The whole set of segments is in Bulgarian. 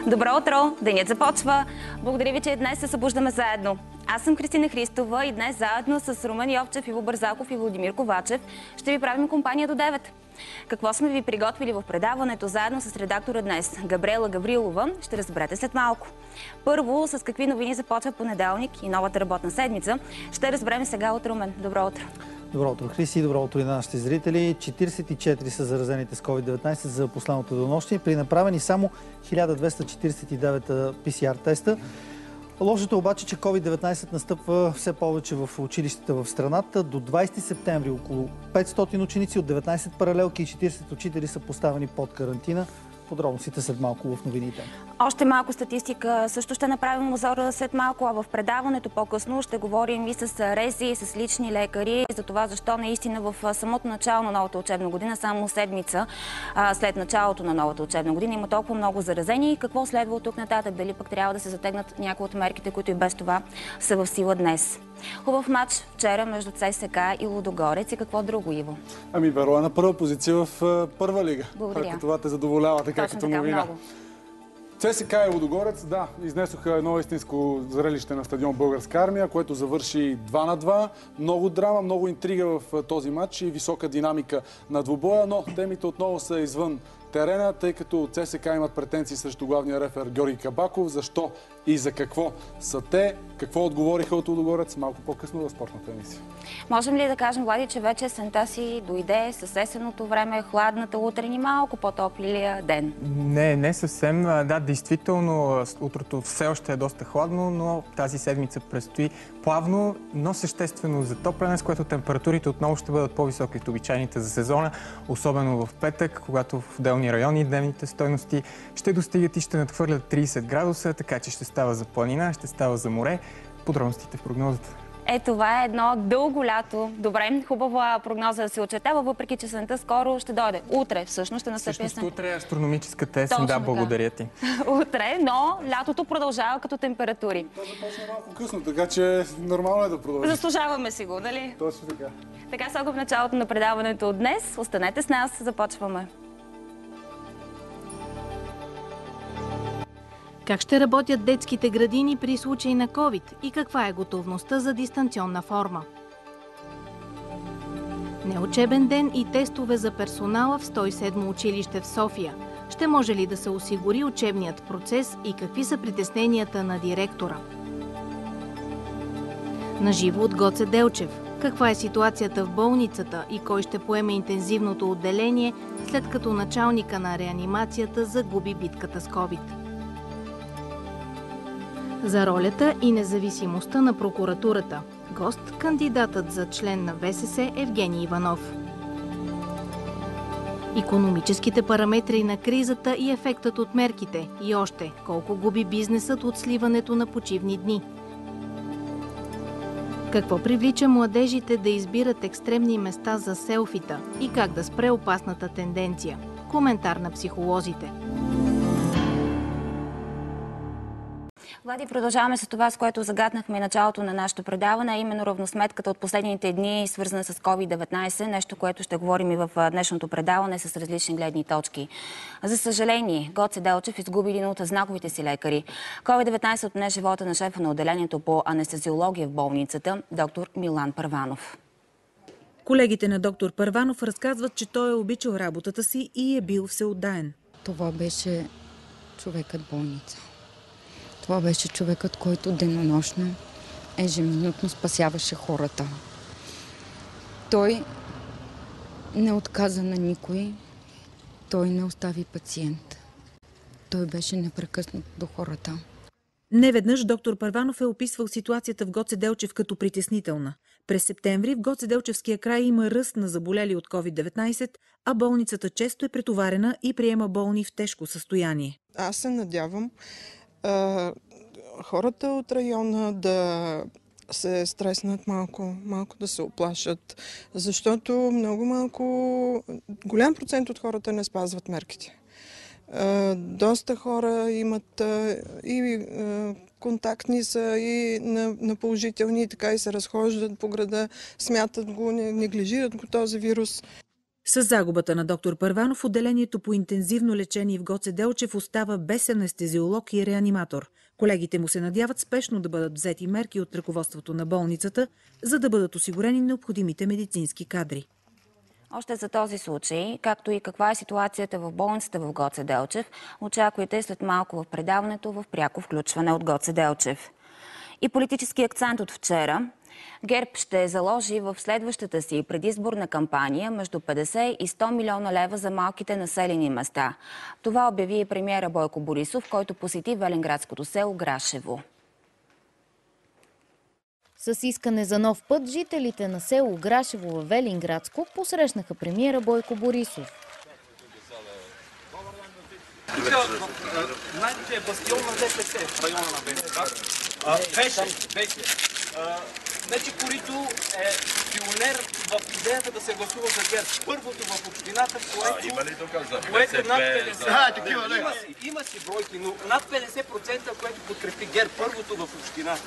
Добро утро! Денят започва. Благодаря ви, че днес се събуждаме заедно. Аз съм Кристина Христова и днес заедно с Румен Йовчев, Иво Бързаков и Владимир Ковачев ще ви правим компания до 9. Какво сме ви приготвили в предаването заедно с редактора днес, Габриела Гаврилова, ще разберете след малко. Първо, с какви новини започва понеделник и новата работна седмица, ще разберем сега от Румен. Добро утро! Добро утро, Хриси, добро утро и на нашите зрители. 44 са заразените с COVID-19 за последното денонощие, при направени само 1249 PCR теста. Лошото обаче, че COVID-19 настъпва все повече в училищата в страната. До 20 септември около 500 ученици от 19 паралелки и 40 учители са поставени под карантина. Подробностите след малко в новините. Още малко статистика също ще направим обзор след малко, а в предаването по-късно ще говорим и с РЗИ, и с лични лекари за това защо наистина в самото начало на новата учебна година, само седмица след началото на новата учебна година, има толкова много заразени и какво следва от тук нататък, дали пък трябва да се затегнат някои от мерките, които и без това са в сила днес. Хубав матч вчера между ЦСКА и Лудогорец и какво друго, Иво? Ами Беро е на първа позиция в първа лига. Благодаря. Ако това те задоволява така като новина. ЦСКА и Лудогорец, да, изнесоха едно истинско зрелище на стадион Българска армия, което завърши 2-2. Много драма, много интрига в този матч и висока динамика на двубоя, но темите отново са извън терена, тъй като ЦСКА имат претенции срещу главния рефер Георги Кабаков. Защо и за какво са те? Какво отговориха от Лудогорец? Малко по-късно в спортната емисия. Можем ли да кажем, Влади, че вече есента си дойде с есенното време, хладната утрин и малко по-топлия ден? Не съвсем. Да, действително, утрото все още е доста хладно, но тази седмица предстои плавно, но съществено затопляне, с което температурите отново ще бъдат по-високи от обичайните за сезона, особено в петък, когато в отделни райони дневните стойности ще достигат и ще надхвърлят 30 градуса, така че ще става за планина, ще става за море. Подробностите в прогнозата. Това е едно дълго лято. Добре, хубава прогноза да се очертава, въпреки че есента скоро ще дойде. Утре всъщност ще настъпи есен. Утре е астрономическата есен, да, благодаря ти. Утре, но лятото продължава като температури. То започва малко късно, така че нормално е да продължи. Заслужаваме си го, нали? Точно така. Така с оглед в началото на предаването от днес. Останете с нас, започваме. Как ще работят детските градини при случай на COVID и каква е готовността за дистанционна форма? Неучебен ден и тестове за персонала в 107 училище в София. Ще може ли да се осигури учебният процес и какви са притесненията на директора? Наживо от Гоце Делчев. Каква е ситуацията в болницата и кой ще поеме интензивното отделение, след като началника на реанимацията загуби битката с COVID? За ролята и независимостта на прокуратурата. Гост – кандидатът за член на ВСС Евгений Иванов. Икономическите параметри на кризата и ефектът от мерките. И още, колко губи бизнесът от сливането на почивни дни. Какво привлича младежите да избират екстремни места за селфита и как да спре опасната тенденция? Коментар на психолозите. Влади, продължаваме с това, с което загатнахме началото на нашето предаване, а именно равносметката от последните дни, свързана с COVID-19, нещо, което ще говорим и в днешното предаване с различни гледни точки. За съжаление, Гоце Делчев изгуби един от знаковите си лекари. COVID-19 отне живота на шефа на отделението по анестезиология в болницата, доктор Милан Първанов. Колегите на доктор Първанов разказват, че той е обичал работата си и е бил всеотдаен. Това беше човекът болница. Това беше човекът, който денонощно, ежеминутно спасяваше хората. Той не отказа на никой, той не остави пациент. Той беше непрекъснат до хората. Неведнъж доктор Първанов е описвал ситуацията в Гоце Делчев като притеснителна. През септември в Гоце Делчевския край има ръст на заболели от COVID-19, а болницата често е претоварена и приема болни в тежко състояние. Аз се надявам хората от района да се стреснат малко да се оплашат, защото голям процент от хората не спазват мерките. Доста хора имат и контактни са, и на положителни, и така и се разхождат по града, смятат го, неглижират го този вирус. С загубата на доктор Първанов, отделението по интензивно лечение в Гоце Делчев остава без анестезиолог и реаниматор. Колегите му се надяват спешно да бъдат взети мерки от ръководството на болницата, за да бъдат осигурени необходимите медицински кадри. Още за този случай, както и каква е ситуацията в болницата в Гоце Делчев, очаквайте след малко в предаването в пряко включване от Гоце Делчев. И политически акцент от вчера. ГЕРБ ще заложи в следващата си предизборна кампания между 50 и 100 милиона лева за малките населени места. Това обяви и премиера Бойко Борисов, който посети велинградското село Грашево. С искане за нов път, жителите на село Грашево във Велинградско посрещнаха премиера Бойко Борисов. Тук, знаете, че е бастион на ДПС в района на Велинград. Беше. Мечо Корито е пионер в идеята да се гласува за ГЕРБ. Първото в общината, което над 50%. Има си бройки, но над 50%, което подкрепи ГЕРБ. Първото в общината.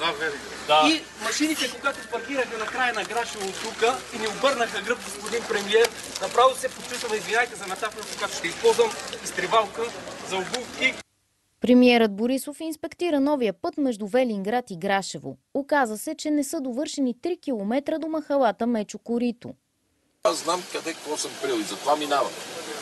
И машините, когато паркираха на края на Грашево тук и ни обърнаха гръб, господин премиер, направо се почувствам, извиняйте за метафората, когато ще използвам изтривалка за обувки. Премиерът Борисов инспектира новия път между Велинград и Грашево. Оказа се, че не са довършени 3 километра до махалата Мечо Корито. Аз знам къде какво съм прил и затова минавам.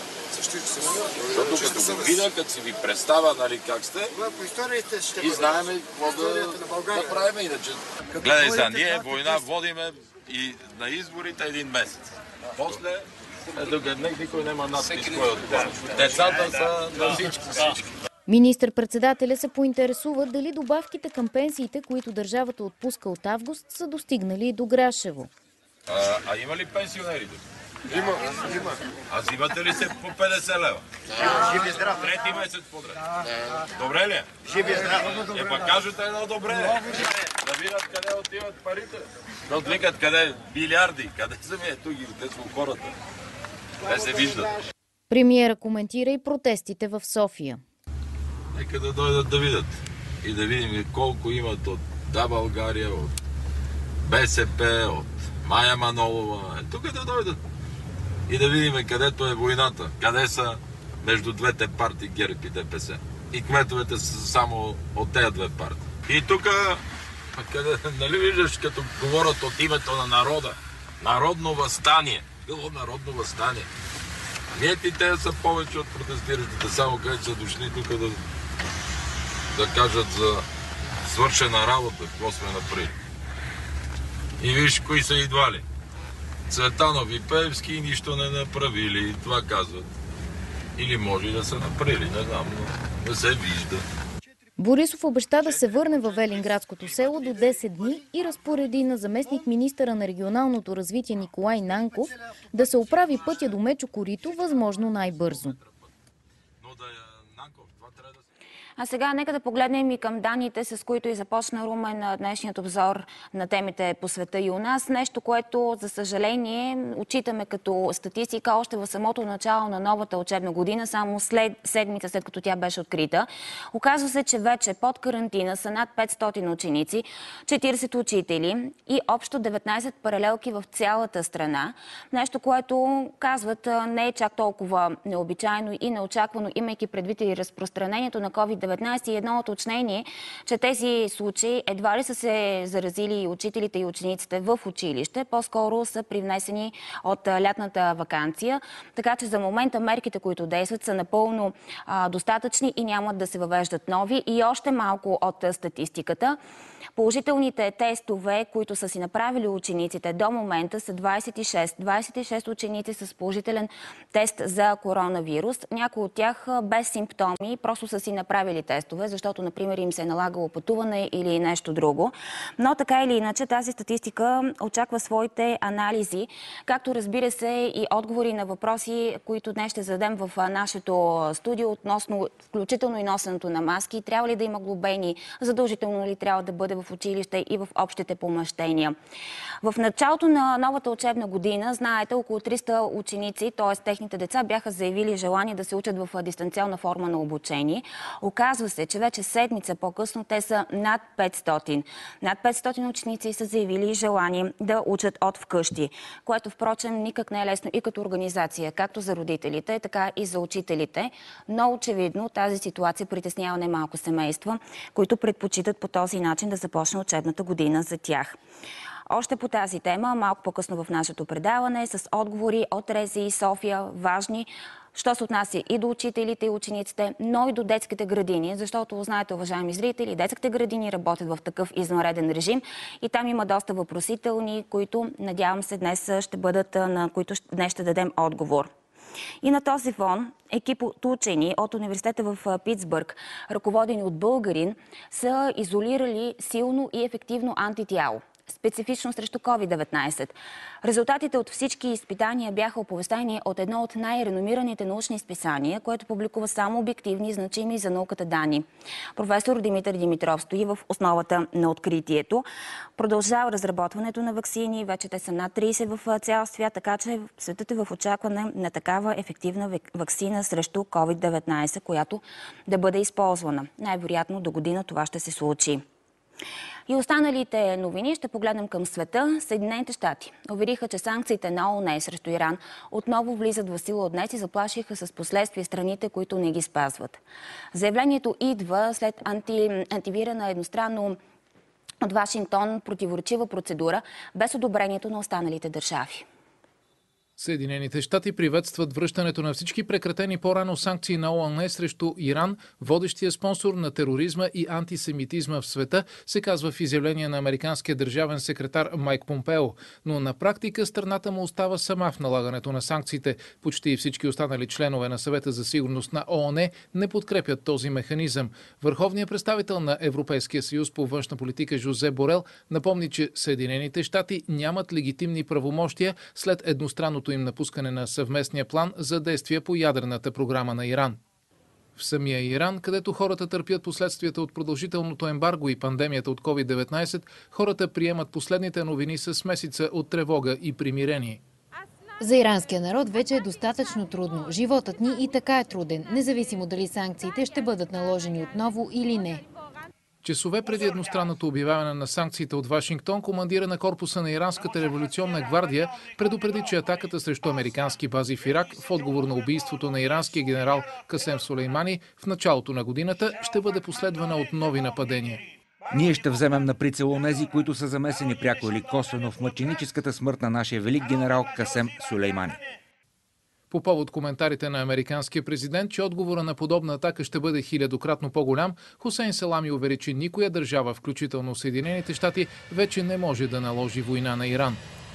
Защото като го видя, като си ви представя, нали, как сте, и знаем какво да правим иначе. Гледай сега, ние война водиме и на изборите 1 месец. После, никой няма надпис, кой отговаря. Децата са на всички. Министър-председателя се поинтересува дали добавките към пенсиите, които държавата отпуска от август, са достигнали до Грашево. А има ли пенсионерите? Има. А взимате ли се по 50 лева? Живи здрав. Трети месец подред. Добре ли? Живи здрав. Пак кажете едно добре. Да видят къде отиват парите. Да отвикат къде билиарди. Къде са ми? Ето ги, те са хората. Те се виждат. Премиера коментира и протестите в София. Нека да дойдат да видят и да видим колко имат от Да България, от БСП, от Мая Манолова. Тук да дойдат и да видим където е войната, къде са между двете партии ГЕРБ и ДПС. И кметовете са само от тези две партии. И тук, нали виждаш, като говорят от името на народа, народно въстание. Било народно въстание. Ние ти те са повече от протестиращите, само където са дошли тук да кажат за свършена работа, какво сме направили. И виж кои са идвали. Цветанов и Пеевски нищо не направили, това казват. Или може и да са направили, не знам, но не се вижда. Борисов обеща да се върне във Велинградското село до 10 дни и разпореди на заместник министъра на регионалното развитие Николай Нанков да се оправи пътя до Мечо Корито възможно най-бързо. А сега нека да погледнем и към данните, с които и започна Румен днешният обзор на темите по света и у нас. Нещо, което, за съжаление, отчитаме като статистика още в самото начало на новата учебна година, само седмица след като тя беше открита. Оказва се, че вече под карантина са над 500 ученици, 40 учители и общо 19 паралелки в цялата страна. Нещо, което казват не е чак толкова необичайно и неочаквано, имайки предвид и разпространението на COVID-19 и едно уточнение, че тези случаи едва ли са се заразили учителите и учениците в училище, по-скоро са привнесени от лятната ваканция. Така че за момента мерките, които действат, са напълно достатъчни и нямат да се въвеждат нови. И още малко от статистиката. Положителните тестове, които са си направили учениците до момента, са 26. 26 ученици с положителен тест за коронавирус. Някои от тях без симптоми, просто са си направили тестове, защото, например, им се е налагало пътуване или нещо друго. Но така или иначе тази статистика очаква своите анализи, както разбира се и отговори на въпроси, които днес ще зададем в нашето студио относно включително и носенето на маски. Трябва ли да има глобени? Задължително ли трябва да бъде в училище и в общите помещения? В началото на новата учебна година, знаете, около 300 ученици, т.е. техните деца, бяха заявили желание да се учат в дистанционна форма на обучение. Оказва се, че вече седмица по-късно те са над 500. Над 500 ученици са заявили желание да учат от вкъщи, което впрочем никак не е лесно и като организация, както за родителите, така и за учителите. Но очевидно тази ситуация притеснява немалко семейства, които предпочитат по този начин да започне учебната година за тях. Още по тази тема, малко по-късно в нашето предаване, с отговори от РЗИ и София, важни, що се отнася и до учителите и учениците, но и до детските градини, защото, знаете, уважаеми зрители, детските градини работят в такъв извънреден режим и там има доста въпросителни, които, надявам се, днес ще бъдат, на които днес ще дадем отговор. И на този фон екип от учени от университета в Питсбърг, ръководени от българин, са изолирали силно и ефективно антитяло, специфично срещу COVID-19. Резултатите от всички изпитания бяха оповестени от едно от най-реномираните научни списания, което публикува само обективни и значими за науката данни. Професор Димитър Димитров стои в основата на откритието. Продължава разработването на ваксини. Вече те са над 30 в цял свят, така че светът е в очакване на такава ефективна ваксина срещу COVID-19, която да бъде използвана. Най-вероятно до година това ще се случи. И останалите новини ще погледнем към света. Съединените щати увериха, че санкциите на ООН срещу Иран отново влизат в сила от днес и заплашиха с последствие страните, които не ги спазват. Заявлението идва след антивирана едностранно от Вашингтон противоречива процедура без одобрението на останалите държави. Съединените щати приветстват връщането на всички прекратени по-рано санкции на ООН срещу Иран, водещия спонсор на тероризма и антисемитизма в света, се казва в изявление на американския държавен секретар Майк Помпео. Но на практика страната му остава сама в налагането на санкциите. Почти всички останали членове на Съвета за сигурност на ООН не подкрепят този механизъм. Върховният представител на Европейския съюз по външна политика Жозеп Борел напомни, че Съединените щати нямат легитимни правомощия след едностранното им напускане на съвместния план за действия по ядрената програма на Иран. В самия Иран, където хората търпят последствията от продължителното ембарго и пандемията от COVID-19, хората приемат последните новини с месеца от тревога и примирение. За иранския народ вече е достатъчно трудно. Животът ни и така е труден, независимо дали санкциите ще бъдат наложени отново или не. Часове преди едностранното обявяване на санкциите от Вашингтон, командира на корпуса на Иранската революционна гвардия предупреди, че атаката срещу американски бази в Ирак в отговор на убийството на иранския генерал Касем Сулеймани в началото на годината ще бъде последвана от нови нападения. Ние ще вземем на прицел онези, които са замесени пряко или косвено в мъченическата смърт на нашия велик генерал Касем Сулеймани. По повод коментарите на американския президент, че отговора на подобна атака ще бъде хилядократно по-голям, Хусейн Салами увери, че никоя държава, включително Съединените щати, вече не може да наложи война на Иран.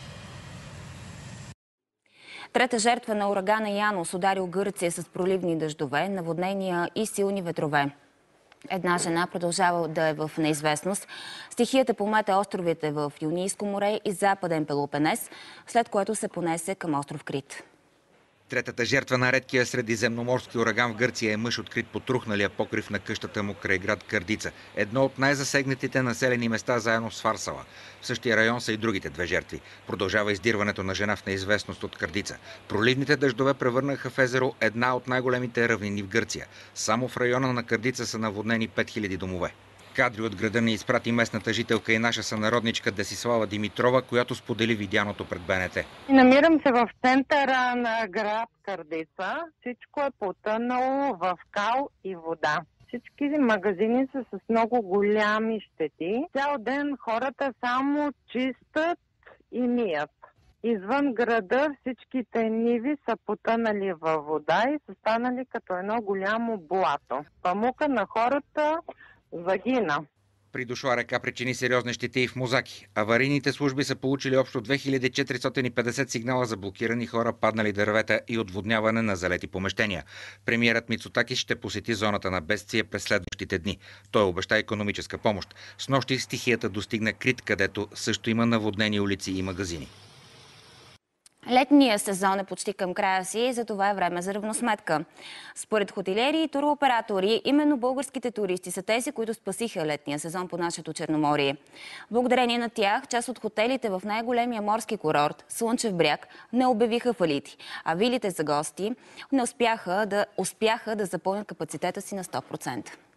Трета жертва на урагана Янус ударил Гърция с проливни дъждове, наводнения и силни ветрове. Една жена продължава да е в неизвестност. Стихията помета островите в Йонийско море и западен Пелопонес, след което се понесе към остров Крит. Третата жертва на редкия средиземноморски ураган в Гърция е мъж, открит по трухналия покрив на къщата му край град Кардица. Едно от най-засегнатите населени места заедно с Фарсала. В същия район са и другите две жертви. Продължава издирването на жена в неизвестност от Кардица. Проливните дъждове превърнаха в езеро една от най-големите равнини в Гърция. Само в района на Кардица са наводнени 5000 домове. Кадри от града ни изпрати местната жителка и наша сънародничка Десислава Димитрова, която сподели видяното пред БНТ. Намирам се в центъра на град Кардица. Всичко е потънало в кал и вода. Всички магазини са с много голями щети. Цял ден хората само чистят и мият. Извън града всичките ниви са потънали във вода и са станали като едно голямо блато. Памука на хората загина. Придошла река причини сериозни щети и в Мозаки. Аварийните служби са получили общо 2450 сигнала за блокирани хора, паднали дървета и отводняване на залети помещения. Премиерът Мицотакис ще посети зоната на бедствие през следващите дни. Той обеща икономическа помощ. Снощи стихията достигна Крит, където също има наводнени улици и магазини. Летният сезон е почти към края си и за това е време за равносметка. Според хотелиери и туроператори, именно българските туристи са тези, които спасиха летния сезон по нашето Черноморие. Благодарение на тях, част от хотелите в най-големия морски курорт, Слънчев бряг, не обявиха фалити, а вилите за гости не успяха да запълнят капацитета си на 100%.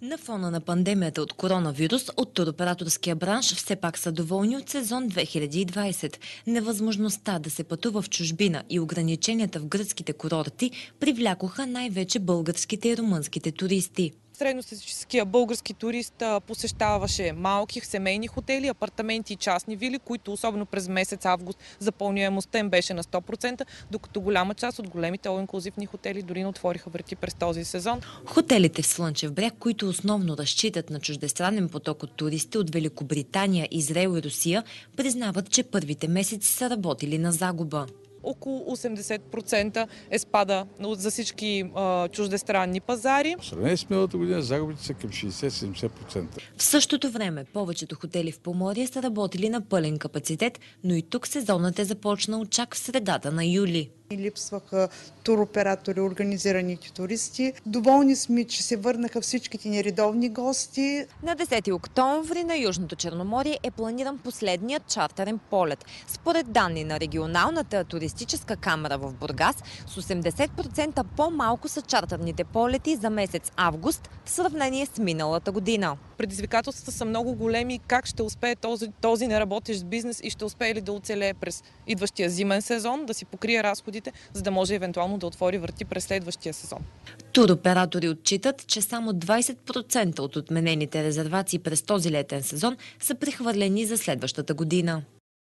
На фона на пандемията от коронавирус, от туроператорския бранш все пак са доволни от сезон 2020. Невъзможността да се пътува в чужбина и ограниченията в гръцките курорти привлякоха най-вече българските и румънските туристи. Средностатистическия български турист посещаваше малки семейни хотели, апартаменти и частни вили, които особено през месец август запълняемостта им беше на 100%, докато голяма част от големите all-инклузивни хотели дори не отвориха врати през този сезон. Хотелите в Слънчев бряг, които основно разчитат на чуждестранен поток от туристи от Великобритания, Израел и Русия, признават, че първите месеци са работили на загуба. Около 80% е спада за всички чуждестранни пазари. В сравнение с миналата година загубите са към 60-70%. В същото време повечето хотели в Поморие са работили на пълен капацитет, но и тук сезонът е започнал чак в средата на юли. Липсваха туроператори, организираните туристи. Доволни сме, че се върнаха всичките ни редовни гости. На 10 октомври на Южното Черноморие е планиран последният чартерен полет. Според данни на регионалната туристическа камара в Бургас, с 80% по-малко са чартерните полети за месец август в сравнение с миналата година. Предизвикателствата са много големи. Как ще успее този неработещ бизнес и ще успее ли да оцелее през идващия зимен сезон, да си покрие разходите, за да може евентуално да отвори врати през следващия сезон. Туроператори отчитат, че само 20% от отменените резервации през този летен сезон са прехвърлени за следващата година.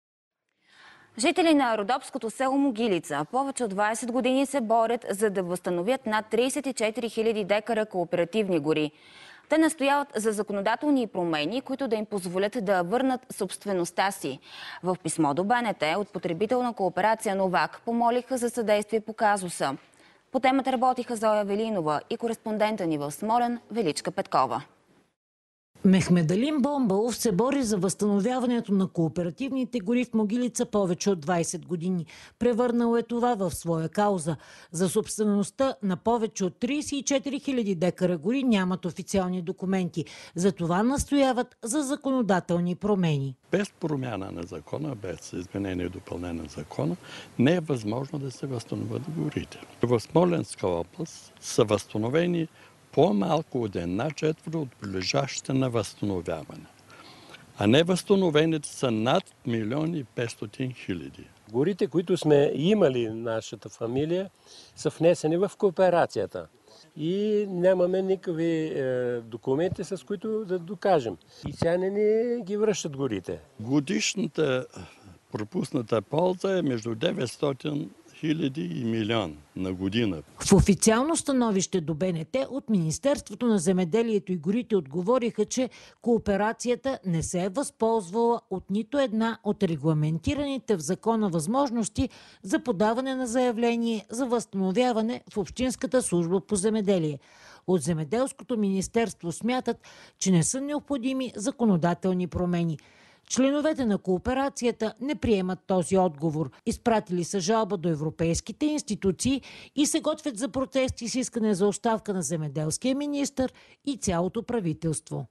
Жители на родопското село Могилица повече от 20 години се борят, за да възстановят над 34 000 декара кооперативни гори. Те настояват за законодателни промени, които да им позволят да върнат собствеността си. В писмо до БНТ от потребителна кооперация Новак помолиха за съдействие по казуса. По темата работиха Зоя Велинова и кореспондента ни в Смолян Величка Петкова. Мехмедалин Бомбалов се бори за възстановяването на кооперативните гори в Могилица повече от 20 години. Превърнал е това в своя кауза. За собствеността на повече от 34 000 декара гори нямат официални документи. Затова настояват за законодателни промени. Без промяна на закона, без изменение и допълнение на закона, не е възможно да се възстановят горите. В Смоленска област са възстановени по-малко от 1/4 от прилежащите на възстановяване. А невъзстановените са над 1 500 000. Горите, които сме имали нашата фамилия, са внесени в кооперацията. И нямаме никакви документи, с които да докажем. И сега не ни ги връщат горите. Годишната пропусната полза е между 900 хиляди и милион на година. В официално становище до БНТ от Министерството на земеделието и горите отговориха, че кооперацията не се е възползвала от нито една от регламентираните в закона възможности за подаване на заявление за възстановяване в Общинската служба по земеделие. От Земеделското министерство смятат, че не са необходими законодателни промени. Членовете на кооперацията не приемат този отговор. Изпратили са жалба до европейските институции и се готвят за протести с искане за оставка на земеделския министър и цялото правителство.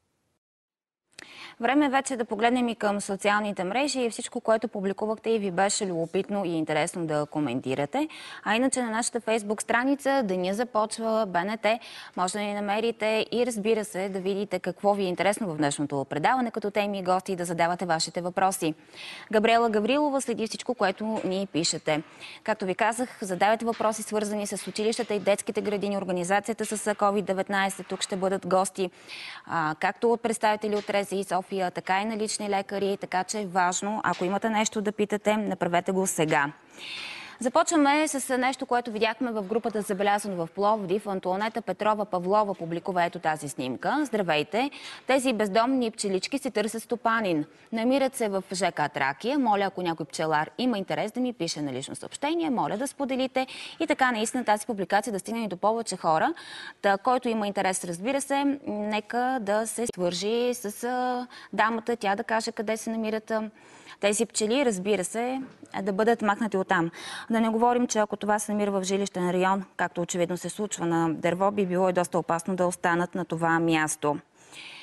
Време е вече да погледнем и към социалните мрежи и всичко, което публикувахте и ви беше любопитно и интересно да коментирате. А иначе на нашата фейсбук страница Деня започва БНТ. Може да ни намерите и разбира се да видите какво ви е интересно в днешното предаване, като теми и гости и да задавате вашите въпроси. Габриела Гаврилова следи всичко, което ни пишете. Както ви казах, задавайте въпроси свързани с училищата и детските градини, организацията с COVID-19. Тук ще бъдат гости както от представители от РЗИ и София, така и на лични лекари, така че е важно, ако имате нещо да питате, направете го сега. Започваме с нещо, което видяхме в групата Забелязано в Пловдив. Антуанета Петрова Павлова публикува ето тази снимка. Здравейте! Тези бездомни пчелички си търсят стопанин. Намират се в ЖК Тракия. Моля, ако някой пчелар има интерес да ми пише на лично съобщение, моля да споделите. И така наистина тази публикация да стигне и до повече хора. Който има интерес, разбира се, нека да се свържи с дамата, тя да каже къде се намират тези пчели, разбира се, да бъдат махнати оттам. Да не говорим, че ако това се намира в жилищен район, както очевидно се случва на Дърво, би било и доста опасно да останат на това място.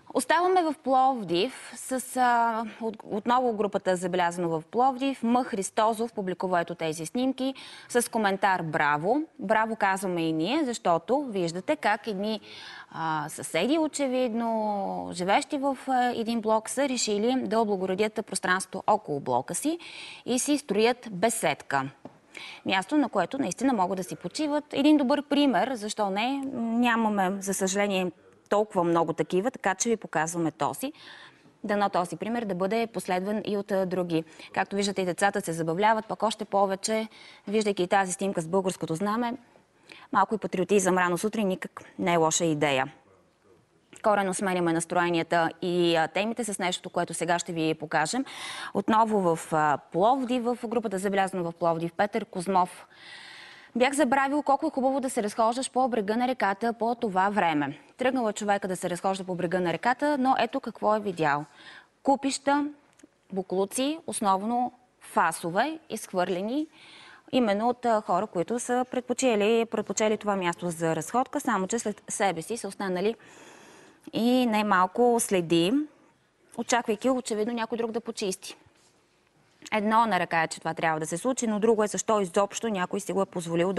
Оставаме в Пловдив с отново групата Забелязано в Пловдив. М. Христозов публикува ето тези снимки с коментар "Браво". Браво казваме и ние, защото виждате как едни съседи, очевидно, живещи в един блок, са решили да облагородят пространството около блока си и си строят беседка. Място, на което наистина могат да си почиват. Един добър пример, защо не, нямаме, за съжаление, толкова много такива, така че ви показваме този. Дано този пример да бъде последван и от други. Както виждате, и децата се забавляват, пък още повече, виждайки тази снимка с българското знаме, малко и патриотизъм рано сутрин никак не е лоша идея. Коренно сменяме настроенията и темите с нещо, което сега ще ви покажем. Отново в Пловдив, в групата Забелязано в Пловдив, Петър Козмов. Бях забравил колко е хубаво да се разхождаш по брега на реката по това време. Тръгнала човека да се разхожда по брега на реката, но ето какво е видял. Купища, буклуци, основно фасове, изхвърлени именно от хора, които са предпочели това място за разходка, само че след себе си са останали и най-малко следи, очаквайки очевидно някой друг да почисти. Едно на ръка е, че това трябва да се случи, но друго е защо изобщо някой си го е позволил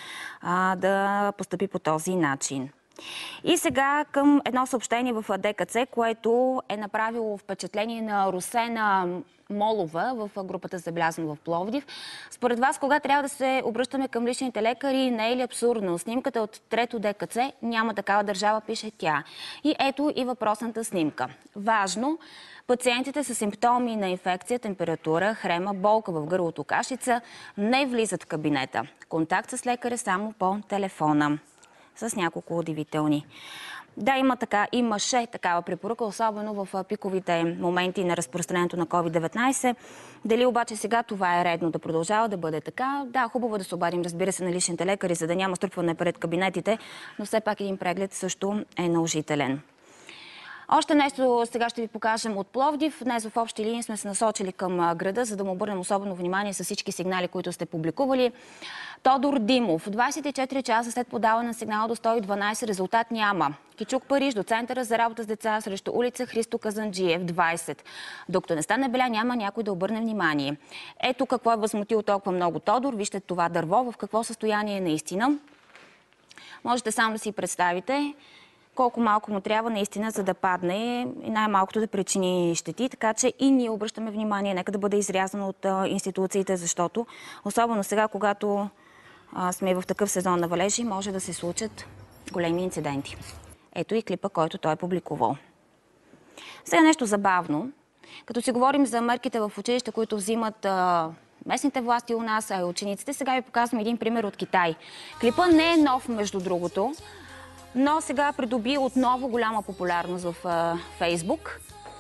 да постъпи по този начин. И сега към едно съобщение в ДКЦ, което е направило впечатление на Русена Молова в групата Забелязано в Пловдив. Според вас, кога трябва да се обръщаме към личните лекари, не е ли абсурдно? Снимката от трето ДКЦ, няма такава държава, пише тя. И ето и въпросната снимка. Важно, пациентите с симптоми на инфекция, температура, хрема, болка в гърлото, кашица не влизат в кабинета. Контакт с лекаря само по телефона. С няколко удивителни. Да, имаше такава препоръка, особено в пиковите моменти на разпространението на COVID-19. Дали обаче сега това е редно да продължава да бъде така? Да, хубаво да се обадим, разбира се, на личните лекари, за да няма струпване пред кабинетите, но все пак един преглед също е наложителен. Още нещо сега ще ви покажем от Пловдив. Днес в общи линии сме се насочили към града, за да му обърнем особено внимание с всички сигнали, които сте публикували. Тодор Димов. 24 часа след подаване на сигнал до 112 резултат няма. Кичук Париж до Центъра за работа с деца срещу улица Христо Казанджиев, 20. Докато не стане беля, няма някой да обърне внимание. Ето какво е възмутил толкова много Тодор. Вижте това дърво, в какво състояние е наистина. Можете само да си представите колко малко му трябва наистина, за да падне и най-малкото да причини щети. Така че и ние обръщаме внимание, нека да бъде изрязано от институциите, защото особено сега, когато сме в такъв сезон на валежи, може да се случат големи инциденти. Ето и клипа, който той е публикувал. Сега нещо забавно. Като си говорим за мерките в училище, които взимат местните власти у нас, а и учениците, сега ви показвам един пример от Китай. Клипа не е нов, между другото, но сега придоби отново голяма популярност в Фейсбук.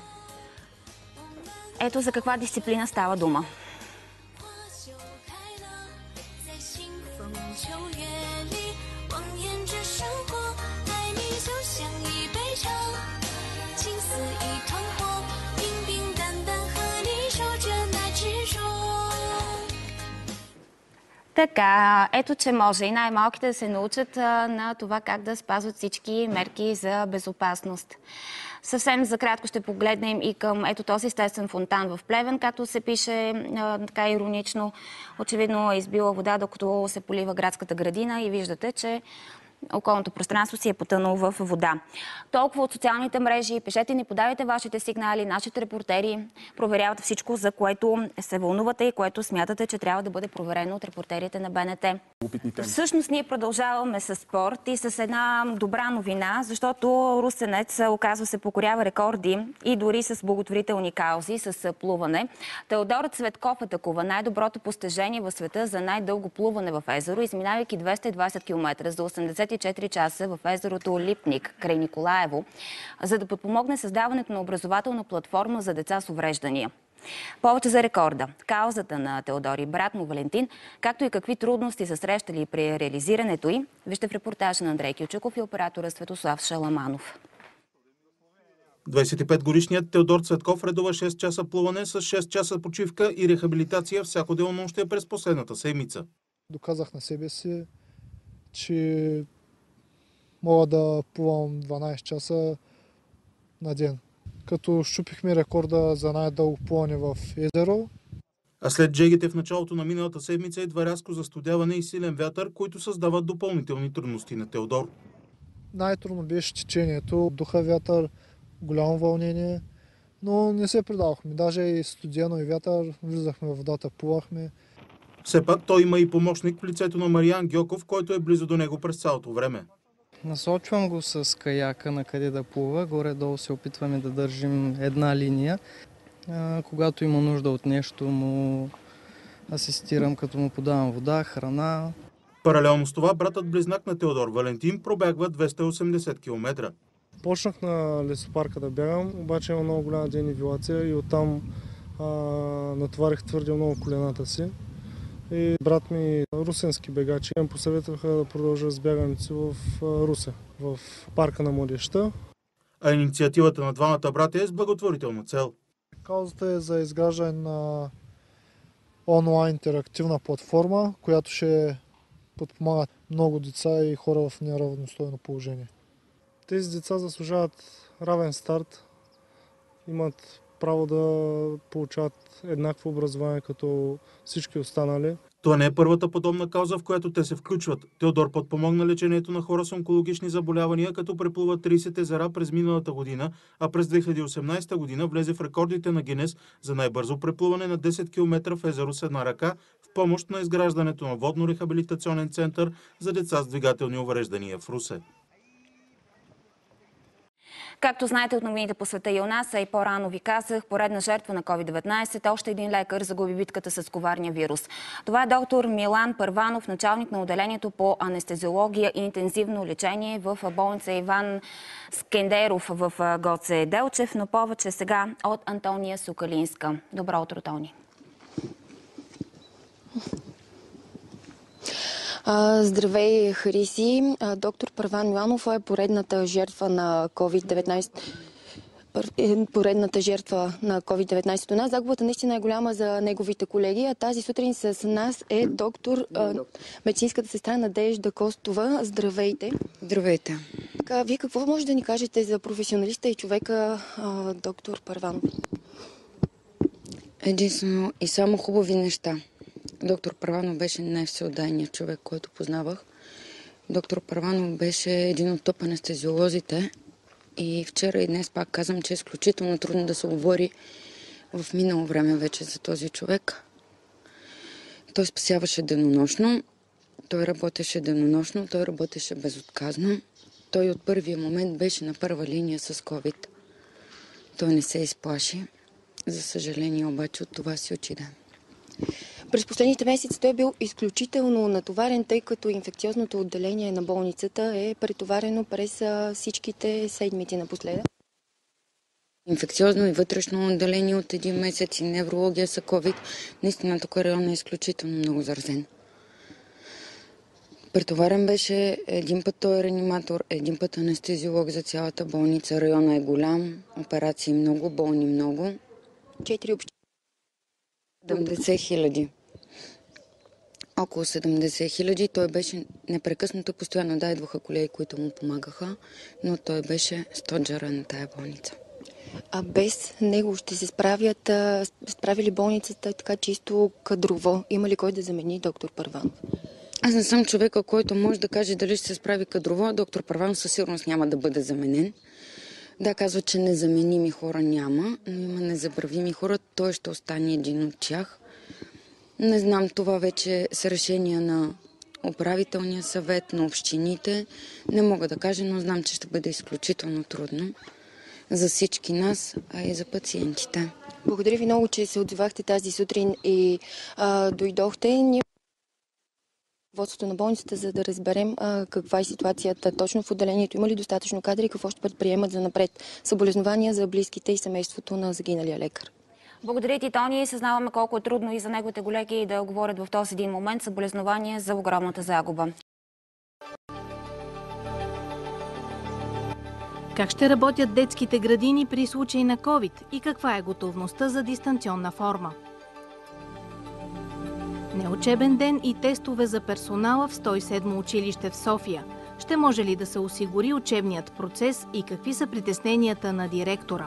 Ето за каква дисциплина става дума. Така, ето че може и най-малките да се научат на това как да спазват всички мерки за безопасност. Съвсем за кратко ще погледнем и към ето този естествен фонтан в Плевен, както се пише така иронично. Очевидно е избила вода, докато се полива градската градина и виждате, че околното пространство си е потънало в вода. Толкова от социалните мрежи. Пишете ни, подавайте вашите сигнали, нашите репортери проверяват всичко, за което се вълнувате и което смятате, че трябва да бъде проверено от репортерите на БНТ. Всъщност ние продължаваме с спорт и с една добра новина, защото русенец оказва се покорява рекорди и дори с благотворителни каузи, с плуване. Теодор Цветков атакува най-доброто постижение в света за най-дълго плуване в езеро, изминавайки 220 км за 84 часа в езерото Липник край Николаево, за да подпомогне създаването на образователна платформа за деца с увреждания. Повече за рекорда, каузата на Теодор и брат му Валентин, както и какви трудности са срещали при реализирането й, вижте в репортажа на Андрей Кючуков и оператора Светослав Шаламанов. 25-годишният Теодор Цветков редува 6 часа плуване с 6 часа почивка и рехабилитация всяко денонощие през последната седмица. Доказах на себе си, че мога да плувам 12 часа на ден. Като щупихме рекорда за най-дълго плуване в езеро. А след джегите в началото на миналата седмица идва рязко застудяване и силен вятър, които създават допълнителни трудности на Теодор. Най-трудно беше течението, духа вятър, голямо вълнение, но не се предавахме. Даже и студено и вятър, влизахме в водата, плувахме. Все пак той има и помощник в лицето на Мариан Гьоков, който е близо до него през цялото време. Насочвам го с каяка на къде да плува. Горе-долу се опитваме да държим една линия. Когато има нужда от нещо, му асистирам, като му подавам вода, храна. Паралелно с това, братът-близнак на Теодор, Валентин, пробягва 280 км. Почнах на лесопарка да бягам, обаче има много голяма денивилация и оттам натоварих твърде много колената си. И брат ми, русенски бегачи, ме посъветваха да продължа с бягането си в Русе, в парка на младежта. А инициативата на двамата братя е с благотворителна цел. Каузата е за изграждане на онлайн интерактивна платформа, която ще подпомага много деца и хора в неравностойно положение. Тези деца заслужават равен старт, имат право да получават еднакво образование като всички останали. Това не е първата подобна кауза, в която те се включват. Теодор подпомогна лечението на хора с онкологични заболявания, като преплува 30 езера през миналата година, а през 2018 година влезе в рекордите на Гинес за най-бързо преплуване на 10 км в езеро с една ръка в помощ на изграждането на водно-рехабилитационен център за деца с двигателни увреждания в Русе. Както знаете от новините по света и у нас, а и по-рано ви казах, поредна жертва на COVID-19, още един лекар загуби битката с коварния вирус. Това е доктор Милан Първанов, началник на отделението по анестезиология и интензивно лечение в болница Иван Скендеров в Гоце Делчев, но повече сега от Антония Сокалинска. Добро утро, Тони. Здравей, Хариси. Доктор Първан Миланов е поредната жертва на COVID-19. Поредната жертва на COVID-19 у нас. Загубата наистина е голяма за неговите колеги. А тази сутрин с нас е медицинската сестра Надежда Костова. Здравейте. Здравейте. Вие какво може да ни кажете за професионалиста и човека доктор Първанов? Единствено и само хубави неща. Доктор Първанов беше най-всеотдайният човек, който познавах. Доктор Първанов беше един от топ анестезиолозите и вчера и днес пак казвам, че е изключително трудно да се говори в минало време вече за този човек. Той спасяваше денонощно, той работеше денонощно, той работеше безотказно. Той от първия момент беше на първа линия с COVID. Той не се изплаши. За съжаление обаче от това си отиде. През последните месеци той е бил изключително натоварен, тъй като инфекциозното отделение на болницата е претоварено през всичките седмици напоследък. Инфекциозно и вътрешно отделение от един месец и неврология са COVID. Наистина тук район е изключително много заразен. Претоварен беше един път той е реаниматор, един път анестезиолог за цялата болница. Района е голям, операции много, болни много. 4 общини. 70 хиляди. Около 70 хиляди. Той беше непрекъснато, постоянно идваха колеги, които му помагаха, но той беше стоджера на тая болница. А без него ще се справи ли болницата така чисто кадрово? Има ли кой да замени доктор Първанов? Аз не съм човека, който може да каже дали ще се справи кадрово. Доктор Първанов със сигурност няма да бъде заменен. Да, казва, че незаменими хора няма, но има незабравими хора. Той ще остане един от тях. Не знам, това вече са решения на управителния съвет, на общините. Не мога да кажа, но знам, че ще бъде изключително трудно за всички нас, а и за пациентите. Благодаря ви много, че се отзивахте тази сутрин и дойдохте. Водството на болницата, за да разберем каква е ситуацията точно в отделението. Има ли достатъчно кадри и какво ще предприемат за напред? Съболезнования за близките и семейството на загиналия лекар. Благодаря ти, Тони. Съзнаваме колко е трудно и за неговите колеги да говорят в този един момент. Съболезнования за огромната загуба. Как ще работят детските градини при случай на COVID и каква е готовността за дистанционна форма? Неучебен ден и тестове за персонала в 107 училище в София. Ще може ли да се осигури учебният процес и какви са притесненията на директора?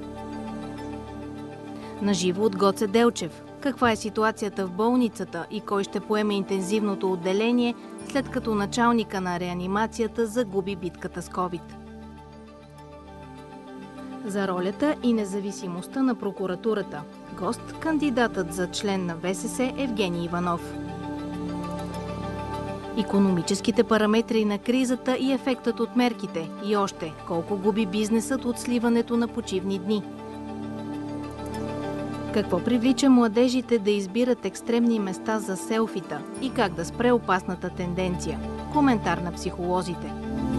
Наживо от Гоце Делчев. Каква е ситуацията в болницата и кой ще поеме интензивното отделение, след като началника на реанимацията загуби битката с COVID? За ролята и независимостта на прокуратурата. Гост – кандидатът за член на ВСС Евгений Иванов. Икономическите параметри на кризата и ефектът от мерките. И още, колко губи бизнесът от сливането на почивни дни. Какво привлича младежите да избират екстремни места за селфита и как да спре опасната тенденция? Коментар на психолозите.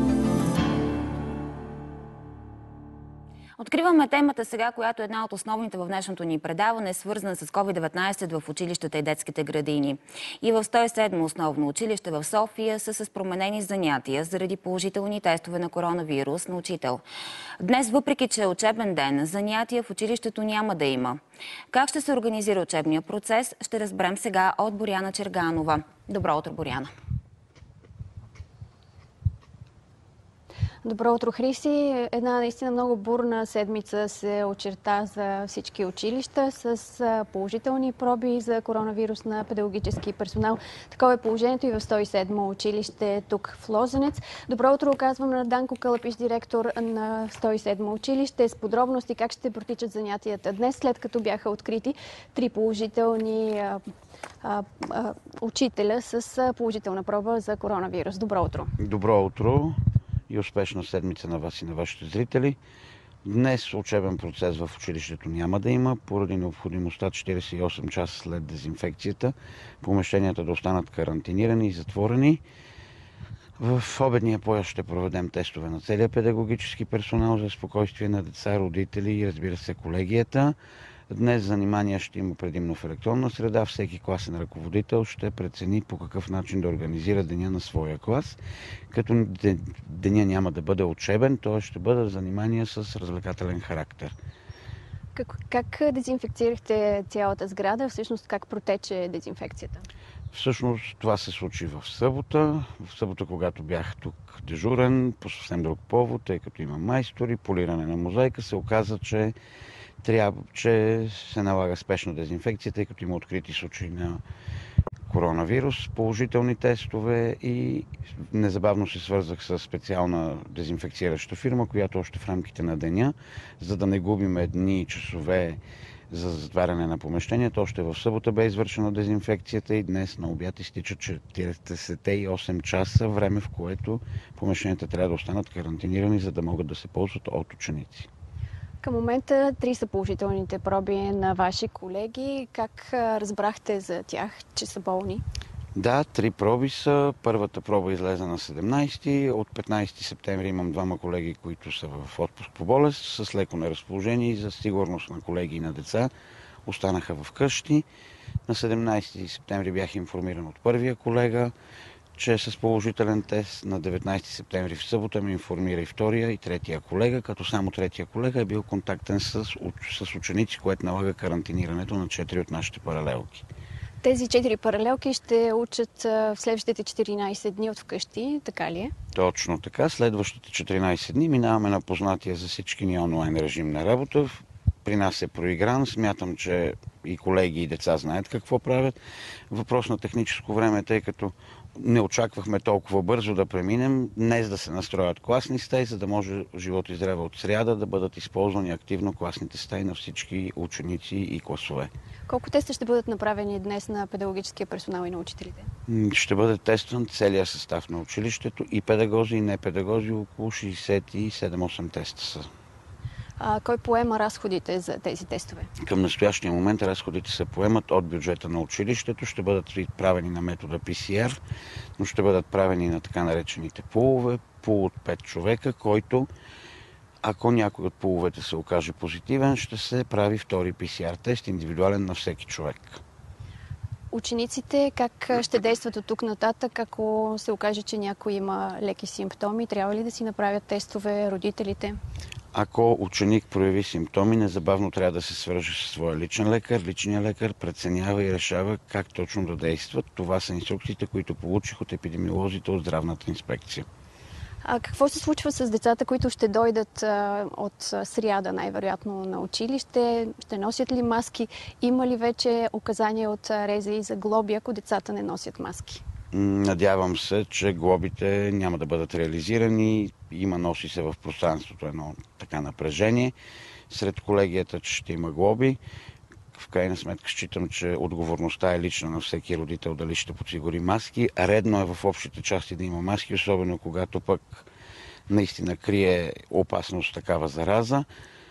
Откриваме темата сега, която е една от основните в днешното ни предаване, свързана с COVID-19 в училищата и детските градини. И в 107 основно училище в София са с променени занятия заради положителни тестове на коронавирус на учител. Днес, въпреки че е учебен ден, занятия в училището няма да има. Как ще се организира учебния процес, ще разберем сега от Боряна Черганова. Добро утро, Боряна. Добро утро, Хриси. Една наистина много бурна седмица се очерта за всички училища с положителни проби за коронавирус на педагогически персонал. Такова е положението и в 107 училище тук в Лозенец. Добро утро казвам на Данко Кълъпиш, директор на 107 училище. С подробности как ще протичат занятията днес, след като бяха открити 3 положителни учителя с положителна проба за коронавирус. Добро утро. Добро утро и успешна седмица на вас и на вашите зрители. Днес учебен процес в училището няма да има, поради необходимостта 48 часа след дезинфекцията помещенията да останат карантинирани и затворени. В обедния пояс ще проведем тестове на целия педагогически персонал за спокойствие на деца, родители и, разбира се, колегията. Днес занимания ще има предимно в електронна среда. Всеки класен ръководител ще прецени по какъв начин да организира деня на своя клас, като деня няма да бъде учебен, т.е. ще бъдат занимания с развлекателен характер. Как дезинфекцирахте цялата сграда? Всъщност как протече дезинфекцията? Всъщност това се случи в събота. В събота, когато бях тук дежурен, по съвсем друг повод, тъй като има майстори, полиране на мозайка, се оказа, че се налага спешна дезинфекция, тъй като има открити случаи на коронавирус, положителни тестове и незабавно се свързах с специална дезинфекцираща фирма, която още в рамките на деня, за да не губим дни и часове за затваряне на помещението. Още в събота бе извършена дезинфекцията и днес на обяд изтичат 48 часа, време в което помещенията трябва да останат карантинирани, за да могат да се ползват от ученици. Към момента 3 са положителните проби на ваши колеги. Как разбрахте за тях, че са болни? Да, 3 проби са. Първата проба излезе на 17. От 15 септември имам 2 колеги, които са в отпуск по болест, с леко неразположение и за сигурност на колеги и на деца останаха в къщи. На 17 септември бях информиран от първия колега, че е с положителен тест. На 19 септември в събота ме информира и втория и третия колега, като само третия колега е бил контактен с ученици, което налага карантинирането на 4 от нашите паралелки. Тези 4 паралелки ще учат в следващите 14 дни от вкъщи, така ли е? Точно така. Следващите 14 дни минаваме на познатия за всички ни онлайн режим на работа. При нас е проигран. Смятам, че и колеги и деца знаят какво правят. Въпрос на техническо време, тъй като не очаквахме толкова бързо да преминем, днес да се настроят класни стаи, за да може живот и здраве от сряда да бъдат използвани активно класните стаи на всички ученици и класове. Колко теста ще бъдат направени днес на педагогическия персонал и на учителите? Ще бъде тестван целият състав на училището, и педагози, и не педагози, около 67-8 теста са. Кой поема разходите за тези тестове? Към настоящия момент разходите се поемат от бюджета на училището. Ще бъдат правени на метода PCR, но ще бъдат правени на така наречените пулове, пул от 5 човека, който, ако някой от пуловете се окаже позитивен, ще се прави втори PCR тест, индивидуален на всеки човек. Учениците как ще действат от тук нататък, ако се окаже, че някой има леки симптоми? Трябва ли да си направят тестове родителите? Ако ученик прояви симптоми, незабавно трябва да се свърже със своя личен лекар. Личният лекар преценява и решава как точно да действат. Това са инструкциите, които получих от епидемиолозите от здравната инспекция. Какво се случва с децата, които ще дойдат от сряда, най-вероятно на училище? Ще носят ли маски? Има ли вече указания от РЗИ за глоби, ако децата не носят маски? Надявам се, че глобите няма да бъдат реализирани. Носи се в пространството едно така напрежение сред колегията, че ще има глоби. В крайна сметка считам, че отговорността е лична на всеки родител дали ще подсигури маски. Редно е в общите части да има маски, особено когато пък наистина крие опасност такава зараза.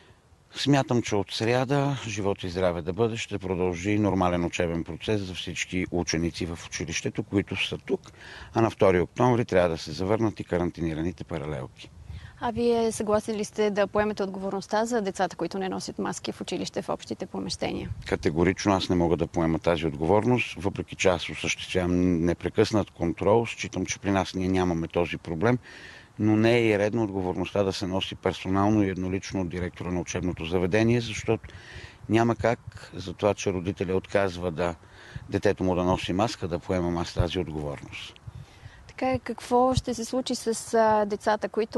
Смятам, че от сряда, живот и здраве да бъде, ще продължи нормален учебен процес за всички ученици в училището, които са тук, а на 2 октомври трябва да се завърнат и карантинираните паралелки. А вие съгласни ли сте да поемете отговорността за децата, които не носят маски в училище, в общите помещения? Категорично аз не мога да поема тази отговорност, въпреки че аз осъществявам непрекъснат контрол. Считам, че при нас ние нямаме този проблем, но не е и редно отговорността да се носи персонално и еднолично от директора на учебното заведение, защото няма как за това, че родителя отказва детето му да носи маска, да поемам аз тази отговорност. Така, какво ще се случи с децата, които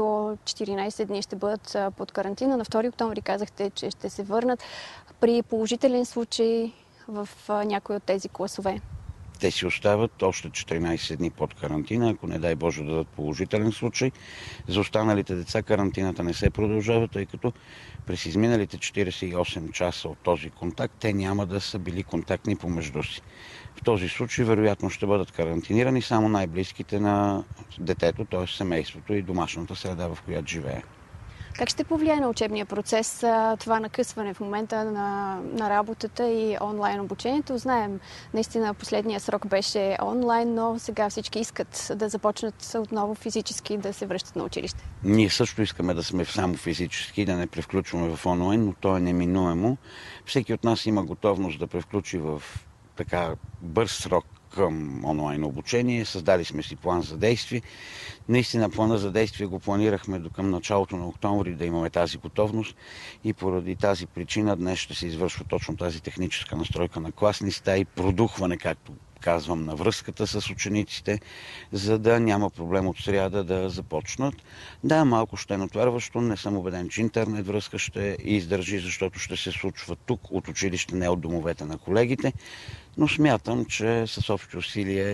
14 дни ще бъдат под карантина? На 2 октомври казахте, че ще се върнат при положителен случай в някои от тези класове. Те си остават още 14 дни под карантина, ако не дай Боже да дадат положителен случай. За останалите деца карантината не се продължава, тъй като през изминалите 48 часа от този контакт те няма да са били контактни помежду си. В този случай вероятно ще бъдат карантинирани само най-близките на детето, т.е. семейството и домашната среда, в която живее. Как ще повлияе на учебния процес това накъсване в момента на работата и онлайн обучението? Знаем, наистина последния срок беше онлайн, но сега всички искат да започнат отново физически да се връщат на училище. Ние също искаме да сме само физически, да не превключваме в онлайн, но то е неминуемо. Всеки от нас има готовност да превключи в така бърз срок към онлайн обучение. Създали сме си план за действие. Наистина плана за действие го планирахме до към началото на октомври да имаме тази готовност и поради тази причина днес ще се извършва точно тази техническа настройка на класни стаи, продухване, както казвам, на връзката с учениците, за да няма проблем от сряда да започнат. Да, малко ще е натоварващо, не съм убеден, че интернет връзка ще издържи, защото ще се случва тук от училище, не от домовете на колегите, но смятам, че с общи усилия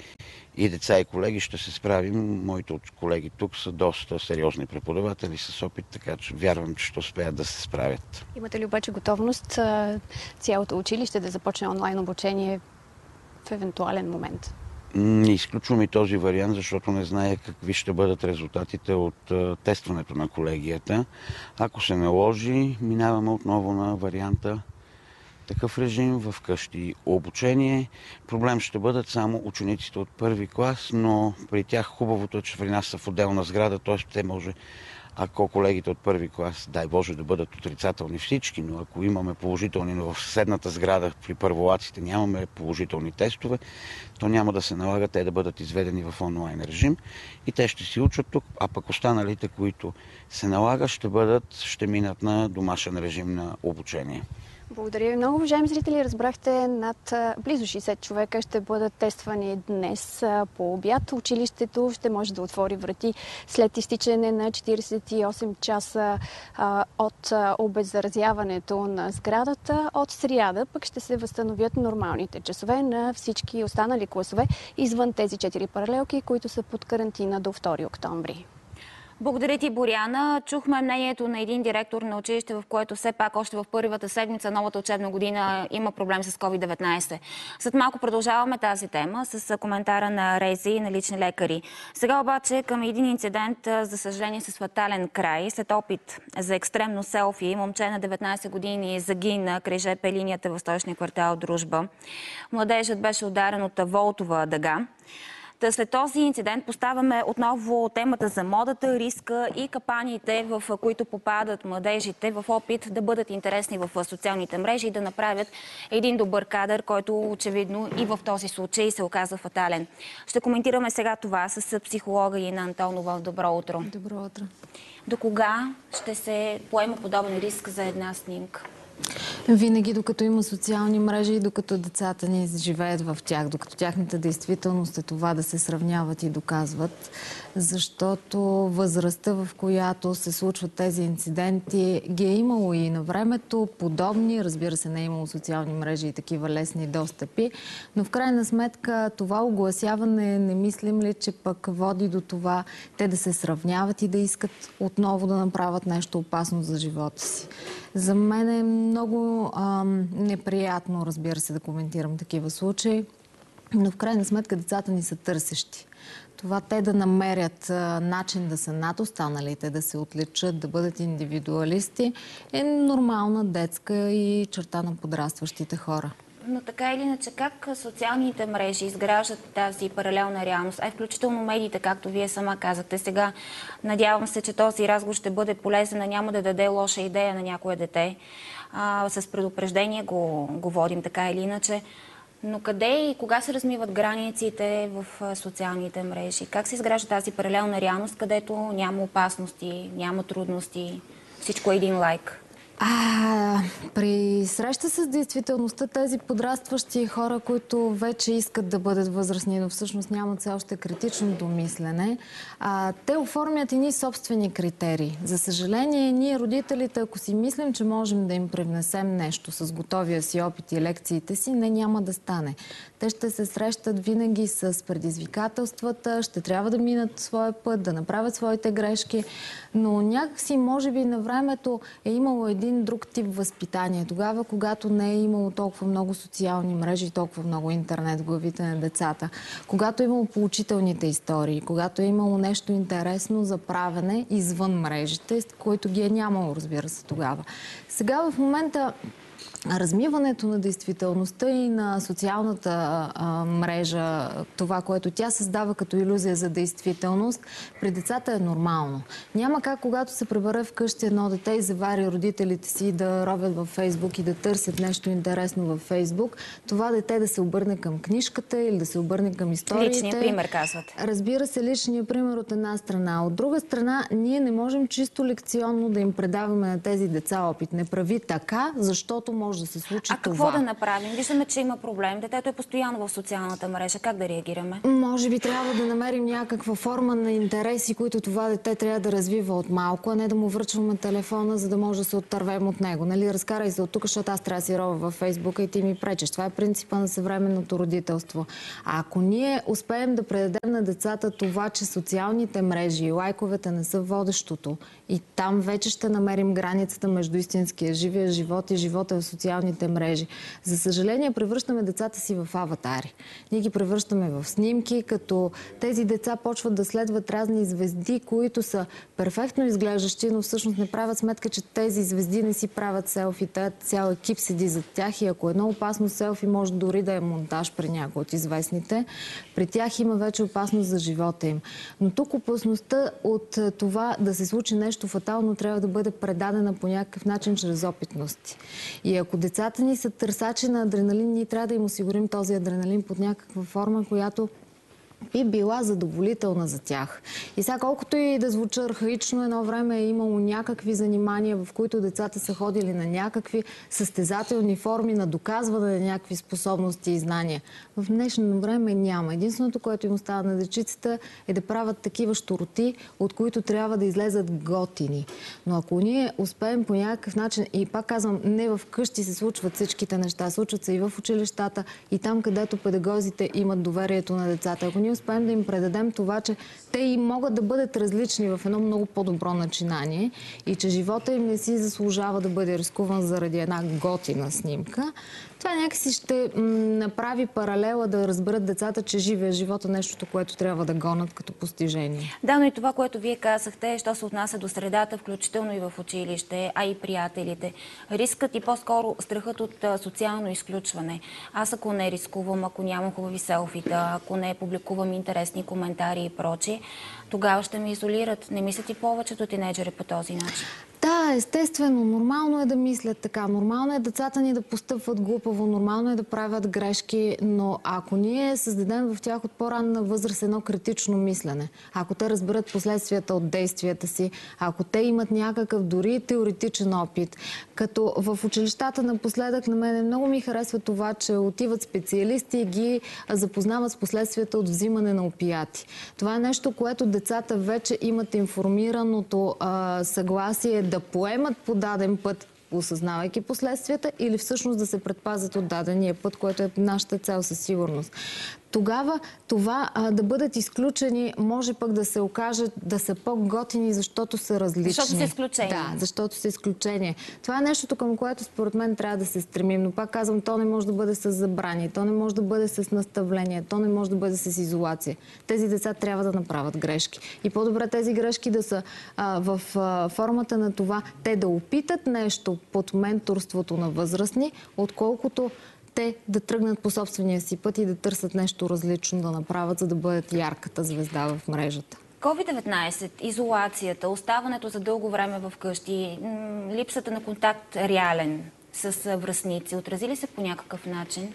и деца и колеги ще се справим. Моите колеги тук са доста сериозни преподаватели с опит, така че вярвам, че ще успеят да се справят. Имате ли обаче готовност цялото училище да започне онлайн обучение в евентуален момент? Не изключвам и този вариант, защото не зная какви ще бъдат резултатите от тестването на колегията. Ако се наложи, минаваме отново на варианта такъв режим в къщи обучение. Проблем ще бъдат само учениците от първи клас, но при тях хубавото е, че при нас са в отделна сграда, т.е. те може, ако колегите от първи клас, дай Боже да бъдат отрицателни всички, но ако имаме положителни, но в съседната сграда при първолаците нямаме положителни тестове, то няма да се налага те да бъдат изведени в онлайн режим и те ще си учат тук, а пък останалите, които се налага, ще минат на домашен режим на обучение. Благодаря ви много, уважаеми зрители. Разбрахте, над близо 60 човека ще бъдат тествани днес по обяд. Училището ще може да отвори врати след изтичане на 48 часа от обеззаразяването на сградата. От сряда пък ще се възстановят нормалните часове на всички останали класове извън тези 4 паралелки, които са под карантина до 2 октомври. Благодаря ти, Боряна. Чухме мнението на един директор на училище, в което все пак още в първата седмица новата учебна година има проблем с COVID-19. След малко продължаваме тази тема с коментара на РЗИ и на лични лекари. Сега обаче към един инцидент, за съжаление, с фатален край. След опит за екстремно селфи, момче на 19 години загина край ЖП линията в столичния квартал Дружба. Младежът беше ударен от волтова дъга. След този инцидент поставяме отново темата за модата, риска и капаниите, в които попадат младежите в опит да бъдат интересни в социалните мрежи и да направят един добър кадър, който очевидно и в този случай се оказа фатален. Ще коментираме сега това с психолога Ина Антонова. Добро утро. Добро утро. До кога ще се поема подобен риск за една снимка? Винаги докато има социални мрежи и докато децата ни живеят в тях, докато тяхната действителност е това да се сравняват и доказват, защото възрастта, в която се случват тези инциденти, ги е имало и на времето подобни, разбира се, не е имало социални мрежи и такива лесни достъпи, но в крайна сметка това огласяване, не мислим ли, че пък води до това те да се сравняват и да искат отново да направят нещо опасно за живота си. За мен е много неприятно, разбира се, да коментирам такива случаи, но в крайна сметка децата ни са търсещи. Това те да намерят начин да са над останалите, да се отличат, да бъдат индивидуалисти, е нормална детска и черта на подрастващите хора. Но така или иначе, как социалните мрежи изграждат тази паралелна реалност, а включително медиите, както вие сама казахте сега? Надявам се, че този разговор ще бъде полезен, а няма да даде лоша идея на някое дете. С предупреждение го водим така или иначе. Но къде и кога се размиват границите в социалните мрежи? Как се изгражда тази паралелна реалност, където няма опасности, няма трудности, всичко е един лайк? При среща с действителността тези подрастващи хора, които вече искат да бъдат възрастни, но всъщност нямат все още критично домислене, те оформят едни собствени критерии. За съжаление, ние родителите, ако си мислим, че можем да им привнесем нещо с готовия си опит и лекциите си, няма да стане. Те ще се срещат винаги с предизвикателствата, ще трябва да минат своя път, да направят своите грешки, но някакси, може би, на времето е имало един друг тип възпитание. Тогава, когато не е имало толкова много социални мрежи и толкова много интернет в главите на децата, когато е имало поучителните истории, когато е имало нещо интересно за правене извън мрежите, което ги е нямало, разбира се, тогава. Сега в момента размиването на действителността и на социалната мрежа, това, което тя създава като илюзия за действителност, при децата е нормално. Няма как, когато се прибере вкъщи едно дете и завари родителите си да ровят във Фейсбук и да търсят нещо интересно във Фейсбук, това дете да се обърне към книжката или да се обърне към историите. Личният пример, казвате. Разбира се, личният пример от една страна. От друга страна, ние не можем чисто лекционно да им предаваме на тези деца опит. Не прави така, защото може да се случи това. А какво да направим? Виждаме, че има проблем. Детето е постоянно в социалната мрежа. Как да реагираме? Може би трябва да намерим някаква форма на интереси, които това дете трябва да развива от малко, а не да му връчваме телефона, за да може да се оттървем от него. Нали, разкарай се от тук, защото аз трябва да си робя във Фейсбука и ти ми пречеш. Това е принципа на съвременното родителство. А ако ние успеем да предадем на децата това, че социалните мрежи и лайковете не са водещото, и там вече ще намерим границата между истинския живия живот и живота в социалните мрежи. За съжаление, превръщаме децата си в аватари. Ние ги превръщаме в снимки, като тези деца почват да следват разни звезди, които са перфектно изглеждащи, но всъщност не правят сметка, че тези звезди не си правят селфита. Цял екип седи зад тях и ако едно опасно селфи може дори да е монтаж при някои от известните, при тях има вече опасност за живота им. Но тук опасността от това да се случи нещо фатално трябва да бъде предадена по някакъв начин чрез опитности. И ако децата ни са търсачи на адреналин, ние трябва да им осигурим този адреналин под някаква форма, която би била задоволителна за тях. И сега, колкото и да звуча архаично, едно време е имало някакви занимания, в които децата са ходили на някакви състезателни форми на доказване на някакви способности и знания. В днешно време няма. Единственото, което им остава на дечицата, е да правят такива щуроти, от които трябва да излезат готини. Но ако ние успеем по някакъв начин, и пак казвам, не в къщи се случват всичките неща, случват се и в училищата, и там, където педагозите имат доверието на децата. Ако ние успеем да им предадем това, че те и могат да бъдат различни в едно много по-добро начинание и че живота им не си заслужава да бъде рискуван заради една готина снимка, това някакси ще направи паралела да разберат децата, че живия живот е нещото, което трябва да гонят като постижение. Да, но и това, което вие казахте, що се отнася до средата, включително и в училище, а и приятелите. Рискът и по-скоро страхът от социално изключване. Аз ако не рискувам, ако нямам хубави селфита, ако не публикувам интересни коментари и прочие, тогава ще ме изолират. Не мислят и повечето тинейджери по този начин? Да, естествено. Нормално е да мислят така. Нормално е децата ни да постъпват глупаво, нормално е да правят грешки, но ако ние създадем в тях от по-ранна възраст едно критично мислене, ако те разберат последствията от действията си, ако те имат някакъв дори теоретичен опит, като в училищата напоследък на мен много ми харесва това, че отиват специалисти и ги запознават с последствията от взимане на опияти. Това е нещо, което децата вече имат информираното съгласие да поемат по даден път, осъзнавайки последствията, или всъщност да се предпазят от дадения път, което е нашата цел със сигурност. Тогава това да бъдат изключени, може пък да се окажат да са по-готини, защото са различни. Защото са изключения. Да, защото са изключения. Това е нещото, към което според мен трябва да се стремим. Но пак казвам, то не може да бъде с забрани, то не може да бъде с наставление, то не може да бъде с изолация. Тези деца трябва да направят грешки. И по-добре тези грешки да са в формата на това те да опитат нещо под менторството на възрастни, отколкото те да тръгнат по собствения си път и да търсят нещо различно да направят, за да бъдат ярката звезда в мрежата. COVID-19, изолацията, оставането за дълго време в къщи, липсата на контакт реален с връстници, отрази ли се по някакъв начин?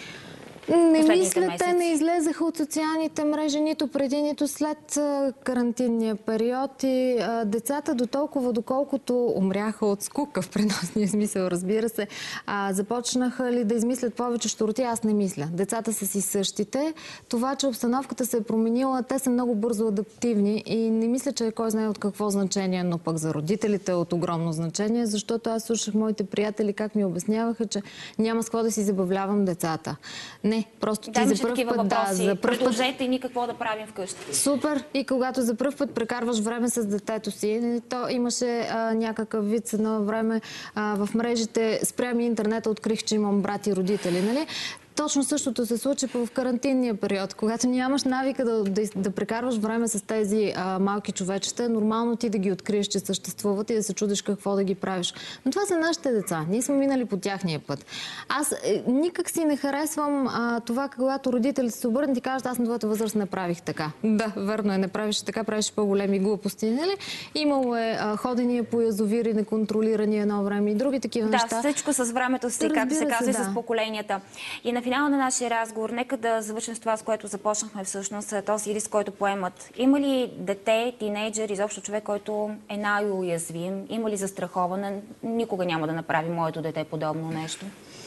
Не мисля, те не излезаха от социалните мрежи нито преди, нито след карантинния период и децата доколкото умряха от скука в преносния смисъл, разбира се, започнаха ли да измислят повече щуроти, аз не мисля. Децата са си същите. Това, че обстановката се е променила, те са много бързо адаптивни и не мисля, че кой знае от какво значение, но пък за родителите е от огромно значение, защото аз слушах моите приятели как ми обясняваха, че няма с какво да си забавлявам децата. Не, просто ти за пръв път, предложете ни какво да правим вкъщи. Супер! И когато за пръв път прекарваш време с детето си, то имаше някакъв вид с едно време в мрежите, спря ми интернета, открих, че имам брат и родители, нали? Точно същото се случи в карантинния период. Когато нямаш навика да прекарваш време с тези малки човечета, е нормално ти да ги откриеш, че съществуват и да се чудиш какво да ги правиш. Но това са нашите деца. Ние сме минали по тяхния път. Аз никак си не харесвам това, когато родителите се обърнат и кажат, аз на твоята възраст не правих така. Да, верно е, не правиш така, правиш по-големи глупости. Нали? Имало е ходения по язовири, неконтролирани едно време и други такива неща. Да, всичко с времето си, както се казва, и с поколенията. И на финала на нашия разговор, нека да завършим с това, с което започнахме всъщност, този риск, който поемат. Има ли дете, тинейджър, изобщо човек, който е най-уязвим? Има ли застраховане? Никога няма да направи моето дете подобно нещо.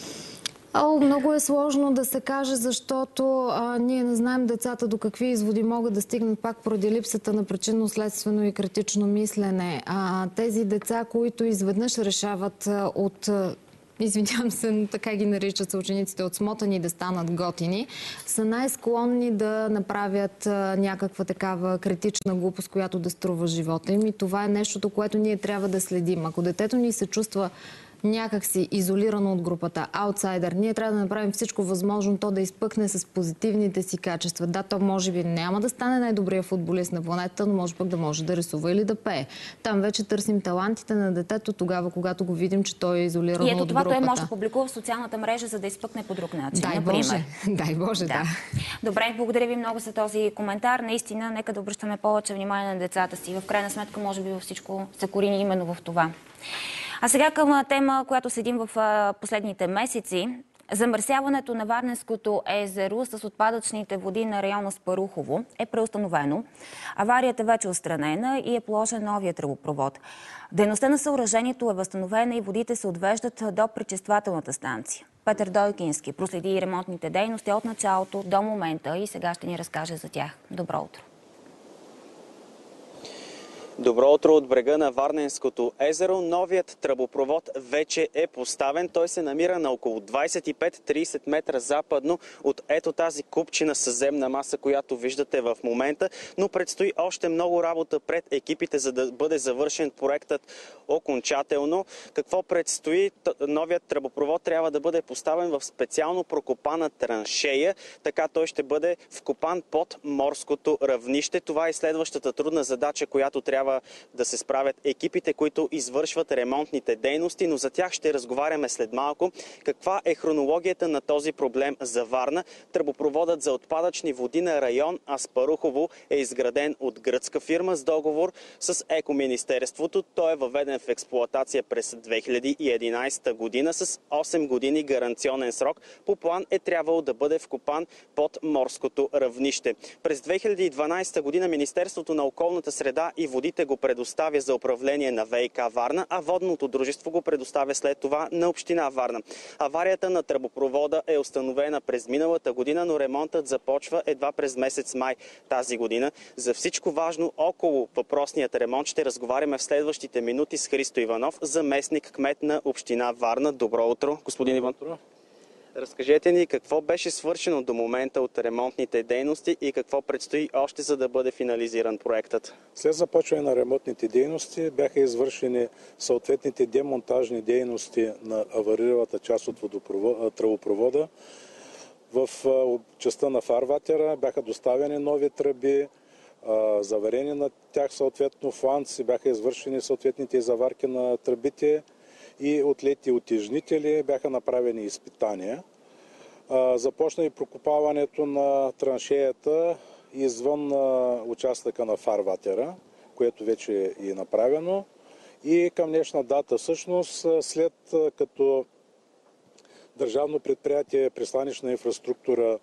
Много е сложно да се каже, защото ние не знаем децата до какви изводи могат да стигнат пак поради липсата на причинно-следствено и критично мислене. Тези деца, които изведнъж решават извинявам се, но така ги наричат съучениците, от смотани да станат готини, са най-склонни да направят някаква такава критична глупост, която да струва живота им. И това е нещото, което ние трябва да следим. Ако детето ни се чувства някак си изолирано от групата, аутсайдер, ние трябва да направим всичко възможно то да изпъкне с позитивните си качества. Да, то може би няма да стане най-добрия футболист на планетата, но може пък да може да рисува или да пее. Там вече търсим талантите на детето тогава, когато го видим, че той е изолирано от групата. И ето това той може да публикува в социалната мрежа, за да изпъкне по друг начин. Дай Боже. Дай Боже, да. Добре, благодаря ви много за този коментар. Наистина, нека да обръщаме повече внимание на децата си. В крайна сметка, може би във всичко се корени именно в това. А сега към тема, която следим в последните месеци. Замърсяването на Варненското езеро с отпадъчните води на района Спарухово е преустановено. Аварията вече е отстранена и е положен новия тръбопровод. Дейността на съоръжението е възстановена и водите се отвеждат до пречиствателната станция. Петър Дойкински проследи ремонтните дейности от началото до момента и сега ще ни разкаже за тях. Добро утро! Добро утро от брега на Варненското езеро. Новият тръбопровод вече е поставен. Той се намира на около 25-30 метра западно от ето тази купчина със земна маса, която виждате в момента. Но предстои още много работа пред екипите, за да бъде завършен проектът окончателно. Какво предстои? Новият тръбопровод трябва да бъде поставен в специално прокопана траншея. Така той ще бъде вкопан под морското равнище. Това е следващата трудна задача, която трябва трябва да се справят екипите, които извършват ремонтните дейности, но за тях ще разговаряме след малко. Каква е хронологията на този проблем за Варна? Тръбопроводът за отпадъчни води на район Аспарухово е изграден от гръцка фирма с договор с Екоминистерството. Той е въведен в експлоатация през 2011 година с 8 години гаранционен срок. По план е трябвало да бъде вкопан под морското равнище. През 2012 година Министерството на околната среда и водите го предоставя за управление на ВиК Варна, а водното дружество го предоставя след това на община Варна. Аварията на тръбопровода е установена през миналата година, но ремонтът започва едва през месец май тази година. За всичко важно около въпросният ремонт ще разговаряме в следващите минути с Христо Иванов, заместник кмет на община Варна. Добро утро, господин Иванов. Разкажете ни какво беше свършено до момента от ремонтните дейности и какво предстои още, за да бъде финализиран проектът. След започване на ремонтните дейности бяха извършени съответните демонтажни дейности на авариралата част от тръбопровода. В частта на фарватера бяха доставени нови тръби, заварени на тях съответно фланци, бяха извършени съответните заварки на тръбите и отлети утежнители, бяха направени изпитания. Започна и прокопаването на траншеята извън участъка на фарватера, което вече е направено. И към днешна дата всъщност, след като Държавно предприятие Пристанищна инфраструктура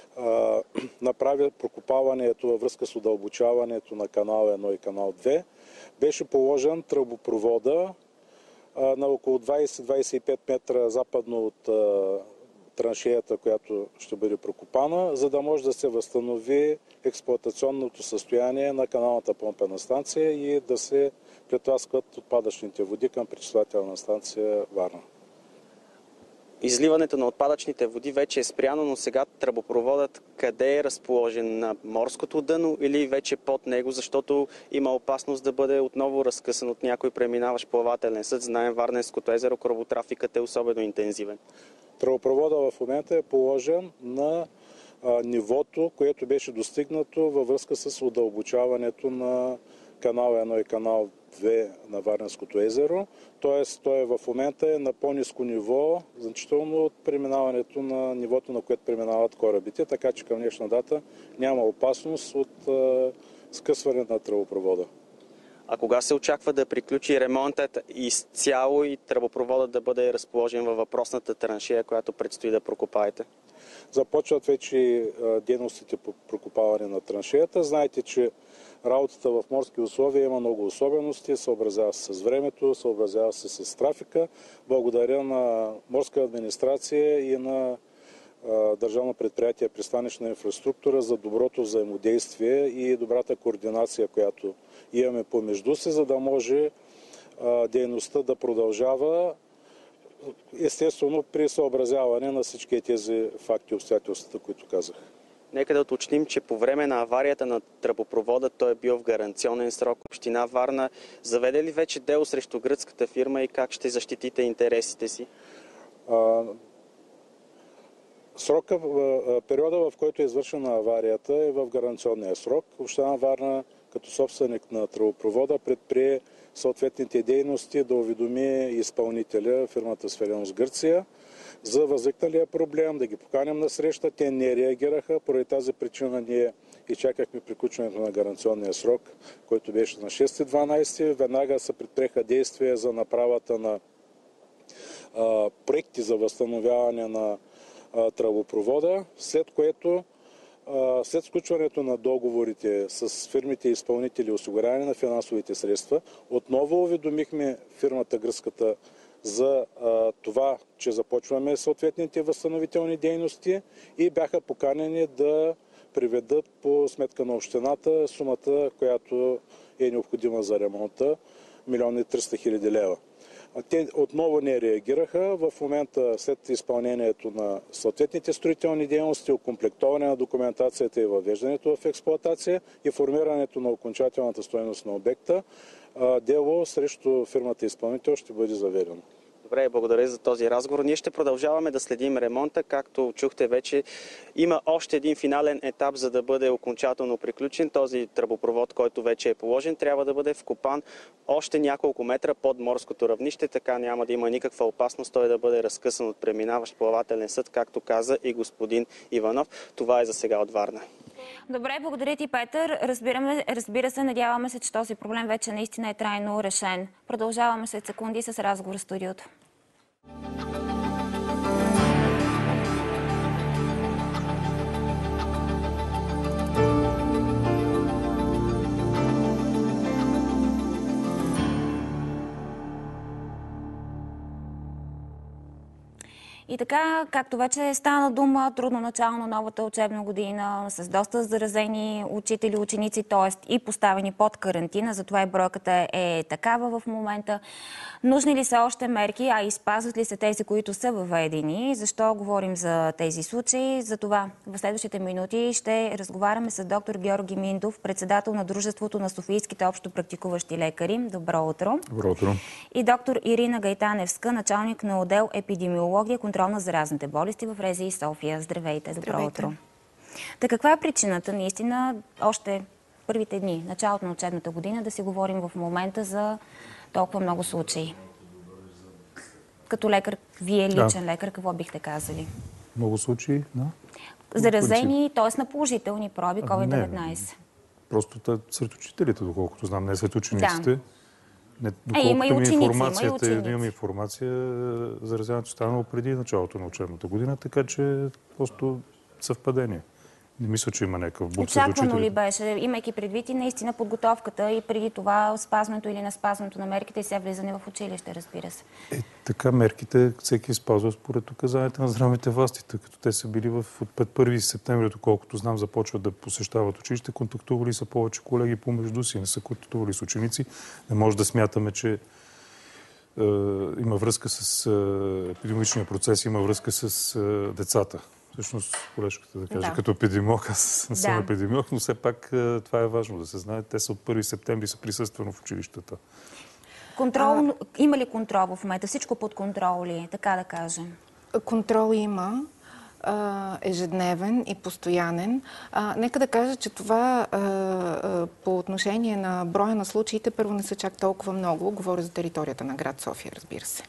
направи прокопаването във връзка с удълбочаването на канал 1 и канал 2, беше положен тръбопровода на около 20-25 метра западно от траншеята, която ще бъде прокопана, за да може да се възстанови експлоатационното състояние на каналната помпена станция и да се претласкват отпадъчните води към пречиствателна станция Варна. Изливането на отпадъчните води вече е спряно, но сега тръбопроводът къде е разположен? На морското дъно или вече под него, защото има опасност да бъде отново разкъсан от някой преминаващ плавателен съд? Знаем, Варненското езеро, коработрафикът е особено интензивен. Тръбопроводът в момента е положен на нивото, което беше достигнато във връзка с удълбочаването на канал 1 и канал 2 на Варненското езеро. Тоест, той в момента е на по-ниско ниво, значително от преминаването на нивото, на което преминават корабите, така че към днешна дата няма опасност от скъсване на тръбопровода. А кога се очаква да приключи ремонтът изцяло и тръбопроводът да бъде разположен във въпросната траншея, която предстои да прокопаете? Започват вече дейностите по прокопаване на траншеята. Знаете, че работата в морски условия има много особености, съобразява се с времето, съобразява се с трафика. Благодаря на морска администрация и на Държавно предприятие Пристанищна инфраструктура за доброто взаимодействие и добрата координация, която имаме помежду си, за да може дейността да продължава, естествено при съобразяване на всички тези факти и обстоятелствата, които казах. Нека да уточним, че по време на аварията на тръбопровода той е бил в гаранционен срок. Община Варна заведе ли вече дело срещу гръцката фирма и как ще защитите интересите си? Периода, в който е извършена аварията, е в гаранционния срок. Община Варна, като собственик на тръбопровода, предприе съответните дейности да уведоми изпълнителя, фирмата Сференост Гърция, за възникналия проблем, да ги поканим на среща. Те не реагираха. Поради тази причина ние изчакахме приключването на гаранционния срок, който беше на 6.12. Веднага се предприеха действия за направата на проекти за възстановяване на тръбопровода, след което след сключването на договорите с фирмите изпълнители и осигуряване на финансовите средства, отново уведомихме фирмата гръцката за това, че започваме съответните възстановителни дейности и бяха поканени да приведат по сметка на общината сумата, която е необходима за ремонта, 1 300 000 лева. Те отново не реагираха. В момента, след изпълнението на съответните строителни дейности, окомплектоване на документацията и въвеждането в експлоатация и формирането на окончателната стойност на обекта, дело срещу фирмата изпълнител ще бъде заведено. Добре, благодаря за този разговор. Ние ще продължаваме да следим ремонта. Както чухте вече, има още един финален етап, за да бъде окончателно приключен. Този тръбопровод, който вече е положен, трябва да бъде вкопан още няколко метра под морското равнище. Така няма да има никаква опасност той да бъде разкъсан от преминаващ плавателен съд, както каза и господин Иванов. Това е за сега от Варна. Добре, благодаря ти, Петър. Разбира се, надяваме се, че този проблем вече наистина е трайно решен. Продължаваме след секунди с разговор в студиото. И така, както вече стана дума, трудно начало на новата учебна година, с доста заразени учители, ученици, т.е. и поставени под карантина, затова и бройката е такава в момента. Нужни ли са още мерки, а и спазват ли се тези, които са въведени? Защо говорим за тези случаи? За това в следващите минути ще разговаряме с доктор Георги Миндов, председател на Дружеството на софийските общо практикуващи лекари. Добро утро. Добро утро. И доктор Ирина Гайтаневска, началник на отдел епидемиология, контрол на заразните болести в РЗИ София. Здравейте, добро утро. Та каква е причината наистина още първите дни, началото на учебната година, да си говорим в момента за толкова много случаи? Като лекар, вие личен лекар, какво бихте казали? Много случаи, да. Заразени, т.е. на положителни проби COVID-19. Просто сред учителите, доколкото знам, не сред учениците. Да. Има и ученици, имам информация, заразяването станало преди началото на учебната година, така че просто съвпадение. Не мисля, че има някакъв бум сред учителите. Очаквано ли беше, имайки предвид и наистина подготовката и преди това спазването или не спазването на мерките и сега влизане в училище, разбира се? Така мерките всеки спазва според указанията на здравните власти, тъй като те са били от 1 септември, доколкото знам, започват да посещават училище, контактували са повече колеги помежду си, не са контактували с ученици. Не може да смятаме, че има връзка с епидемиологичния процес, има връзка с децата. Всъщност, колежката да каже, като епидемиолог, аз не съм епидемиолог, но все пак това е важно да се знае. Те са от 1 септември са присъствено в училищата. Контрол, има ли контрол в момента? Всичко под контрол ли, така да кажем? Контрол има, ежедневен и постоянен. Нека да кажа, че това по отношение на броя на случаите първо не са чак толкова много. Говоря за територията на град София, разбира се.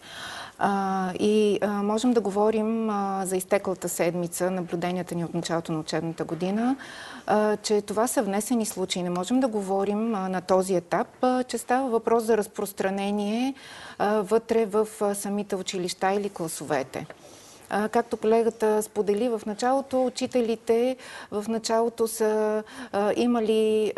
И можем да говорим за изтеклата седмица, наблюденията ни от началото на учебната година, че това са внесени случаи. Не можем да говорим на този етап, че става въпрос за разпространение вътре в самите училища или класовете. Както колегата сподели в началото, учителите в началото са имали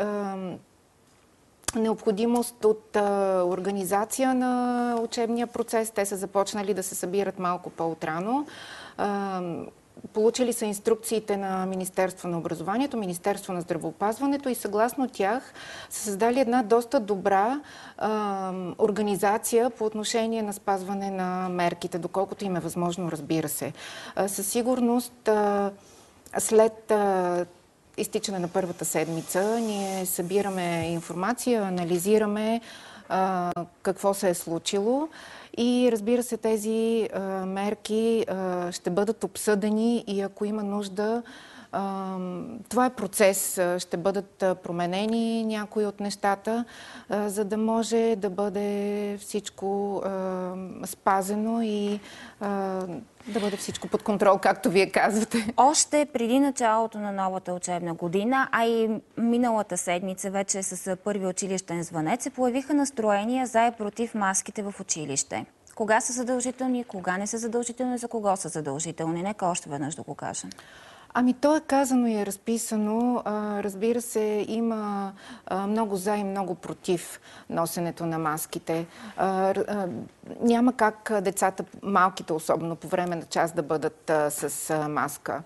необходимост от организация на учебния процес. Те са започнали да се събират малко по-отрано. Получили са инструкциите на Министерство на образованието, Министерство на здравеопазването и съгласно тях са създали една доста добра организация по отношение на спазване на мерките, доколкото им е възможно, разбира се. Със сигурност след изтичане на първата седмица ние събираме информация, анализираме какво се е случило и разбира се тези мерки ще бъдат обсъдени и ако има нужда, това е процес, ще бъдат променени някои от нещата, за да може да бъде всичко спазено и да бъде всичко под контрол, както вие казвате. Още преди началото на новата учебна година, а и миналата седмица, вече с първи училищен звънец, се появиха настроения за и против маските в училище. Кога са задължителни, кога не са задължителни, за кого са задължителни? Нека още веднъж да го кажем. Ами то е казано и е разписано. Разбира се, има много за и много против носенето на маските. Няма как децата, малките особено, по време на час да бъдат с маска.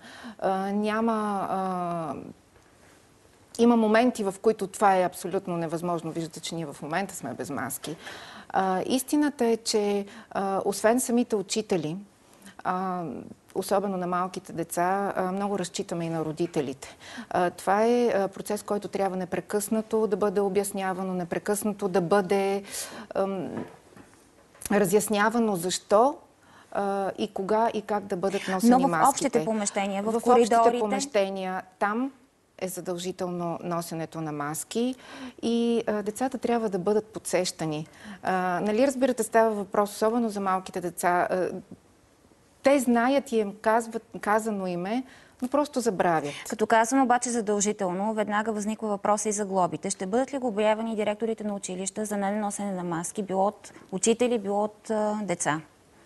Има моменти, в които това е абсолютно невъзможно. Виждате, че ние в момента сме без маски. Истината е, че освен самите учители, особено на малките деца, много разчитаме и на родителите. Това е процес, който трябва непрекъснато да бъде обяснявано, непрекъснато да бъде разяснявано защо и кога и как да бъдат носени маските. Но в общите помещения, в общите коридорите? помещения, там е задължително носенето на маски и децата трябва да бъдат подсещани. Нали разбирате, става въпрос, особено за малките деца. Те знаят и им казано им е, но просто забравят. Като казвам обаче задължително, веднага възниква въпроса и за глобите. Ще бъдат ли глобявани директорите на училища за неносене на маски, било от учители, било от деца?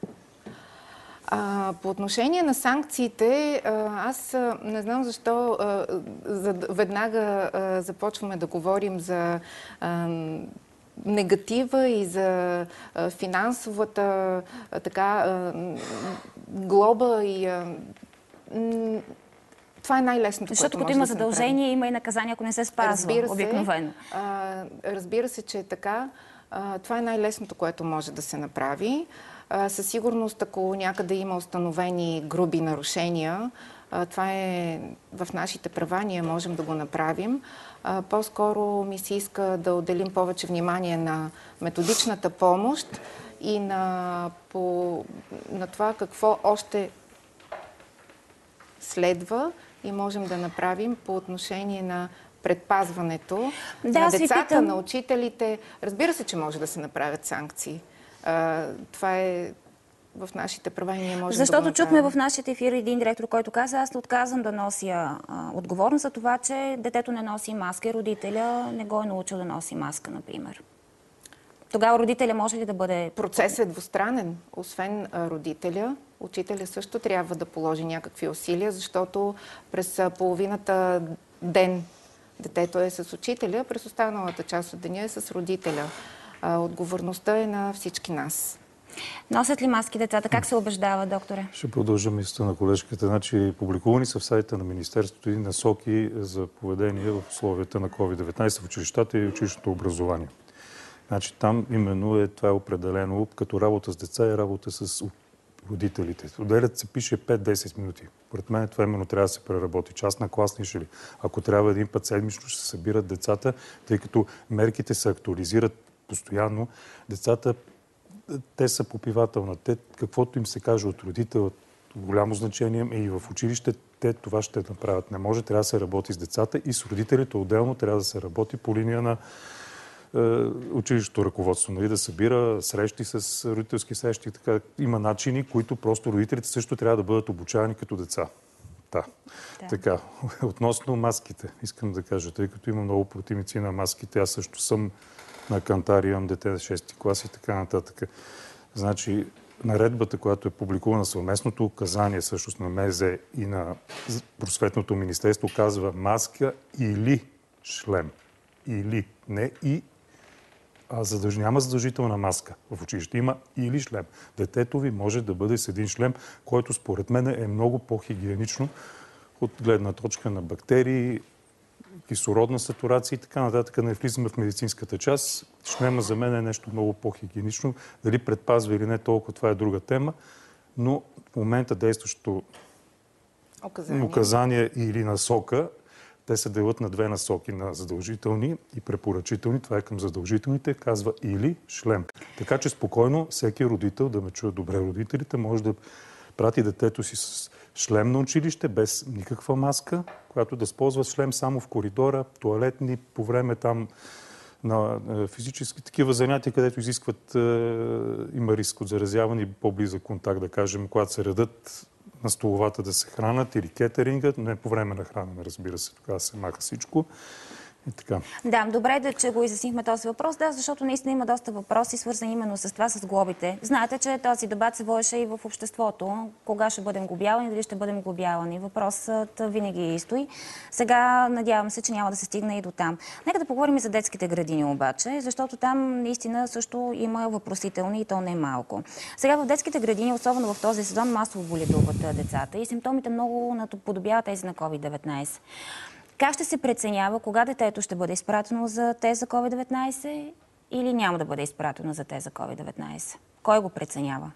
По отношение на санкциите, аз не знам защо веднага започваме да говорим за негатива и за финансовата глоба и това е най-лесното, защото което като има задължение, има и наказание, ако не се спазва обикновено. Разбира се, че е така. Това е най-лесното, което може да се направи. Със сигурност, ако някъде има установени груби нарушения, това е в нашите права, ние можем да го направим. По-скоро ми се иска да отделим повече внимание на методичната помощ и на това какво още следва и можем да направим по отношение на предпазването на децата, на учителите. Разбира се, че може да се направят санкции. Това е в нашите права и ние можем да го направим. Защото чухме в нашия ефир един директор, който каза, аз не отказвам да нося отговорност за това, че детето не носи маска и родителя не го е научил да носи маска, например. Тогава родителя може ли да бъде... Процесът е двустранен. Освен родителя, учителя също трябва да положи някакви усилия, защото през половината ден детето е с учителя, през останалата част от деня е с родителя. Отговорността е на всички нас. Носят ли маски децата? Как се убеждава, докторе? Ще продължа мисълта на колежката. Значи, публикувани са в сайта на Министерството и насоки за поведение в условията на COVID-19 в училищата и училищното образование. Значи, там именно това е определено като работа с деца и работа с родителите. Отделят се пише 5-10 минути. Поред мен това именно трябва да се преработи. Част на класни шили. Ако трябва един път седмично ще се събират децата, тъй като мерките се актуализират постоянно. Децата, те са попивателна. Те, каквото им се каже от родител, голямо значение и в училище, те това ще направят. Не може, трябва да се работи с децата и с родителите отделно трябва да се работи по линия на училището ръководство, нали, да събира срещи с родителски срещи. Така. Има начини, които просто родителите също трябва да бъдат обучавани като деца. Да. Така, относно маските, искам да кажа, тъй като има много противници на маските, аз също съм на кантар, имам дете на 6-ти клас и така нататък. Значи, наредбата, която е публикувана съвместното указание всъщност на МЗ и на Просветното министерство, казва маска или шлем. Или, не и, няма задължителна маска в училище. Има или шлем. Детето ви може да бъде с един шлем, който според мен е много по-хигиенично от гледна точка на бактерии, кислородна сатурация и така нататък. Не влизаме в медицинската част. Шлема за мен е нещо много по-хигиенично. Дали предпазва или не толкова, това е друга тема. Но в момента действащото указание или насока, те се делят на две насоки, на задължителни и препоръчителни. Това е към задължителните, казва или шлем. Така че спокойно всеки родител, да ме чуят добре родителите, може да прати детето си с шлем на училище, без никаква маска, която да използва шлем само в коридора, туалетни, по време там на физически такива занятия, където изискват, има риск от заразяване и по-близък контакт, да кажем, когато се редат на столовата да се хранат или кетеринга, не по време на хранене, разбира се, тогава се маха всичко. И така. Да, добре че го изяснихме този въпрос, да, защото наистина има доста въпроси, свързани именно с това, с глобите. Знаете, че този дебат се водеше и в обществото. Кога ще бъдем глобявани, дали ще бъдем глобявани. Въпросът винаги стои. Сега надявам се, че няма да се стигне и до там. Нека да поговорим и за детските градини обаче, защото там наистина също има въпросителни и то не е малко. Сега в детските градини, особено в този сезон, масово боледуват децата и симптомите много наподобяват тези на COVID-19. Как ще се преценява кога детето ще бъде изпратено за тест за COVID-19 или няма да бъде изпратено за тест за COVID-19? Кой го преценява?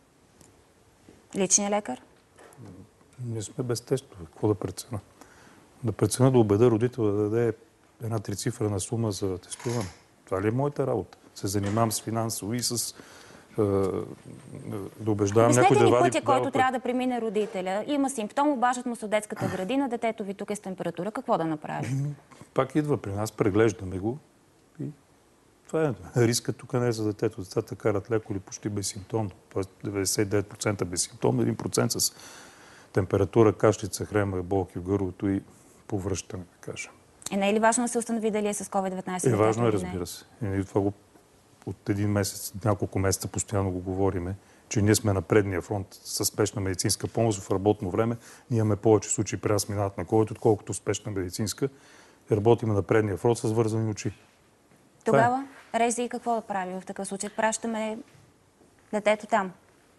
Личният лекар? Ние сме без тестове. Какво да преценя? Да преценя, да убеда родител да даде една трицифрена сума за тестуване. Това ли е моята работа? Се занимавам с финансово и с да убеждавам някой да вади... пътя, който трябва да премине родителя. Има симптом, обаждат му се от детската градина, детето ви тук е с температура. Какво да направи? Пак идва при нас, преглеждаме го и това е. Рискът тук не е за детето. Децата карат леко или почти безсимптомно. Тоест 99% безсимптомно, 1% с температура, кашлица, хрема, болки в гърлото и повръщане, да кажем. Не е ли важно да се установи дали е с COVID-19? Важно е, разбира се. И това го от един месец, няколко месеца постоянно го говориме, че ние сме на предния фронт със спешна медицинска помощ в работно време. Ние имаме повече случаи при нас минават на COVID, отколкото спешна медицинска. И работиме на предния фронт с вързани очи. Тогава РЗИ какво да прави в такъв случай? Пращаме детето там.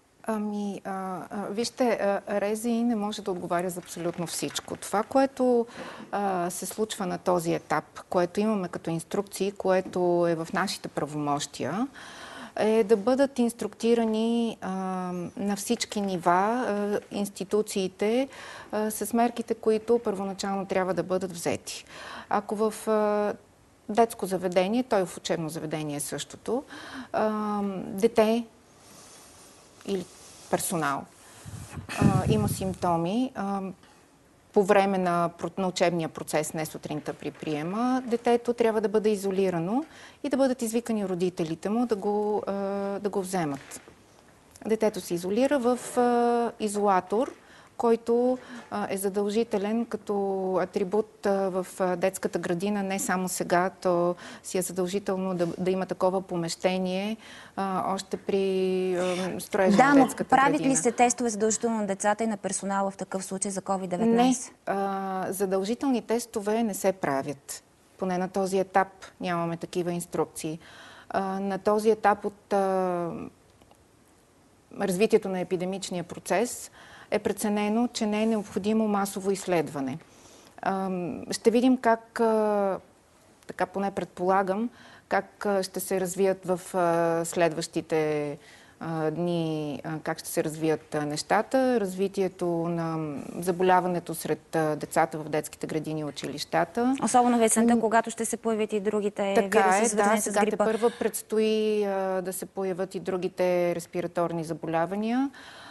Вижте, РЗИ не може да отговаря за абсолютно всичко. Това, което се случва на този етап, което имаме като инструкции, което е в нашите правомощия, е да бъдат инструктирани на всички нива институциите с мерките, които първоначално трябва да бъдат взети. Ако в детско заведение, той в учебно заведение е същото, дете или персонал има симптоми по време на учебния процес, не сутринта при приема, детето трябва да бъде изолирано и да бъдат извикани родителите му да го вземат. Детето се изолира в изолатор, който е задължителен като атрибут в детската градина. Не само сега, то си е задължително да има такова помещение още при строежа на детската градина. Да, но правят ли се тестове задължително на децата и на персонала в такъв случай за COVID-19? Не. Задължителни тестове не се правят. Поне на този етап нямаме такива инструкции. На този етап от развитието на епидемичния процес е преценено, че не е необходимо масово изследване. Ще видим как, така поне предполагам, как ще се развият в следващите дни, как ще се развият нещата, развитието на заболяването сред децата в детските градини и училищата. Особено в есента, когато ще се появят и другите вируси, свързани с грипа. Сега първо предстои да се появят и другите респираторни заболявания.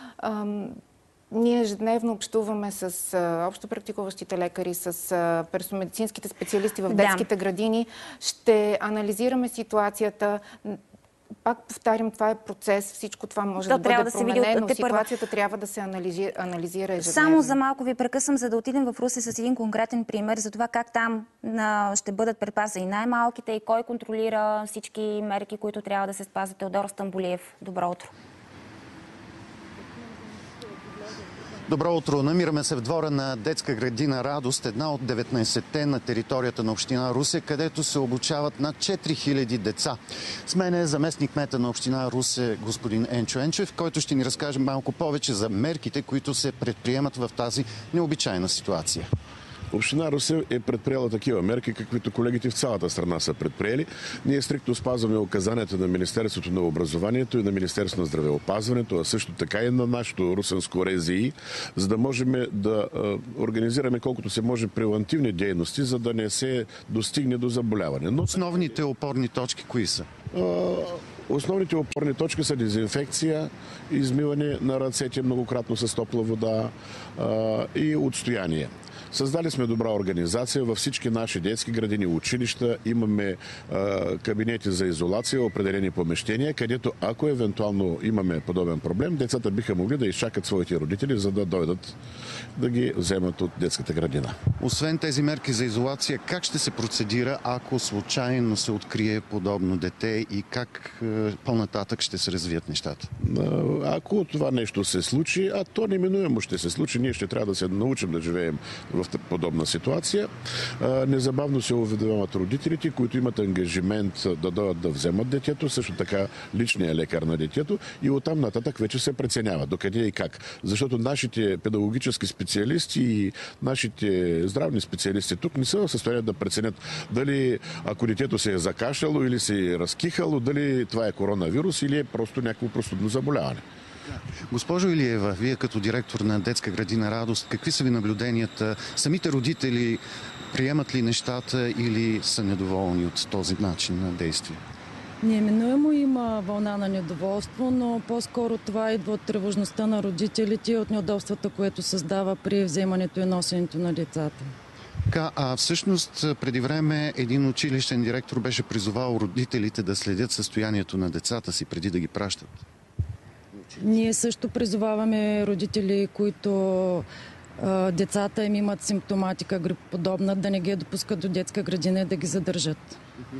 Ние ежедневно общуваме с общопрактикуващите лекари, с медицинските специалисти в детските градини. Ще анализираме ситуацията. Пак повтарям, това е процес, всичко това може да бъде променено, но ситуацията трябва да се анализира ежедневно. Само за малко ви прекъсвам, за да отидем в Русе с един конкретен пример за това как там ще бъдат предпазени най-малките и кой контролира всички мерки, които трябва да се спазват. Теодор Стамболиев, добро утро. Добро утро! Намираме се в двора на детска градина Радост, една от 19-те на територията на община Русе, където се обучават над 4000 деца. С мен е заместник-кмета на община Русе господин Енчо Енчев, който ще ни разкаже малко повече за мерките, които се предприемат в тази необичайна ситуация. Община Русе е предприела такива мерки, каквито колегите в цялата страна са предприели. Ние стриктно спазваме указанията на Министерството на образованието и на Министерството на здравеопазването, а също така и на нашото русенско РЗИ, за да можем да организираме колкото се може превантивни дейности, за да не се достигне до заболяване. Но основните опорни точки кои са? Основните опорни точки са дезинфекция, измиване на ръцете многократно с топла вода и отстояние. Създали сме добра организация във всички наши детски градини, училища. Имаме кабинети за изолация, определени помещения, където ако евентуално имаме подобен проблем, децата биха могли да изчакат своите родители, за да дойдат да ги вземат от детската градина. Освен тези мерки за изолация, как ще се процедира, ако случайно се открие подобно дете и как по-нататък ще се развият нещата? Ако това нещо се случи, а то неминуемо ще се случи, ние ще трябва да се научим да живеем в подобна ситуация. Незабавно се уведомяват родителите, които имат ангажимент да дойдат да вземат детето, също така личния лекар на детето и оттам нататък вече се преценява докъде и как. Защото нашите педагогически специалисти и нашите здравни специалисти тук не са в състояние да преценят дали ако детето се е закашляло или се е разкихало, дали това е коронавирус или е просто някакво простудно заболяване. Госпожо Илиева, вие като директор на детска градина Радост, какви са ви наблюденията? Самите родители приемат ли нещата или са недоволни от този начин на действие? Неминуемо има вълна на недоволство, но по-скоро това идва от тревожността на родителите и от неудобствата, което създава при вземането и носенето на децата. Всъщност, преди време един училищен директор беше призовал родителите да следят състоянието на децата си преди да ги пращат. Ние също призоваваме родители, които децата им имат симптоматика грипоподобна, да не ги допускат до детска градина и да ги задържат.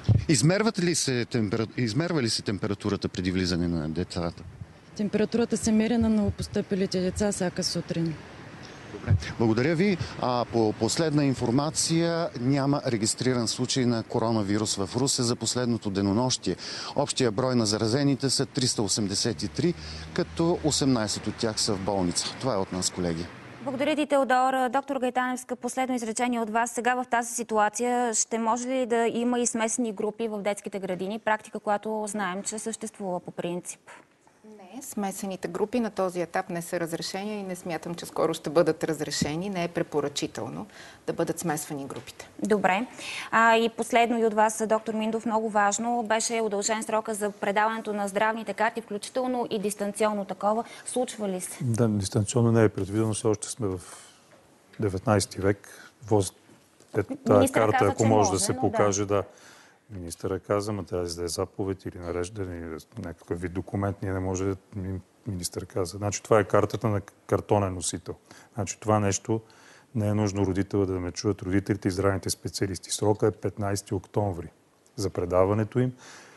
Измерва ли се температурата преди влизане на децата? Температурата се мери на новопостъпилите деца всяка сутрин. Добре. Благодаря ви. По последна информация няма регистриран случай на коронавирус в Русе за последното денонощие. Общия брой на заразените са 383, като 18 от тях са в болница. Това е от нас, колеги. Благодаря ти, Теодор. Доктор Гайтаневска, последно изречение от вас. Сега в тази ситуация ще може ли да има и смесени групи в детските градини? Практика, която знаем, че съществува по принцип. Не, смесените групи на този етап не са разрешени и не смятам, че скоро ще бъдат разрешени. Не е препоръчително да бъдат смесвани групите. Добре. И последно и от вас, доктор Миндов, много важно, беше удължен срока за предаването на здравните карти, включително и дистанционно такова. Случва ли се? Да, дистанционно не е предвидено, все още сме в 19 век. Тази карта, ако може да се покаже, да. Министъра каза, но трябва да е заповед или нареждане, или някакъв вид документ, ние не може, министър каза. Значи това е картата на картонен носител. Значи това нещо не е нужно родителя да ме чуят родителите и здравните специалисти. Срока е 15 октомври за предаването им.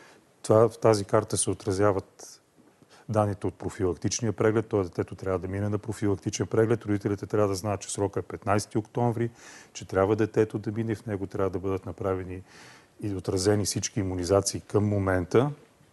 В тази карта се отразяват данните от профилактичния преглед. Т.е. детето трябва да мине на профилактичен преглед. Родителите трябва да знаят, че срока е 15 октомври, че трябва детето да мине. В него трябва да бъдат направени и отразени всички имунизации към момента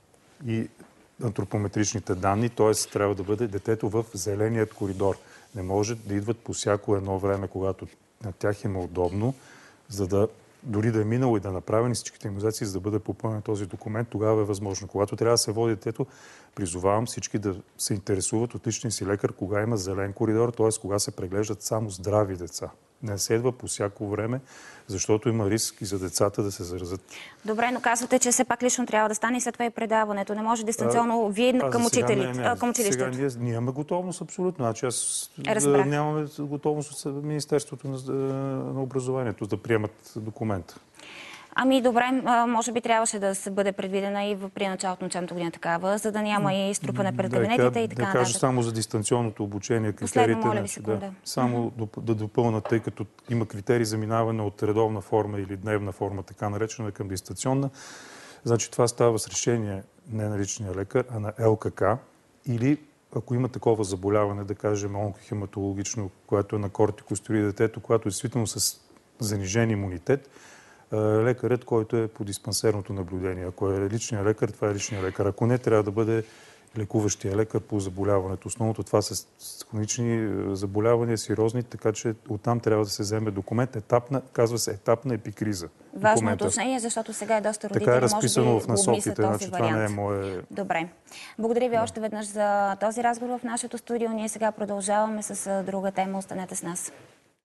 и антропометричните данни, т.е. трябва да бъде детето в зеленият коридор. Не може да идват по всяко едно време, когато на тях им е удобно, за да дори да е минало и да направени всичките имунизации, за да бъде попълнен този документ, тогава е възможно. Когато трябва да се води детето, призовавам всички да се интересуват от личния си лекар, кога има зелен коридор, т.е. кога се преглеждат само здрави деца. Не следва по всяко време, защото има риск и за децата да се заразят. Добре, но казвате, че все пак лично трябва да стане и след това и предаването. Не може дистанционно вие към училището. Сега ние имаме готовност абсолютно. Значи аз нямаме готовност от Министерството на образованието да приемат документа. Добре, може би трябваше да се бъде предвидена и при началото на учебната година такава, за да няма и струпане пред кабинетите и така нататък. Да кажа само за дистанционното обучение, критериите. Само да допълнат, тъй като има критерии за минаване от редовна форма или дневна форма, така наречена, към дистанционна. Значи това става с решение не на личния лекар, а на ЛКК или ако има такова заболяване, да кажем онкохематологично, което е на кортикостероиди детето, което е действително с занижен имунитет, лекарят, който е по диспансерното наблюдение. Ако е личният лекар, това е личният лекар. Ако не, трябва да бъде лекуващия лекар по заболяването. Основното това са хронични заболявания, сериозни, така че оттам трябва да се вземе документ. Казва се етапна епикриза. Важно уточнение, защото сега е доста родители. Така е разписано в насоките, значи това не е мое... Добре. Благодаря ви още веднъж за този разговор в нашето студио. Ние сега продължаваме с друга тема. Останете с нас.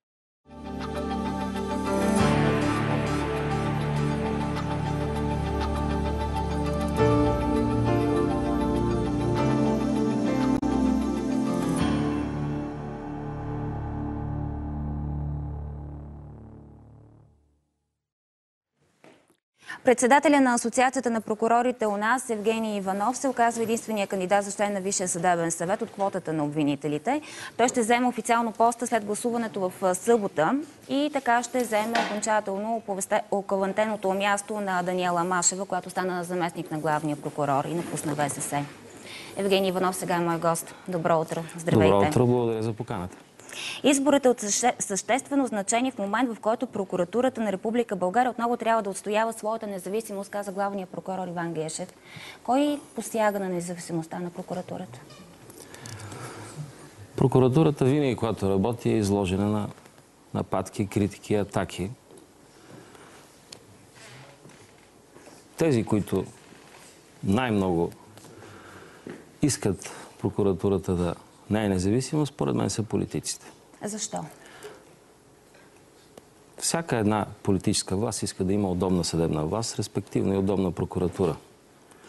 Председателя на Асоциацията на прокурорите у нас, Евгений Иванов, се оказва единствения кандидат за член на Висшия съдебен съвет от квотата на обвинителите. Той ще вземе официално поста след гласуването в събота и така ще вземе окончателно окавантеното място на Даниела Машева, която стана заместник на главния прокурор и напусна ВСС. Евгений Иванов сега е мой гост. Добро утро. Здравейте. Добро утро, благодаря за поканата. Изборът е от съществено значение в момент, в който прокуратурата на Република България отново трябва да отстоява своята независимост, каза главният прокурор Иван Гешев. Кой посяга на независимостта на прокуратурата? Прокуратурата винаги, когато работи, е изложена на нападки, критики, атаки. Тези, които най-много искат прокуратурата да не е независима, според мен са политиците. Защо? Всяка една политическа власт иска да има удобна съдебна власт, респективно и удобна прокуратура.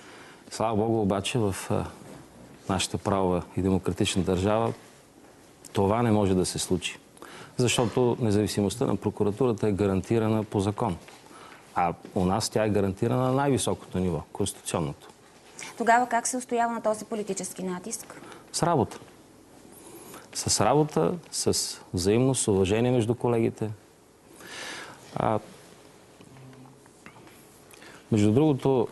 Слава Богу, обаче в нашата правова и демократична държава това не може да се случи. Защото независимостта на прокуратурата е гарантирана по закон. А у нас тя е гарантирана на най-високото ниво, конституционното. Тогава как се устоява на този политически натиск? С работа. С работа, с взаимност, с уважение между колегите. Между другото,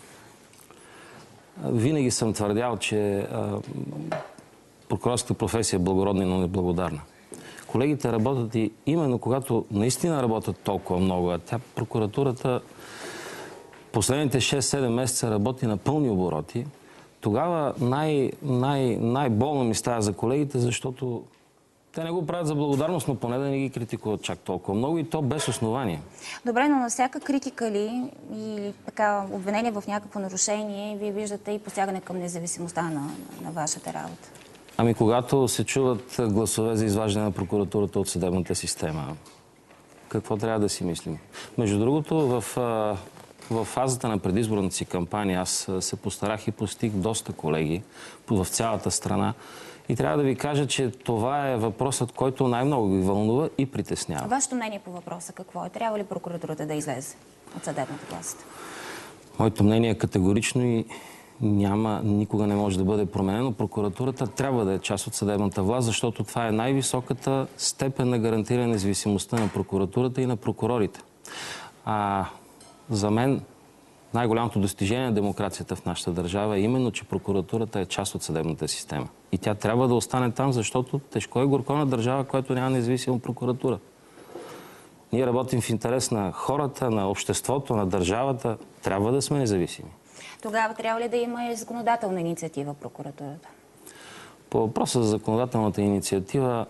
винаги съм твърдял, че прокурорската професия е благородна, но неблагодарна. Колегите работят и именно когато наистина работят толкова много, а прокуратурата последните 6-7 месеца работи на пълни обороти, тогава най-болно ми става за колегите, защото те не го правят за благодарност, но поне да не ги критикуват чак толкова много и то без основание. Добре, но на всяка критика ли и така обвинение в някакво нарушение, вие виждате и посягане към независимостта на вашата работа? Ами когато се чуват гласове за изваждане на прокуратурата от съдебната система, какво трябва да си мислим? Между другото, в фазата на предизборната си кампания аз се постарах и постиг доста колеги в цялата страна. И трябва да ви кажа, че това е въпросът, който най-много ги вълнува и притеснява. Вашето мнение по въпроса какво е? Трябва ли прокуратурата да излезе от съдебната власт? Моето мнение е категорично и никога не може да бъде променено. Прокуратурата трябва да е част от съдебната власт, защото това е най-високата степен на гарантиране независимостта на прокуратурата и на прокурорите. За мен най-голямото достижение на демокрацията в нашата държава е именно, че прокуратурата е част от съдебната система. И тя трябва да остане там, защото тежко е горко на държава, която няма независима прокуратура. Ние работим в интерес на хората, на обществото, на държавата. Трябва да сме независими. Тогава трябва ли да има и законодателна инициатива прокуратурата? По въпроса за законодателната инициатива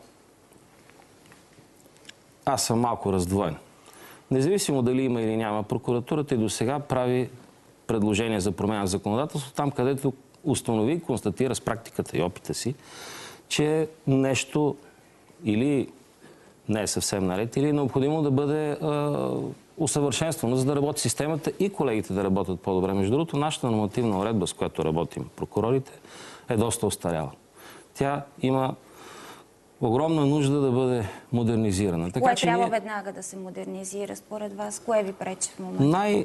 аз съм малко раздвоен. Независимо дали има или няма, прокуратурата и досега прави предложения за промяна в законодателство, там където установи, констатира с практиката и опита си, че нещо или не е съвсем наред, или е необходимо да бъде усъвършенствано, за да работи системата и колегите да работят по-добре. Между другото, нашата нормативна уредба, с която работим прокурорите, е доста остаряла. Тя има огромна нужда да бъде модернизирана. Кое трябва веднага да се модернизира според вас? Кое ви пречи в момента?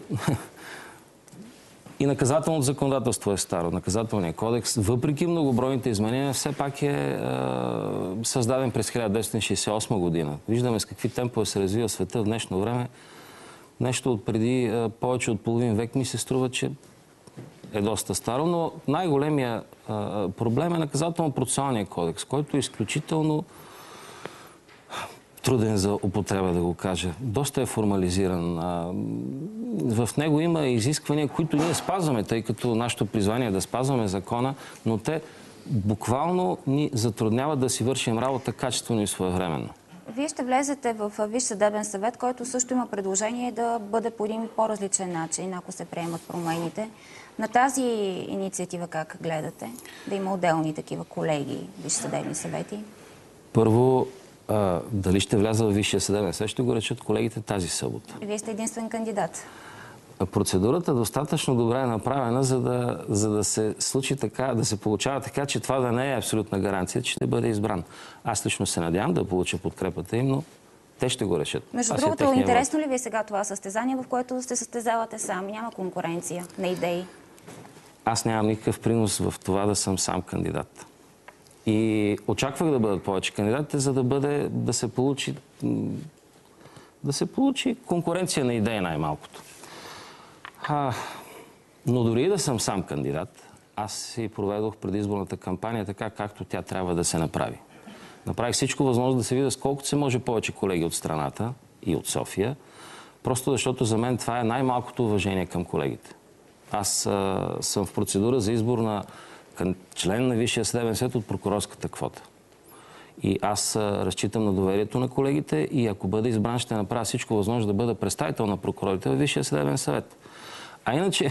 И наказателното законодателство е старо. Наказателният кодекс, въпреки многобройните изменения, все пак е създаден през 1968 година. Виждаме с какви темпове се развива света в днешно време. Нещо от преди повече от половин век ми се струва, че е доста старо, но най-големия проблем е наказателно-процесуалният кодекс, който е изключително труден за употреба, да го кажа. Доста е формализиран. В него има изисквания, които ние спазваме, тъй като нашето призвание е да спазваме закона, но те буквално ни затрудняват да си вършим работа качествено и своевременно. Вие ще влезете в Висш съдебен съвет, който също има предложение да бъде по един по-различен начин, ако се приемат промените. На тази инициатива как гледате? Да има отделни такива колеги, Висши съдебни съвети? Първо, дали ще вляза в Висшия съдебен съвет, ще го речат колегите тази събота. Вие сте единствен кандидат. Процедурата достатъчно добре е направена, за да се случи така, да се получава така, че това да не е абсолютна гаранция, че ще бъде избран. Аз лично се надявам да получа подкрепата им, но те ще го решат. Между другото, интересно ли ви е сега това състезание, в което се състезавате сам? Няма конкуренция на идеи? Аз нямам никакъв принос в това да съм сам кандидат. И очаквах да бъдат повече кандидатите, за да се получи конкуренция на идеи най-малкото. Но дори и да съм сам кандидат, аз си проведох предизборната кампания така, както тя трябва да се направи. Направих всичко възможно да се видя с колкото се може повече колеги от страната и от София, просто защото за мен това е най-малкото уважение към колегите. Аз съм в процедура за избор на член на Висшия съдебен съвет от прокурорската квота. И аз разчитам на доверието на колегите и ако бъда избран, ще направя всичко възможно да бъда представител на прокурорите във Висшия съдебен съвет. А иначе,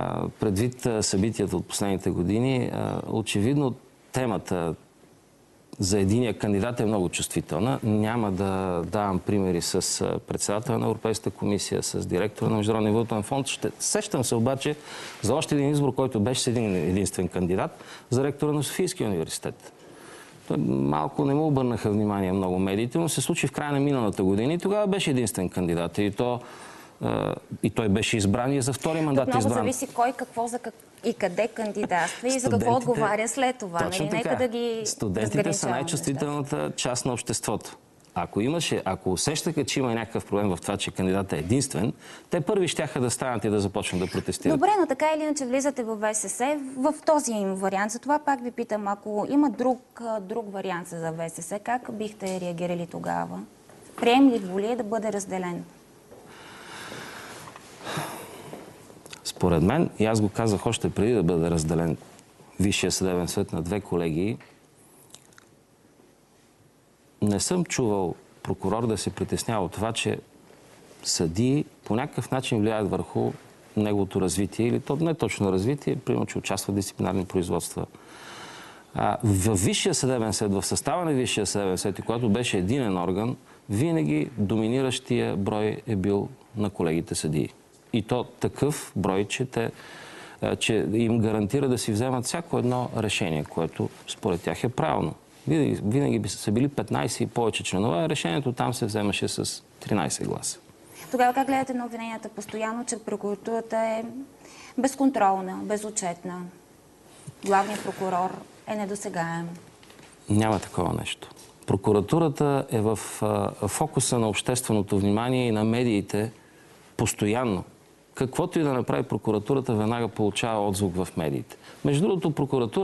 предвид събитията от последните години, очевидно темата за единия кандидат е много чувствителна. Няма да давам примери с председателя на Европейската комисия, с директора на Международния валутен фонд. Сещам се обаче за още един избор, който беше с един единствен кандидат за ректора на Софийския университет. Той малко не му обърнаха внимание много медиите, но се случи в края на миналата година и тогава беше единствен кандидат. И той беше избран и за втори мандат много избран. Зависи кой какво и къде кандидатства и за какво отговаря след това. Точно така. Нека да ги студентите са най-чувствителната част на обществото. Ако усещаха, че има някакъв проблем в това, че кандидатът е единствен, те първи щяха да станат и да започнат да протестират. Добре, но така или иначе влизате в ВСС в този им вариант. Затова пак ви питам, ако има друг вариант за ВСС, как бихте реагирали тогава? Приемливо ли е да бъде разделен? Според мен, и аз го казах още преди да бъде разделен Висшия съдебен съвет на две колегии, не съм чувал прокурор да се притеснява от това, че съдии по някакъв начин влияят върху неговото развитие, или то не точно развитие, примерно, че участва в дисциплинарни производства. В Висшия съдебен съвет, в състава на Висшия съдебен съвет, и когато беше единен орган, винаги доминиращия брой е бил на колегите съдии. И то такъв брой, че им гарантира да си вземат всяко едно решение, което според тях е правилно. Винаги са били 15 и повече членове, решението там се вземаше с 13 гласа. Тогава как гледате на обвиненията постоянно, че прокуратурата е безконтролна, безотчетна? Главният прокурор е недосегаем. Няма такова нещо. Прокуратурата е в фокуса на общественото внимание и на медиите постоянно. Каквото и да направи прокуратурата, веднага получава отзвук в медиите. Между другото,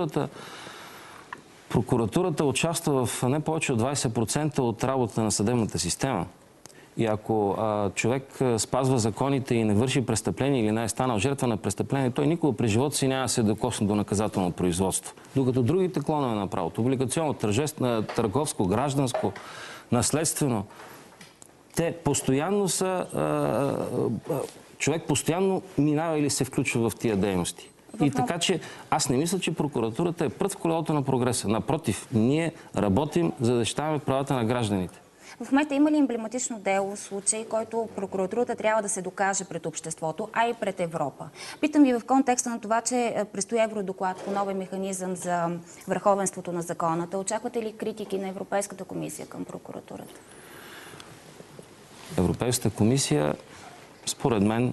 прокуратурата участва в не повече от 20% от работата на съдебната система. И ако човек спазва законите и не върши престъпление или не е станал жертва на престъпление, той никога при живота си няма да се докосне до наказателно производство. Докато другите клонове на правото, облигационно, търговско, гражданско, наследствено, те постоянно са... човек постоянно минава или се включва в тия дейности. И така че аз не мисля, че прокуратурата е прът в колелото на прогреса. Напротив, ние работим за да защитаваме правата на гражданите. В момента има ли емблематично дело, случай, който прокуратурата трябва да се докаже пред обществото, а и пред Европа? Питам ви в контекста на това, че предстои евродоклад по новен механизъм за върховенството на законата. Очаквате ли критики на Европейската комисия към прокуратурата? Европейската комисия, според мен,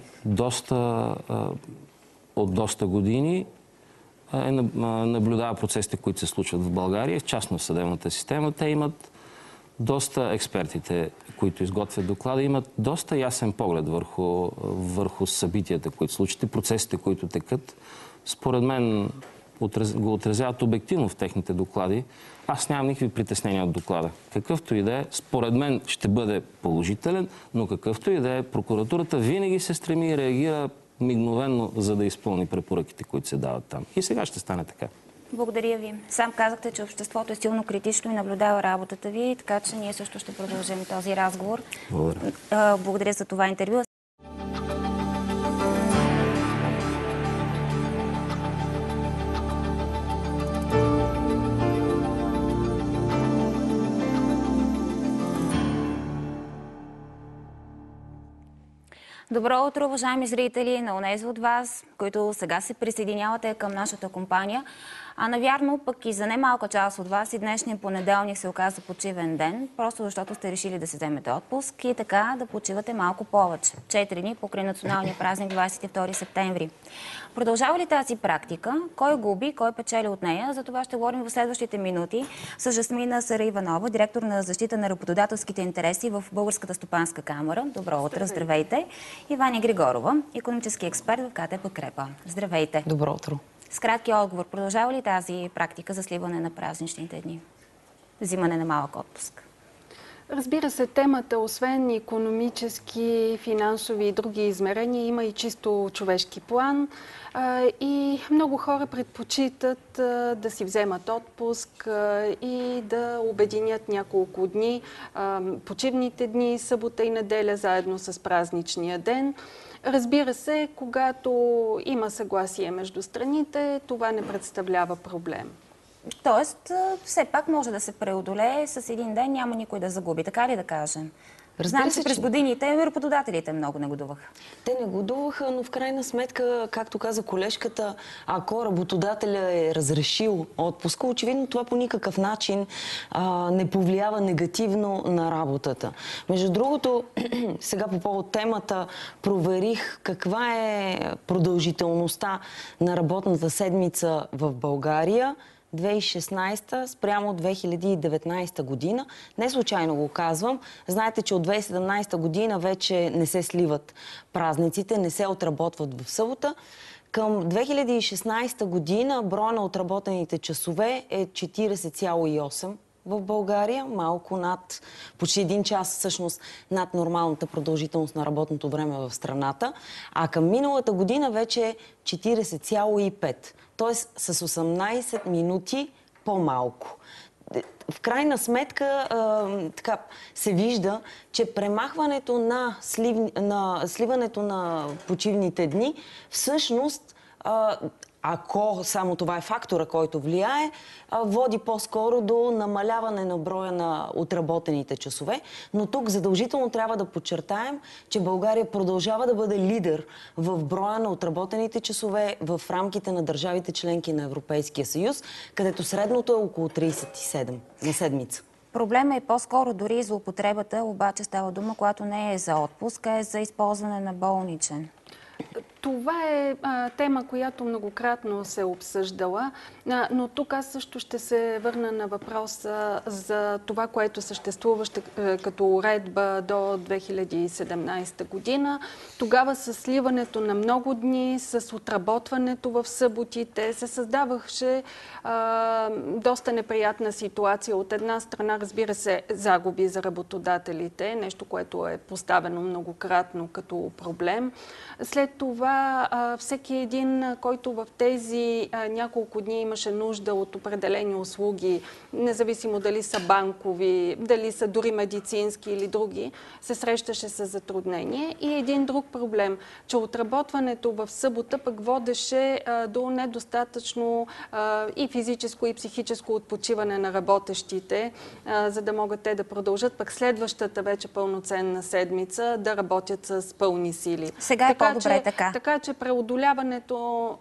от доста години наблюдава процесите, които се случват в България, в частност в съдебната система. Те имат експертите, които изготвят доклада, имат доста ясен поглед върху събитията, които случат и процесите, които текат. Според мен го отразяват обективно в техните доклади. Аз нямам никакви притеснения от доклада. Какъвто и да е, според мен ще бъде положителен, но какъвто и да е, прокуратурата винаги се стреми и реагира мигновенно, за да изпълни препоръките, които се дават там. И сега ще стане така. Благодаря ви. Сам казахте, че обществото е силно критично и наблюдава работата ви, така че ние също ще продължим този разговор. Благодаря. Благодаря за това интервю. Добро утро, уважаеми зрители, на онези от вас, които сега се присъединявате към нашата компания. А навярно пък и за немалка част от вас и днешния понеделник се оказа почивен ден, просто защото сте решили да си вземете отпуск и така да почивате малко повече. 4 дни покрай националния празник 22 септември. Продължава ли тази практика? Кой губи, кой печели от нея? За това ще говорим в следващите минути с Жасмина Сараиванова, директор на защита на работодателските интереси в Българската стопанска камара. Добро утро, здравейте. И Ваня Григорова, икономически експерт в КТ Подкрепа. Здравейте. Добро утро. С кратки отговор, продължава ли тази практика за сливане на празничните дни? Взимане на малък отпуск? Разбира се, темата, освен икономически, финансови и други измерения, има и чисто човешки план. И много хора предпочитат да си вземат отпуск и да обединят няколко дни, почивните дни, събота и неделя, заедно с празничния ден. Разбира се, когато има съгласие между страните, това не представлява проблем. Тоест, все пак може да се преодолее с един ден, няма никой да загуби. Така ли да кажем? Знам, че през годините работодателите много негодуваха. Те негодуваха, но в крайна сметка, както каза колежката, ако работодателя е разрешил отпуска, очевидно това по никакъв начин не повлиява негативно на работата. Между другото, сега по повод темата проверих каква е продължителността на работната седмица в България. 2016 спрямо 2019 година. Не случайно го казвам. Знаете, че от 2017 година вече не се сливат празниците, не се отработват в събота. Към 2016 година броя на отработените часове е 40,8 в България, малко над, почти 1 час всъщност над нормалната продължителност на работното време в страната, а към миналата година вече е 40,5, т.е. с 18 минути по-малко. В крайна сметка така се вижда, че премахването на сливането на почивните дни всъщност ако само това е фактора, който влияе, води по-скоро до намаляване на броя на отработените часове. Но тук задължително трябва да подчертаем, че България продължава да бъде лидер в броя на отработените часове в рамките на държавите членки на Европейския съюз, където средното е около 37 на седмица. Проблема е по-скоро дори за употребата, обаче става дума, която не е за отпуск, а е за използване на болничен. Това е тема, която многократно се е обсъждала, но тук аз също ще се върна на въпроса за това, което съществуваше като уредба до 2017 година. Тогава с сливането на много дни, с отработването в съботите, се създаваше доста неприятна ситуация. От една страна, разбира се, загуби за работодателите, нещо, което е поставено многократно като проблем. След това всеки един, който в тези няколко дни имаше нужда от определени услуги, независимо дали са банкови, дали са дори медицински или други, се срещаше с затруднение. И един друг проблем, че отработването в събота пък водеше до недостатъчно и физическо, и психическо отпочиване на работещите, за да могат те да продължат пък следващата вече пълноценна седмица да работят с пълни сили. Сега е по-добре така. Така че преодоляването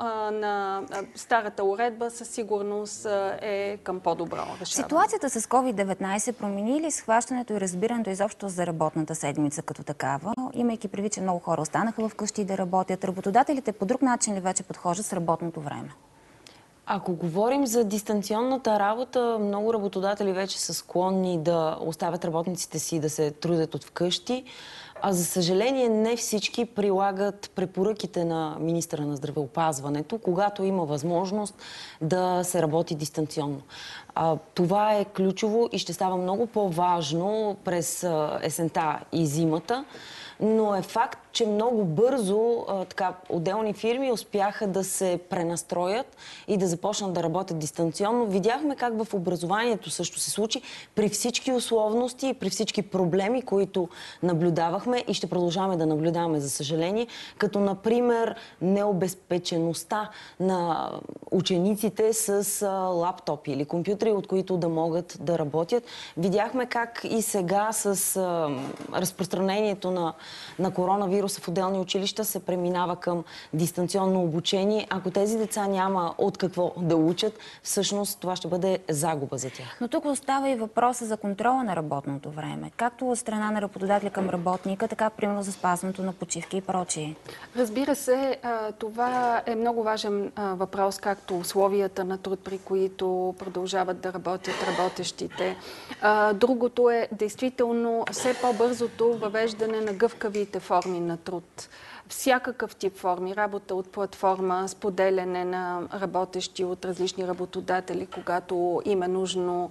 на старата уредба със сигурност е към по-добро решаване. Ситуацията с COVID-19 промени ли схващането и разбирането изобщо за работната седмица като такава, имайки предвид, че много хора останаха вкъщи да работят? Работодателите по друг начин ли вече подхождат с работното време? Ако говорим за дистанционната работа, много работодатели вече са склонни да оставят работниците си да се трудят от вкъщи. А за съжаление не всички прилагат препоръките на министъра на здравеопазването, когато има възможност да се работи дистанционно. Това е ключово и ще става много по-важно през есента и зимата. Но е факт, че много бързо отделни фирми успяха да се пренастроят и да започнат да работят дистанционно. Видяхме как в образованието също се случи при всички условности и при всички проблеми, които наблюдавахме и ще продължаваме да наблюдаваме, за съжаление, като например необезпечеността на учениците с лаптопи или компютри, от които да могат да работят. Видяхме как и сега с разпространението на коронавируса в отделни училища се преминава към дистанционно обучение. Ако тези деца няма от какво да учат, всъщност това ще бъде загуба за тях. Но тук остава и въпроса за контрола на работното време. Както от страна на работодателя към работника, така примерно за спазването на почивки и прочие. Разбира се, това е много важен въпрос, както условията на труд, при които продължават да работят работещите. Другото е действително все по-бързото въвеждане на гъвкавите форми на труд. Всякакъв тип форми, работа от платформа, споделяне на работещи от различни работодатели, когато им е нужно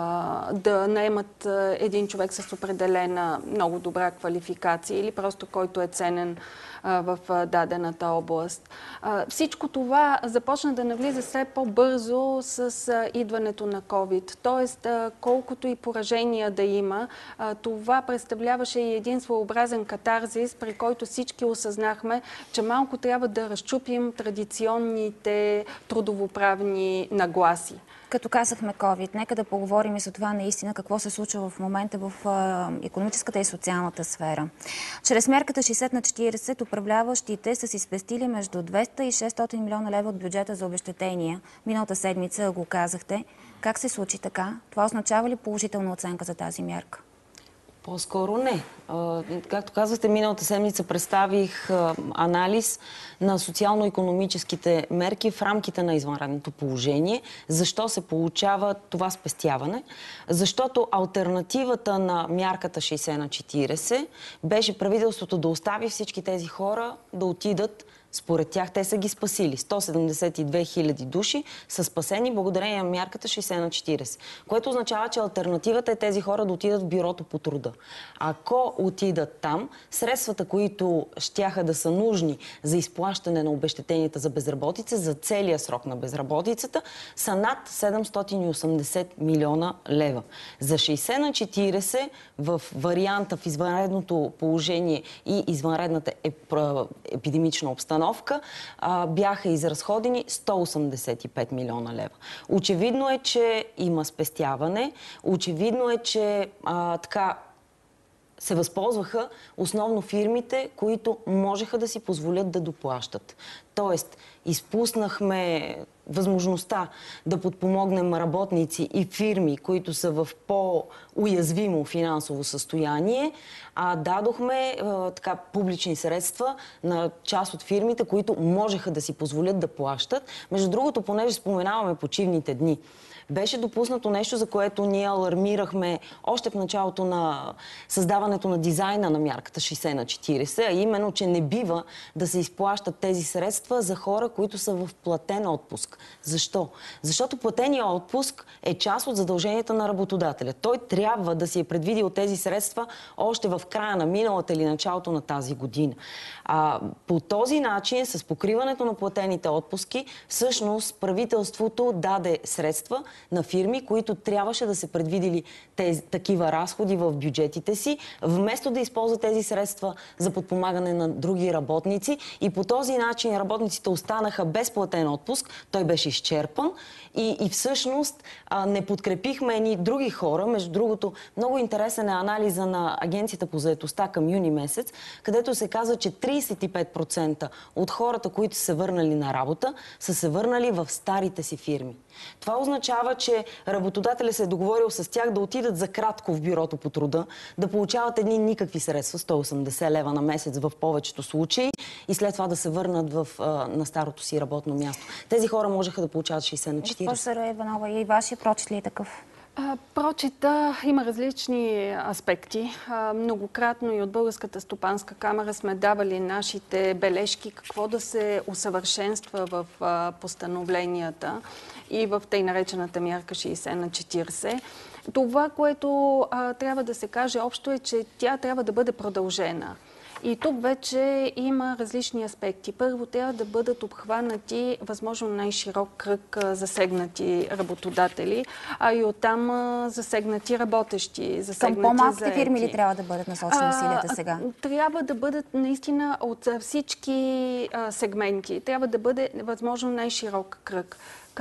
да наемат един човек с определена много добра квалификация или просто който е ценен в дадената област. Всичко това започна да навлиза все по-бързо с идването на COVID. Тоест, колкото и поражения да има, това представляваше и един своеобразен катарзис, при който всички осъзнават осъзнахме, че малко трябва да разчупим традиционните трудовоправни нагласи. Като казахме COVID, нека да поговорим и за това наистина какво се случва в момента в икономическата и социалната сфера. Чрез мярката 60/40 управляващите са си спестили между 200 и 600 милиона лева от бюджета за обезщетения. Миналата седмица го казахте. Как се случи така? Това означава ли положителна оценка за тази мярка? По-скоро не. Както казвате, миналата седмица представих анализ на социално-икономическите мерки в рамките на извънредното положение. Защо се получава това спестяване? Защото алтернативата на мярката 60/40 беше правителството да остави всички тези хора да отидат. Според тях те са ги спасили. 172 хиляди души са спасени благодарение на мярката 60/40. Което означава, че алтернативата е тези хора да отидат в бюрото по труда. Ако отидат там, средствата, които щяха да са нужни за изплащане на обезщетенията за безработица, за целия срок на безработицата, са над 780 милиона лева. За 60/40 в варианта в извънредното положение и извънредната епидемична обстановка бяха изразходени 185 милиона лева. Очевидно е, че има спестяване. Очевидно е, че се възползваха основно фирмите, които можеха да си позволят да доплащат. Тоест, изпуснахме възможността да подпомогнем работници и фирми, които са в по-уязвимо финансово състояние, а дадохме публични средства на част от фирмите, които можеха да си позволят да плащат. Между другото, понеже споменаваме почивните дни, беше допуснато нещо, за което ние алармирахме още в началото на създаването на дизайна на мярката 60/40, а именно, че не бива да се изплащат тези средства за хора, които са в платен отпуск. Защо? Защото платеният отпуск е част от задълженията на работодателя. Той трябва да си е предвидил тези средства още в края на миналата или началото на тази година. По този начин, с покриването на платените отпуски, всъщност правителството даде средства на фирми, които трябваше да се предвидили такива разходи в бюджетите си, вместо да използват тези средства за подпомагане на други работници. И по този начин работниците останаха без платен отпуск. Той беше изчерпан и всъщност не подкрепихме едни други хора. Между другото, много интересен е анализа на Агенцията по заетостта към юни месец, където се казва, че 35% от хората, които са се върнали на работа, са се върнали в старите си фирми. Това означава, че работодателят се е договорил с тях да отидат за кратко в бюрото по труда, да получават едни никакви средства, 180 лева на месец в повечето случаи, и след това да се върнат на старото си работно място. Тези хора можеха да получават 60/40. Госпожа Иванова, и вашия прочит ли е такъв? Прочита има различни аспекти. Многократно и от Българската стопанска камара сме давали нашите бележки какво да се усъвършенства в постановленията и в тъй наречената мярка 60/40. Това, което трябва да се каже общо, е, че тя трябва да бъде продължена. И тук вече има различни аспекти. Първо, трябва да бъдат обхванати възможно най-широк кръг засегнати работодатели, а и оттам засегнати работещи, засегнати към по-малките заети. фирми ли трябва да бъдат насочени усилията сега? Трябва да бъдат наистина от всички сегменти. Трябва да бъде възможно най-широк кръг.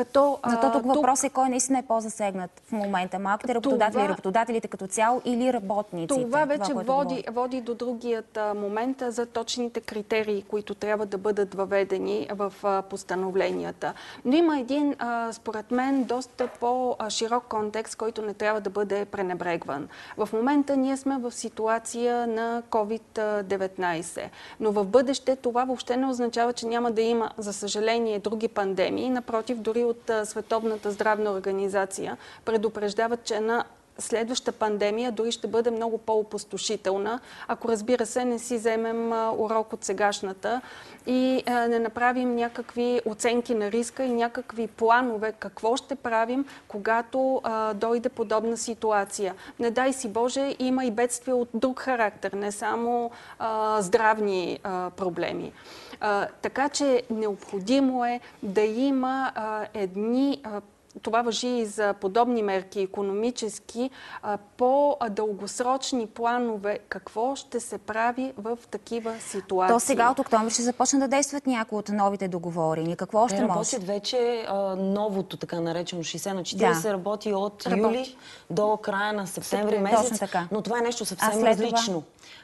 Зато тук въпрос е кой наистина е по-засегнат в момента. Малките работодатели, работодателите като цяло или работниците? Това вече води до другият момент за точните критерии, които трябва да бъдат въведени в постановленията. Но има един, според мен, доста по-широк контекст, който не трябва да бъде пренебрегван. В момента ние сме в ситуация на COVID-19. Но в бъдеще това въобще не означава, че няма да има, за съжаление, други пандемии. Напротив, дори от Световната здравна организация предупреждават, че на следваща пандемия дори ще бъде много по-опустошителна, ако, разбира се, не си вземем урок от сегашната и не направим някакви оценки на риска и някакви планове какво ще правим, когато дойде подобна ситуация. Не дай си Боже, има и бедствия от друг характер, не само здравни проблеми. Така че необходимо е да има едни това важи и за подобни мерки, икономически, по-дългосрочни планове. Какво ще се прави в такива ситуации? То сега от октомври ще започне да действат някои от новите договорени. Какво още може? Работят вече новото, така наречено 60/40, работи от юли до края на септември месец. Но това е нещо съвсем различно.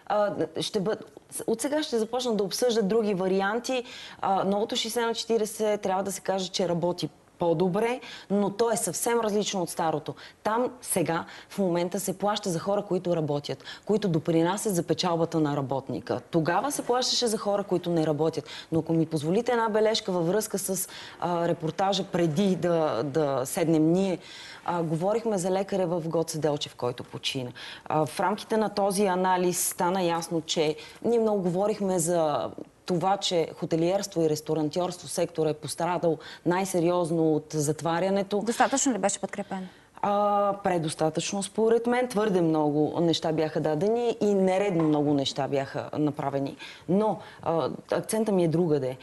От сега ще започнат да обсъждат други варианти. Новото 60/40 трябва да се каже, че работи по-добре, но то е съвсем различно от старото. Там сега в момента се плаща за хора, които работят, които допринасят за печалбата на работника. Тогава се плащаше за хора, които не работят. Но ако ми позволите една бележка във връзка с репортажа преди да седнем ние, говорихме за лекаря в Гоце Делчев, който почина. В рамките на този анализ стана ясно, че ние много говорихме за това, че хотелиерство и ресторантьорство сектора е пострадал най-сериозно от затварянето. Достатъчно ли беше подкрепен? Предостатъчно, според мен. Твърде много неща бяха дадени и нередно много неща бяха направени. Но акцента ми е другаде.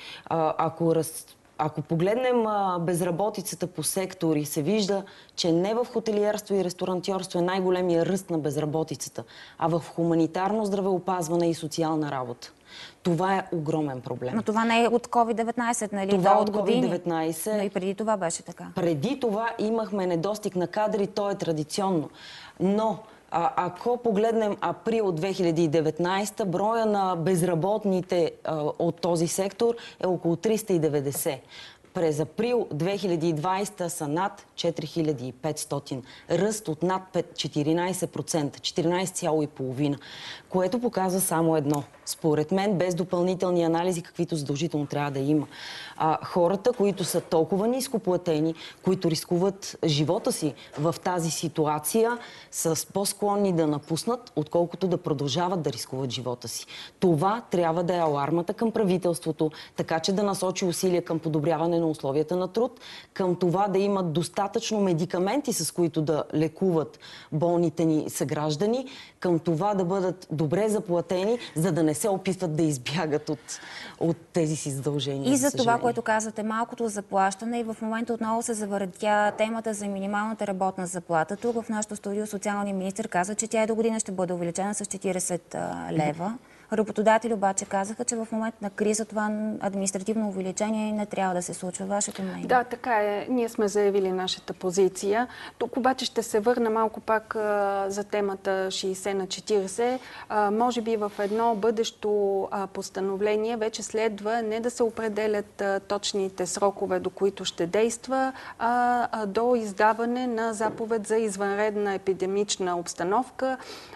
Ако погледнем безработицата по сектори, се вижда, че не в хотелиерство и ресторантьорство е най-големия ръст на безработицата, а в хуманитарно здравеопазване и социална работа. Това е огромен проблем. Но това не е от COVID-19, нали? Това от COVID-19. Но и преди това беше така. Преди това имахме недостиг на кадри, то е традиционно. Но ако погледнем април 2019, броя на безработните от този сектор е около 390. През април 2020 са над 4500. Ръст от над 14%, 14,5%, което показва само едно. Според мен, без допълнителни анализи, каквито задължително трябва да има. Хората, които са толкова нископлатени, които рискуват живота си в тази ситуация, са по-склонни да напуснат, отколкото да продължават да рискуват живота си. Това трябва да е алармата към правителството, така че да насочи усилия към подобряване на условията на труд, към това да имат достатъчно медикаменти, с които да лекуват болните ни съграждани, към това да бъдат добре заплатени, за да не се опитват да избягат от тези си задължения. И за това, което казвате, малкото заплащане, и в момента отново се завъртя темата за минималната работна заплата. Тук в нашото студио социалният министър каза, че тя и до година ще бъде увеличена с 40 лева. Работодатели обаче казаха, че в момент на криза това административно увеличение не трябва да се случва. Вашето мнение? Да, така е. Ние сме заявили нашата позиция. Тук обаче ще се върна малко пак за темата 60/40. Може би в едно бъдещо постановление вече следва не да се определят точните срокове, до които ще действа, а до издаване на заповед за извънредна епидемична обстановка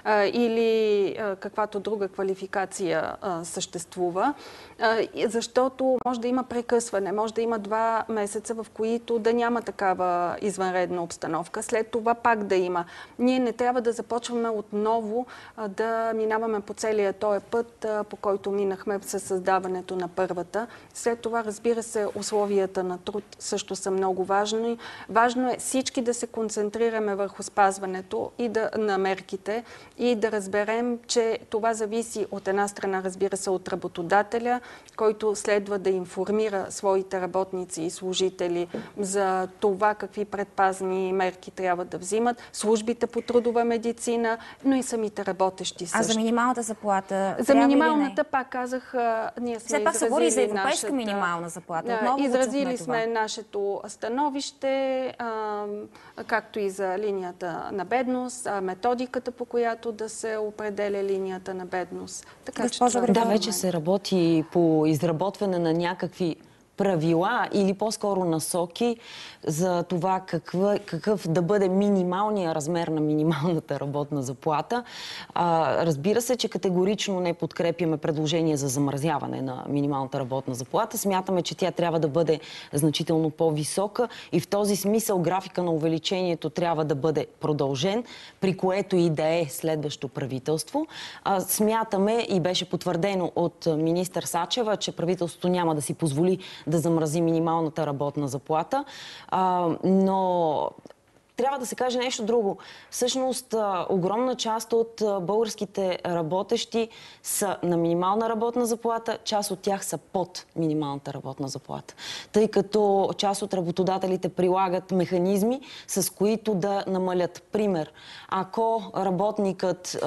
или каквато друга квалификация съществува, защото може да има прекъсване, може да има 2 месеца, в които да няма такава извънредна обстановка, след това пак да има. Ние не трябва да започваме отново да минаваме по целия този път, по който минахме със създаването на първата. След това, разбира се, условията на труд също са много важни. Важно е всички да се концентрираме върху спазването на мерките и да разберем, че това зависи от една страна, разбира се, от работодателя, който следва да информира своите работници и служители за това какви предпазни мерки трябва да взимат, службите по трудова медицина, но и самите работещи също. А за минималната заплата? За минималната, пак казах, ние сме все пак се говори за европейска минимална заплата. Изразили сме нашето становище, както и за линията на бедност, методиката, по която да се определя линията на бедност. Да, вече се работи по изработване на някакви правила или по-скоро насоки за това какъв да бъде минималния размер на минималната работна заплата. Разбира се, че категорично не подкрепяме предложение за замразяване на минималната работна заплата. Смятаме, че тя трябва да бъде значително по-висока и в този смисъл графика на увеличението трябва да бъде продължен, при което и да е следващо правителство. Смятаме и беше потвърдено от министър Сачева, че правителството няма да си позволи да замрази минималната работна заплата, но трябва да се каже нещо друго. Всъщност, огромна част от българските работещи са на минимална работна заплата, част от тях са под минималната работна заплата. Тъй като част от работодателите прилагат механизми, с които да намалят. Пример, ако работникът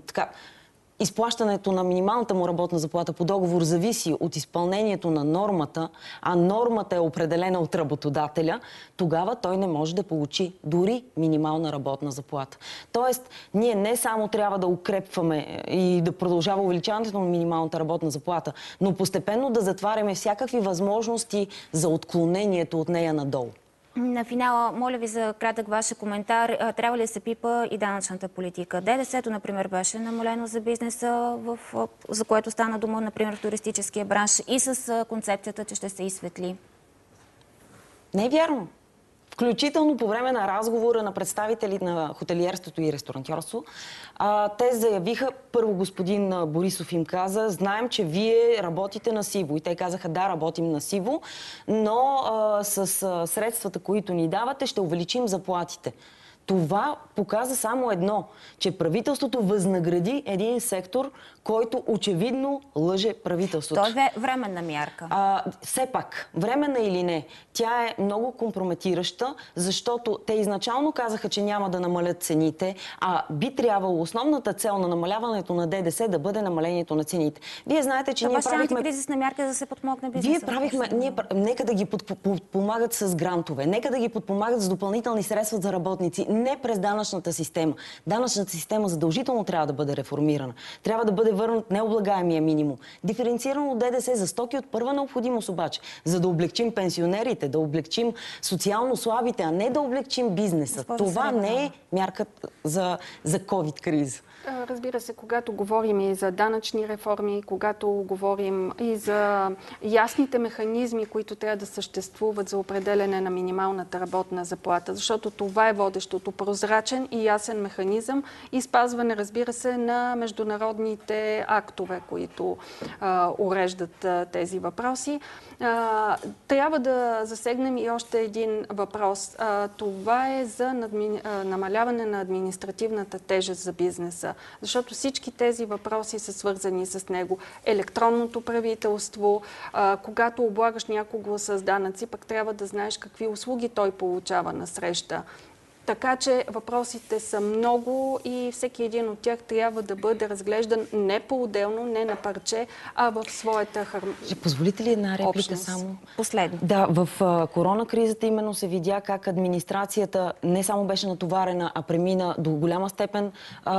изплащането на минималната му работна заплата по договор зависи от изпълнението на нормата, а нормата е определена от работодателя, тогава той не може да получи дори минимална работна заплата. Тоест, ние не само трябва да укрепваме и да продължава увеличаването на минималната работна заплата, но постепенно да затваряме всякакви възможности за отклонението от нея надолу. На финала, моля ви за кратък ваш коментар. Трябва ли да се пипа и данъчната политика? ДДС-то, например, беше намалено за бизнеса, за което стана дума, например, в туристическия бранш, и с концепцията, че ще се изсветли. Не е вярно. Включително по време на разговора на представители на хотелиерството и ресторантьорство, те заявиха, първо господин Борисов им каза, знаем, че вие работите на сиво. И те казаха, да, работим на сиво, но с средствата, които ни давате, ще увеличим заплатите. Това показа само едно, че правителството възнагради един сектор, който очевидно лъже правителството. То е временна мярка. Все пак, временна или не, тя е много компрометираща, защото те изначално казаха, че няма да намалят цените, а би трябвало основната цел на намаляването на ДДС да бъде намалението на цените. Вие знаете, че ние правихме... Това е антикризисна мярка, за да се подпомогне бизнеса. Нека да ги подпомагат с грантове, нека да ги подпомагат с допълнителни средства за работници, не през данъчната система. Данъчната система задължително трябва да бъде реформирана. Трябва да бъде върнат необлагаемия минимум. Диференцирано ДДС за стоки от първа необходимост обаче, за да облегчим пенсионерите, да облегчим социално слабите, а не да облегчим бизнеса. Това не е мярка за COVID-криза. Разбира се, когато говорим и за данъчни реформи, когато говорим и за ясните механизми, които трябва да съществуват за определене на минималната работна заплата, защото това е водещото, прозрачен и ясен механизъм и спазване, разбира се, на международните актове, които уреждат тези въпроси. Трябва да засегнем и още един въпрос. Това е за намаляване на административната тежест за бизнеса. Защото всички тези въпроси са свързани с него. Електронното правителство, когато облагаш някого с данъци, пък трябва да знаеш какви услуги той получава насреща. Така че въпросите са много и всеки един от тях трябва да бъде разглеждан не по-отделно, не на парче, а в своята Ще позволите ли една реплика общност? само? Последно. Да, в коронакризата именно се видя как администрацията не само беше натоварена, а премина до голяма степен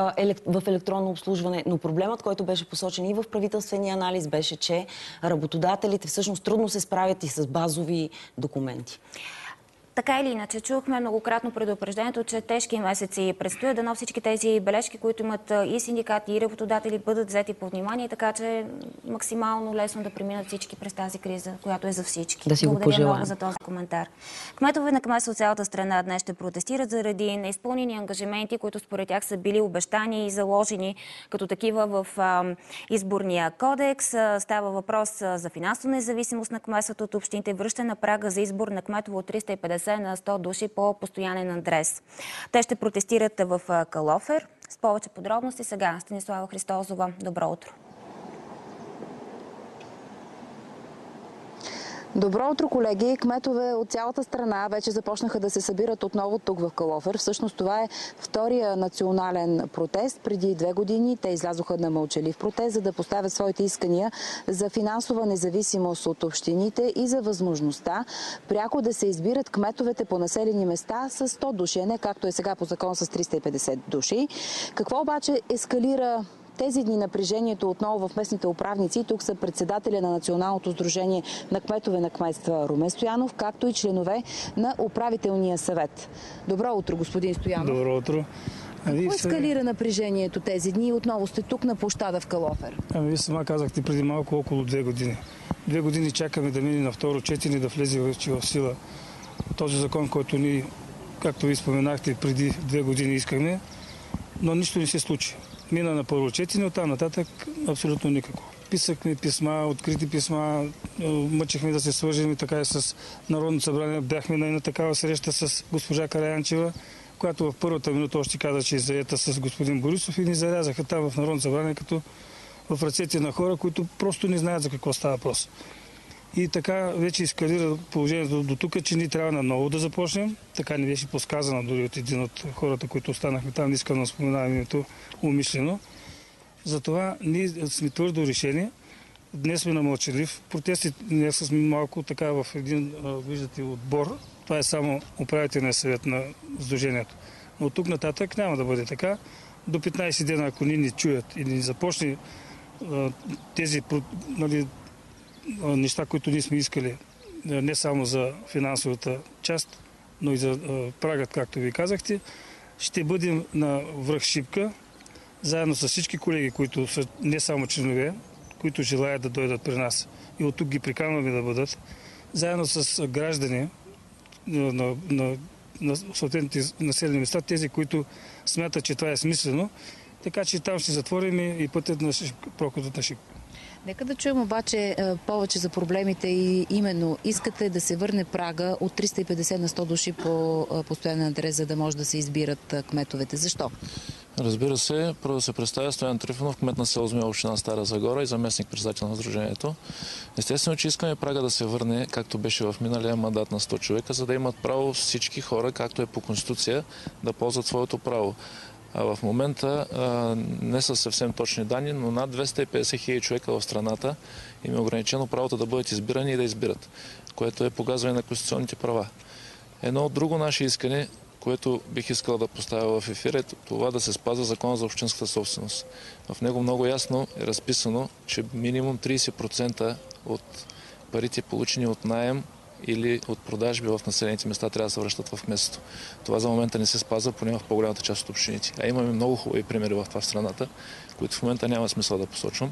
в електронно обслужване. Но проблемът, който беше посочен и в правителствения анализ, беше, че работодателите всъщност трудно се справят и с базови документи. Така или иначе, чухме многократно предупреждението, че тежки месеци предстоят, дано всички тези бележки, които имат и синдикати, и работодатели, бъдат взети по внимание, така че максимално лесно да преминат всички през тази криза, която е за всички. Да си го пожелаем. Благодаря много за този коментар. Кметове на кметства от цялата страна днес ще протестират заради неизпълнени ангажименти, които според тях са били обещани и заложени като такива в изборния кодекс. Става въпрос за финансова независимост на кметството от общините, връщане на прага за избор на кметове от 350 на 100 души по постоянен адрес. Те ще протестират в Калофер. С повече подробности сега Станислава Христозова. Добро утро! Добро утро, колеги! Кметове от цялата страна вече започнаха да се събират отново тук в Калофер. Всъщност това е втория национален протест. Преди 2 години те излязоха на мълчалив протест, за да поставят своите искания за финансова независимост от общините и за възможността пряко да се избират кметовете по населени места с 100 души, а не както е сега по закон с 350 души. Какво обаче ескалира тези дни напрежението отново в местните управници? Тук са председателя на Националното сдружение на кметове на кметства Румен Стоянов, както и членове на управителния съвет. Добро утро, господин Стоянов. Добро утро. Какво ескалира напрежението тези дни? Отново сте тук на площада в Калофер. Вие сама казахте преди малко около 2 години. 2 години чакаме да мине на второ четене, да влезе в сила този закон, който ние, както ви споменахте, преди 2 години искахме, но нищо не се случи. Мина на първо четене, оттам нататък абсолютно никакво. Писахме писма, открити писма, мъчихме да се свържем и така и с Народното събрание. Бяхме на една такава среща с госпожа Караянчева. която в първата минута още каза, че е заета с господин Борисов и ни зарязаха там в Народно събрание като в ръцете на хора, които просто не знаят за какво става въпрос. И така вече ескалира положението до тук, че ние трябва наново да започнем. Така ни беше подсказано дори от един от хората, които останахме там, не искам да споменавам името умишлено. Затова ние сме твърдо решени. Днес сме на мълчалив протест и днес сме малко така в един, виждате, отбор. Това е само управителният съвет на сдружението. Но от тук нататък няма да бъде така. До 15 дена, ако ни чуят и ни започне тези неща, които ние сме искали, не само за финансовата част, но и за прагът, както ви казахте, ще бъдем на връх Шипка, заедно с всички колеги, които са не само членове, които желаят да дойдат при нас и от тук ги приканваме да бъдат, заедно с граждани на съответните населени места, тези, които смятат, че това е смислено, така че там ще затворим и пътят на проходът на Шипка. Нека да чуем обаче повече за проблемите и именно искате да се върне прага от 350 на 100 души по постоянен адрес, за да може да се избират кметовете. Защо? Разбира се, първо да се представя Стоян Трифонов, кмет на село Змия, община Стара Загора и заместник-председател на сдружението. Естествено, че искаме прага да се върне, както беше в миналия мандат на 100 човека, за да имат право всички хора, както е по Конституция, да ползват своето право. А в момента не са съвсем точни данни, но над 250 хиляди човека в страната им е ограничено правото да бъдат избирани и да избират, което е погазване на конституционните права. Едно друго наше искане, което бих искал да поставя в ефир, е това да се спазва закона за общинската собственост. В него много ясно е разписано, че минимум 30% от парите, получени от наем или от продажби в населените места, трябва да се връщат в кметството. Това за момента не се спазва, поне в по-голямата част от общините. А имаме много хубави примери в това в страната, които в момента няма смисъл да посочвам.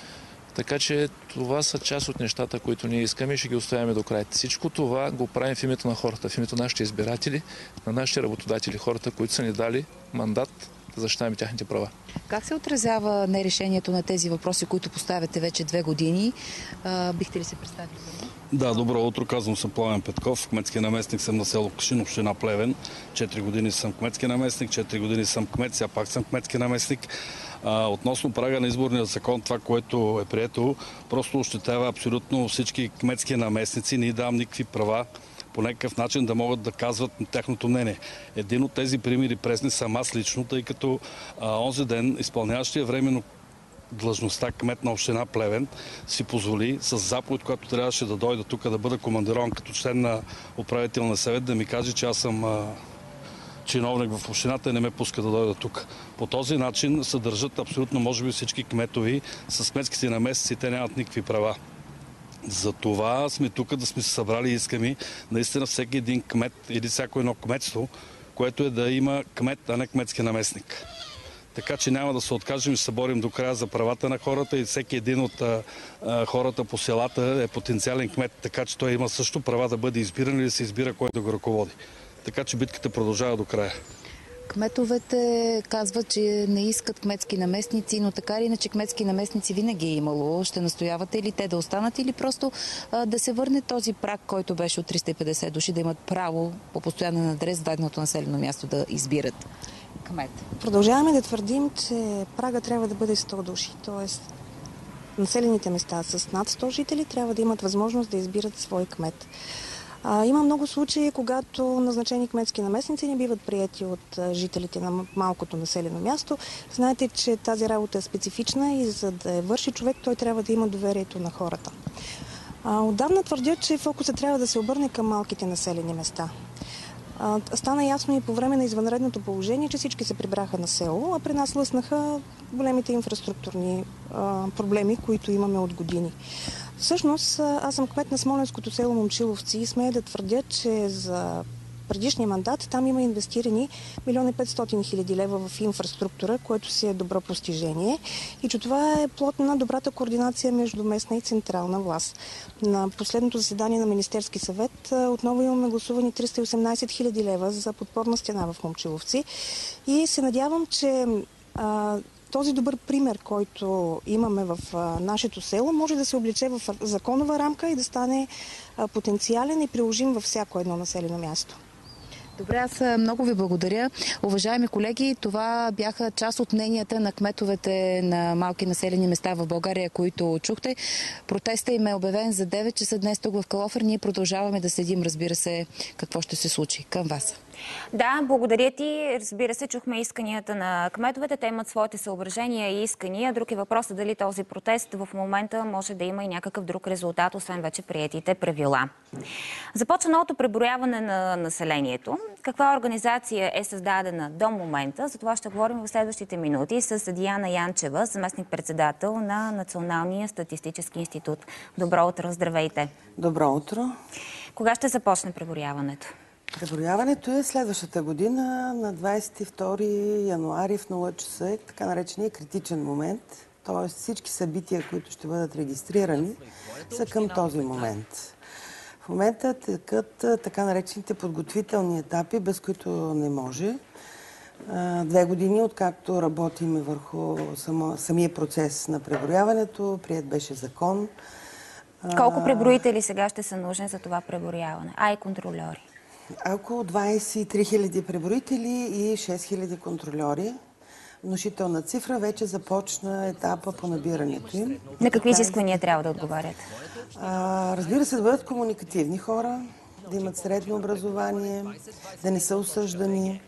Така че това са част от нещата, които ние искаме и ще ги оставяме до края. Всичко това го правим в името на хората, в името на нашите избиратели, на нашите работодатели, хората, които са ни дали мандат да защитаваме тяхните права. Как се отразява нерешението на тези въпроси, които поставяте вече 2 години? Бихте ли се представили? Да, добро утро. Казвам се Пламен Петков. Кметски наместник съм на село Кашин, община Плевен. 4 години съм кметски наместник, 4 години съм кмет, сега пак съм кметски наместник. Относно прага на изборния закон, това, което е прието, просто ощетява абсолютно всички кметски наместници. Не давам никакви права по някакъв начин да могат да казват тяхното мнение. Един от тези примери пресни съм аз лично, тъй като онзи ден изпълняващия временно длъжността кмет на община Плевен си позволи с заповед, която трябваше да дойда тук да бъда командирован като член на управителния съвет, да ми каже, че аз съм чиновник в общината и не ме пуска да дойда тук. По този начин се държат абсолютно, може би, всички кметови с кметските наместници, те нямат никакви права. За това сме тук да сме се събрали и искаме наистина всеки един кмет или всяко едно кметство, което е да има кмет, а не кметски наместник. Така че няма да се откажем и се борим до края за правата на хората и всеки един от хората по селата е потенциален кмет, така че той има също права да бъде избиран или да се избира кой да го ръководи. Така че битката продължава до края. Кметовете казват, че не искат кметски наместници, но така или иначе кметски наместници винаги е имало. Ще настоявате ли те да останат или просто да се върне този праг, който беше от 350 души, да имат право по постоянен адрес в даденото населено място да избират кмет? Продължаваме да твърдим, че прага трябва да бъде 100 души, т.е. населените места с над 100 жители трябва да имат възможност да избират свой кмет. Има много случаи, когато назначени кметски наместници не биват приети от жителите на малкото населено място. Знаете, че тази работа е специфична и за да я върши човек, той трябва да има доверието на хората. Отдавна твърдя, че фокусът трябва да се обърне към малките населени места. Стана ясно и по време на извънредното положение, че всички се прибраха на село, а при нас лъснаха големите инфраструктурни проблеми, които имаме от години. Всъщност, аз съм кмет на смолянското село Момчиловци и смея да твърдя, че за предишния мандат там има инвестирани 1 500 000 лева в инфраструктура, което си е добро постижение и че това е плод на добрата координация между местна и централна власт. На последното заседание на Министерски съвет отново имаме гласувани 318 000 лева за подпорна стена в Момчиловци и се надявам, че този добър пример, който имаме в нашето село, може да се облече в законова рамка и да стане потенциален и приложим във всяко едно населено място. Добре, аз много ви благодаря. Уважаеми колеги, това бяха част от мненията на кметовете на малки населени места в България, които чухте. Протестът им е обявен за 9 часа днес тук в Калофер. Ние продължаваме да следим, разбира се, какво ще се случи. Към вас. Да, благодаря ти. Разбира се, чухме исканията на кметовете. Те имат своите съображения и искания. Друг е въпросът дали този протест в момента може да има и някакъв друг резултат, освен вече приетите правила. Започва новото преброяване на населението. Каква организация е създадена до момента? За това ще говорим в следващите минути с Диана Янчева, заместник-председател на Националния статистически институт. Добро утро, здравейте! Добро утро! Кога ще започне преброяването? Преброяването е следващата година на 22 януари в 0 часа, е така наречения критичен момент. Т.е. всички събития, които ще бъдат регистрирани, са към този момент. В момента текат така наречените подготвителни етапи, без които не може. 2 години, откакто работиме върху самия процес на преброяването, приет беше закон. Колко преброители сега ще са нужни за това преброяване? И контрольори? Около 23 000 преброители и 6 000 контрольори. Внушителна цифра, вече започна етапа по набирането им. На какви изисквания трябва да отговарят? Разбира се, да бъдат комуникативни хора, да имат средно образование, да не са осъждани.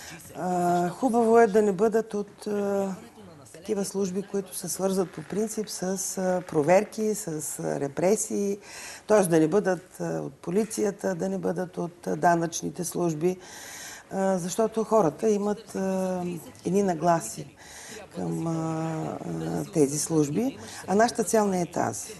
Хубаво е да не бъдат от такива служби, които се свързват по принцип с проверки, с репресии, т.е. да не бъдат от полицията, да не бъдат от данъчните служби, защото хората имат едни нагласи към тези служби, а нашата цел не е тази.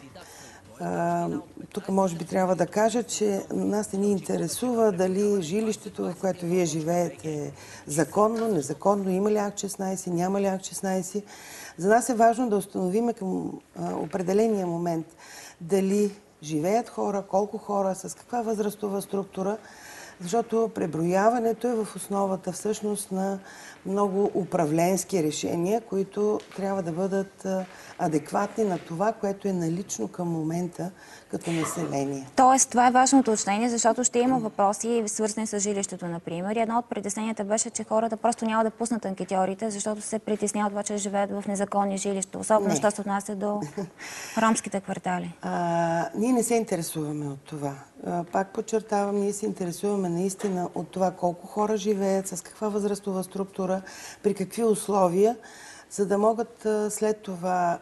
Тук може би трябва да кажа, че нас не ни интересува дали жилището, в което вие живеете, е законно, незаконно, има ли акт 16, няма ли акт 16. За нас е важно да установим към определения момент дали живеят хора, колко хора, с каква възрастова структура, защото преброяването е в основата всъщност на много управленски решения, които трябва да бъдат адекватни на това, което е налично към момента като население. Тоест, това е важно уточнение, защото ще има въпроси, свързани с жилището, например. И едно от притесненията беше, че хората просто няма да пуснат анкетьорите, защото се притесняват това, че живеят в незаконни жилища, особено що се отнася до ромските квартали. Ние не се интересуваме от това. Пак подчертавам, ние се интересуваме наистина от това колко хора живеят, с каква възрастова структура, при какви условия, за да могат след това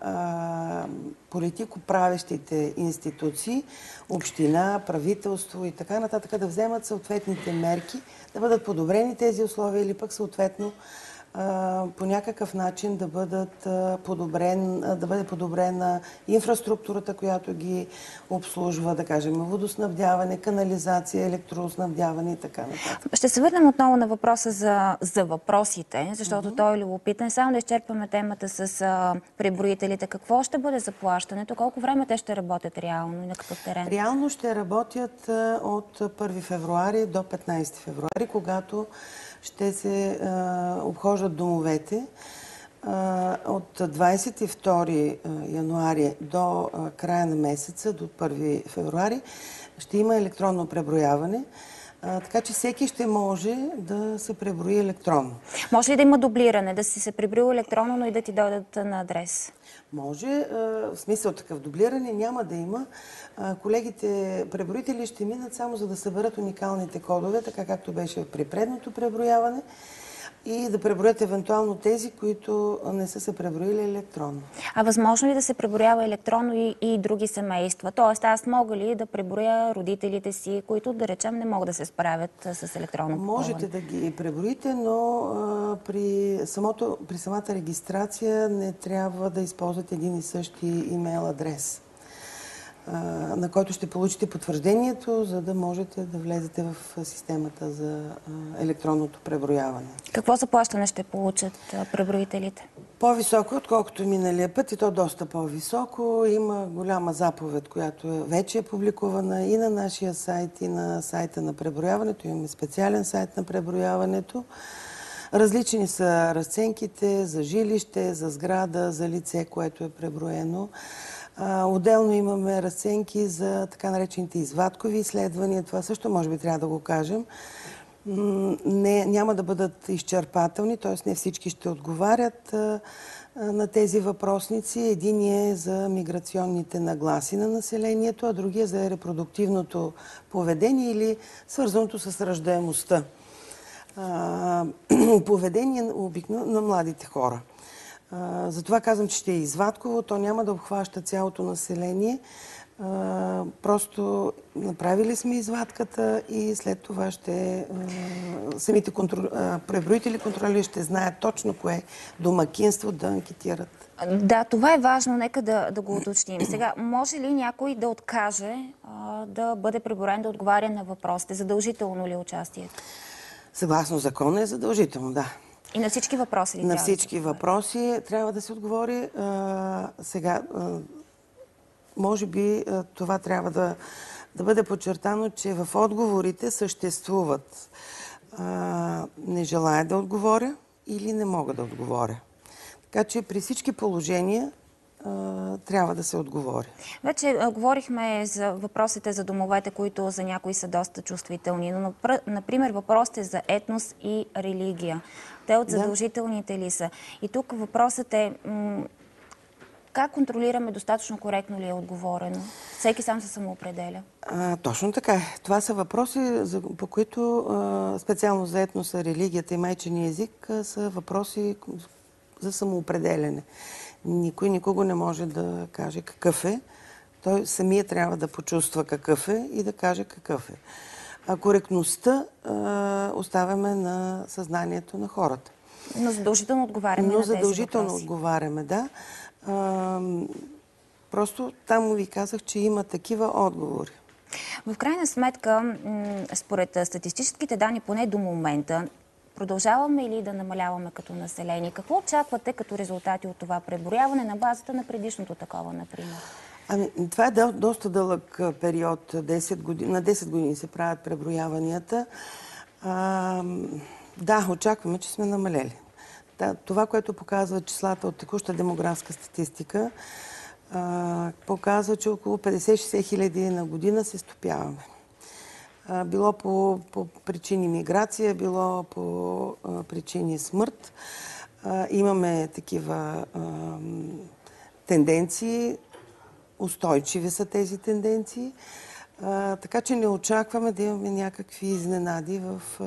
политико-правещите институции, община, правителство и така нататък да вземат съответните мерки, да бъдат подобрени тези условия или пък съответно по някакъв начин да бъде подобрена инфраструктурата, която ги обслужва, да кажем, водоснабдяване, канализация, електроснабдяване и така нататък. Ще се върнем отново на въпроса за въпросите, защото той е любопитен. Само да изчерпаме темата с преброителите. Какво ще бъде заплащането? Колко време те ще работят реално и на какъв терен? Реално ще работят от 1 февруари до 15 февруари, когато ще се обхождат домовете. От 22 януари до края на месеца, до 1 февруари, ще има електронно преброяване. Така че всеки ще може да се преброи електронно. Може ли да има дублиране, да си се преброи електронно, но и да ти дойдат на адрес? Може. В смисъл такъв дублиране няма да има. Колегите преброители ще минат само за да съберат уникалните кодове, така както беше при предното преброяване, и да преброят евентуално тези, които не са се преброили електронно. А възможно ли да се преброява електронно и други семейства? Тоест, аз мога ли да преброя родителите си, които, да речем, не могат да се справят с електронно попълване? Можете да ги преброите, но при самата регистрация не трябва да използвате един и същи имейл адрес, на който ще получите потвърждението, за да можете да влезете в системата за електронното преброяване. Какво заплащане ще получат преброителите? По-високо, отколкото миналия път, и то доста по-високо. Има голяма заповед, която вече е публикувана и на нашия сайт, и на сайта на преброяването. Имаме специален сайт на преброяването. Различни са разценките за жилище, за сграда, за лице, което е преброено. Отделно имаме разценки за така наречените извадкови изследвания. Това също може би трябва да го кажем. няма да бъдат изчерпателни, т.е. не всички ще отговарят на тези въпросници. Един е за миграционните нагласи на населението, а другия за репродуктивното поведение или свързаното с раждаемостта. Поведение на младите хора. Затова казвам, че ще е извадково, то няма да обхваща цялото население. Просто направили сме извадката и след това самите преброители, контролери ще знаят точно кое домакинство да анкетират. Да, това е важно. Нека да го уточним. Сега, може ли някой да откаже да бъде преброен, да отговаря на въпросите? Задължително ли е участието? Съгласно закона е задължително, да. И на всички въпроси ли? На всички въпроси трябва да се отговори. Сега, може би това трябва да бъде подчертано, че в отговорите съществуват не желая да отговоря или не мога да отговоря. Така че при всички положения трябва да се отговори. Вече говорихме за въпросите за домовете, които за някои са доста чувствителни, но например въпросите за етнос и религия. Те от задължителните ли са? И тук въпросът е как контролираме достатъчно коректно ли е отговорено? Всеки сам се самоопределя. Точно така. Това са въпроси, по които специално за етноса, религията и майчиния език са въпроси за самоопределяне. Никой никого не може да каже какъв е. Той самия трябва да почувства какъв е и да каже какъв е. А коректността оставяме на съзнанието на хората. Но задължително отговаряме на тези въпроси. Задължително отговаряме, да. Просто там ви казах, че има такива отговори. В крайна сметка, според статистическите данни, поне до момента, продължаваме ли да намаляваме като население? Какво очаквате като резултати от това преброяване на базата на предишното такова, например? Това е доста дълъг период. 10 години, на 10 години се правят преброяванията. Да, очакваме, че сме намалели. Това, което показва числата от текуща демографска статистика, показва, че около 50-60 хиляди на година се стопяваме. Било по причини миграция, било по причини смърт. Имаме такива тенденции, устойчиви са тези тенденции, така че не очакваме да имаме някакви изненади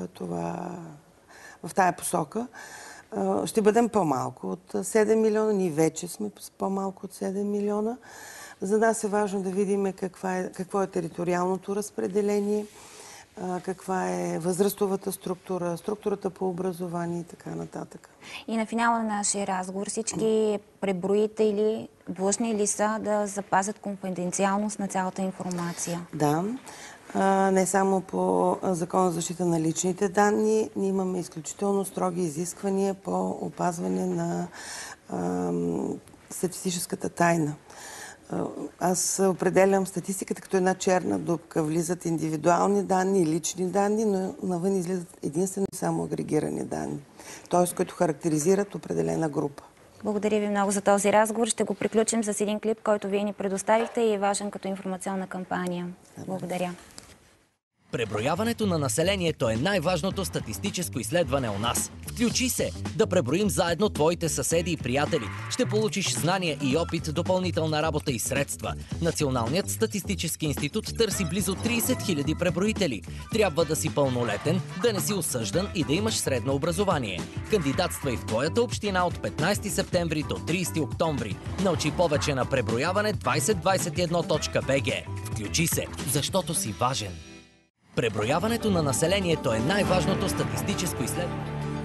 в тая посока. Ще бъдем по-малко от 7 милиона. Ние вече сме по-малко от 7 милиона. За нас е важно да видим какво е териториалното разпределение, каква е възрастовата структура, структурата по образование и така нататък. И на финала на нашия разговор всички преброители длъжни ли са да запазят конфиденциалност на цялата информация? Да. Не само по Закона за защита на личните данни, ние имаме изключително строги изисквания по опазване на статистическата тайна. Аз определям статистиката като една черна дупка. Влизат индивидуални данни и лични данни, но навън излизат единствено и само агрегирани данни, т.е. които характеризират определена група. Благодаря ви много за този разговор. Ще го приключим с един клип, който вие ни предоставихте и е важен като информационна кампания. Благодаря. Преброяването на населението е най-важното статистическо изследване у нас. Включи се! Да преброим заедно твоите съседи и приятели. Ще получиш знания и опит, допълнителна работа и средства. Националният статистически институт търси близо 30 000 преброители. Трябва да си пълнолетен, да не си осъждан и да имаш средно образование. Кандидатствай в твоята община от 15 септември до 30 октомври. Научи повече на преброяване 2021.bg. Включи се, защото си важен. Преброяването на населението е най-важното статистическо изследване.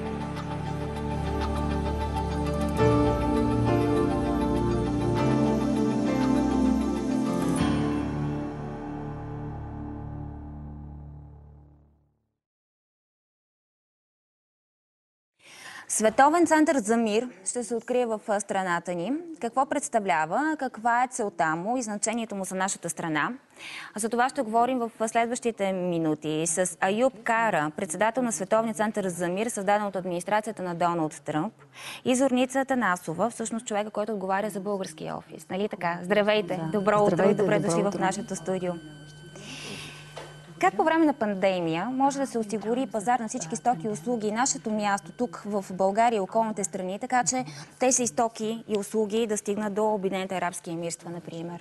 Световен център за мир ще се открие в страната ни. Какво представлява, каква е целта му и значението му за нашата страна? За това ще говорим в следващите минути с Аюб Кара, председател на Световния център за мир, създаден от администрацията на Доналд Тръмп, и Зорница Атанасова, всъщност човека, който отговаря за българския офис. Нали така? Здравейте! Добро утро и добре дошли в нашето студио. Как по време на пандемия може да се осигури пазар на всички стоки и услуги и нашето място тук в България и околните страни, така че тези стоки и услуги да стигнат до Обединените арабски емирства, например?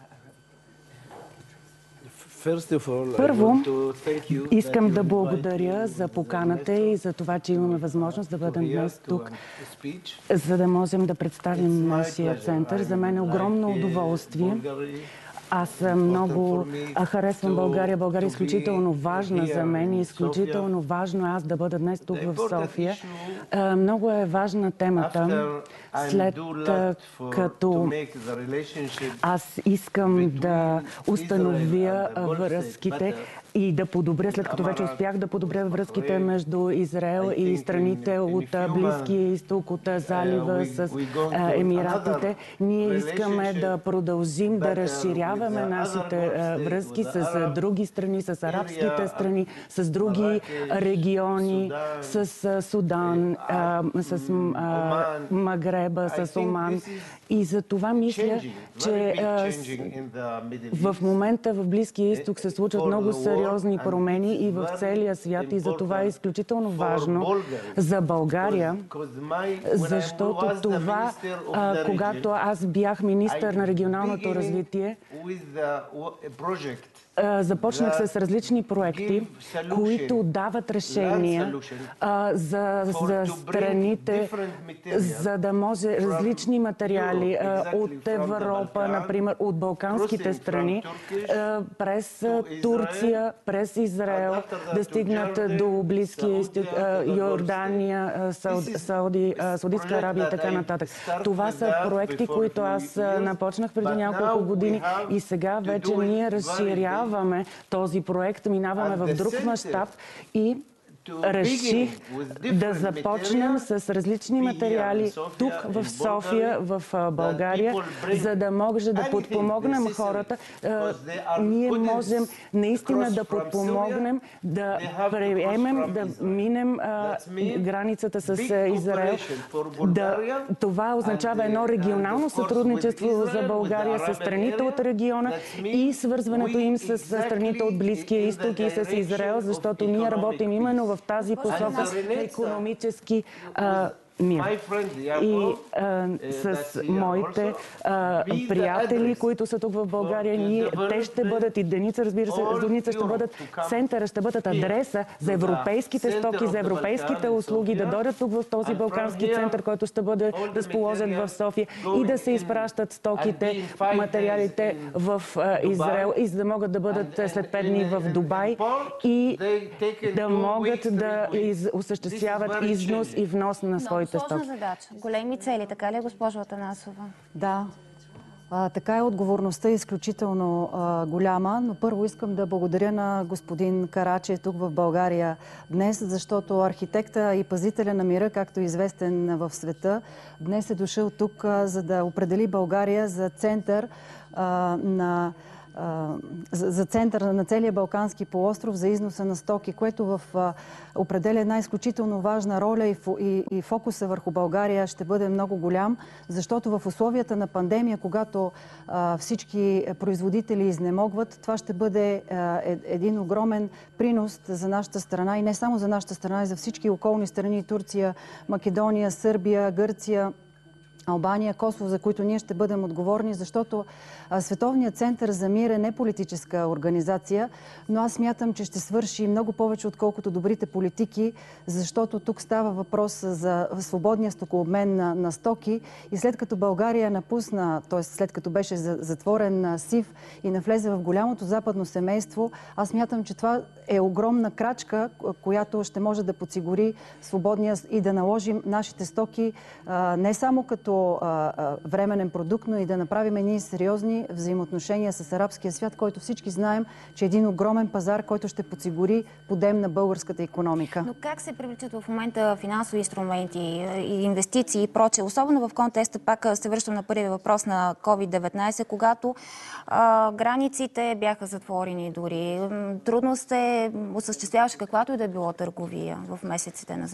Първо, искам да благодаря за поканата и за това, че имаме възможност да бъдем днес тук, за да можем да представим нашия център. За мен е огромно удоволствие. Аз много харесвам България. България е изключително важна за мен и изключително важно аз да бъда днес тук в София. Много е важна темата, след като аз искам да установя връзките и да подобря, след като вече успях да подобря връзките между Израел и страните от Близкия изток, от залива с Емиратите. Ние искаме да продължим да разширяваме нашите връзки с други страни, с арабските страни, с други региони, с Судан, с Магреба, с Оман. И за това мисля, че в момента в Близкия изток се случват много сериозни промени и в целия свят. И за това е изключително важно за България, защото това, когато аз бях министър на регионалното развитие, започнах с различни проекти, които дават решения за страните, за да може различни материали от Европа, например от балканските страни, през Турция, през Израел, да стигнат до Близкия изток, Йордания, Саудитска Арабия и така нататък. Това са проекти, които аз напочнах преди няколко години и сега вече ние разширяваме този проект, минаваме в друг мащаб и реших да започнем с различни материали тук в София, в България, за да може да подпомогнем хората. Ние можем наистина да подпомогнем, да приемем, да минем границата с Израел. Това означава едно регионално сътрудничество за България с страните от региона и свързването им с страните от Близкия изток и с Израел, защото ние работим именно в тази посока на икономически мир. И с моите приятели, които са тук в България, те ще бъдат и Деница, разбира се, Деница ще бъдат центъра, ще бъдат адреса за европейските стоки, за европейските услуги, да дойдат тук в този балкански център, който ще бъде разположен в София и да се изпращат стоките, материалите в Израел и за да могат да бъдат след 5 дни в Дубай и да могат да осъществяват износ и внос на своите стоки. Сложна задача. Големи цели, така ли, госпожо Атанасова? Да. Така е, отговорността е изключително голяма, но първо искам да благодаря на господин Карачи тук в България днес, защото архитекта и пазителя на мира, както е известен в света, днес е дошъл тук, за да определи България за център за центъра на целия Балкански полуостров за износа на стоки, което определя една изключително важна роля и фокуса върху България ще бъде много голям, защото в условията на пандемия, когато всички производители изнемогват, това ще бъде един огромен принос за нашата страна и не само за нашата страна, и за всички околни страни, Турция, Македония, Сърбия, Гърция, Албания, Косово, за които ние ще бъдем отговорни, защото Световният център за мир е не политическа организация, но аз смятам, че ще свърши много повече, отколкото добрите политики, защото тук става въпрос за свободния стокообмен на стоки и след като България напусна, т.е. след като беше затворен СИВ и навлезе в голямото западно семейство, аз смятам, че това е огромна крачка, която ще може да подсигури свободния и да наложим нашите стоки не само като временен продукт, но и да направим едни сериозни взаимоотношения с арабския свят, който всички знаем, че е един огромен пазар, който ще подсигури подем на българската икономика. Но как се привличат в момента финансови инструменти и инвестиции и прочее? Особено в контекста, пак се връщам на първия въпрос на COVID-19, когато границите бяха затворени дори. Трудно се осъществяваше каквато и да било търговия в месеците назад.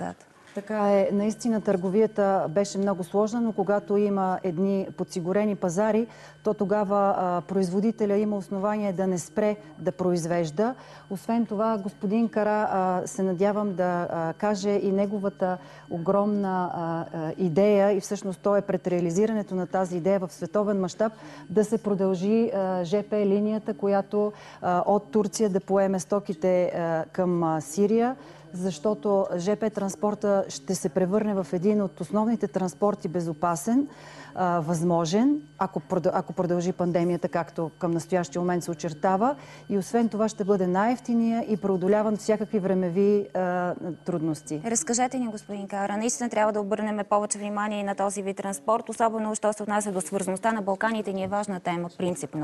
Така е. Наистина търговията беше много сложна, но когато има едни подсигурени пазари, то тогава производителя има основание да не спре да произвежда. Освен това, господин Кара, се надявам да каже и неговата огромна идея, и всъщност то е пред реализирането на тази идея в световен мащаб, да се продължи ЖП линията, която от Турция да поеме стоките към Сирия, защото ЖП транспорта ще се превърне в един от основните транспорти безопасен, възможен, ако продължи пандемията, както към настоящия момент се очертава. И освен това ще бъде най-евтиния и преодоляван всякакви времеви трудности. Разкажете ни, господин Кара, наистина трябва да обърнем повече внимание и на този вид транспорт, особено що се отнася до свързаността на Балканите. Ни е важна тема, принципно.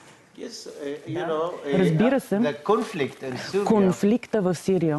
Разбира се, конфликта в Сирия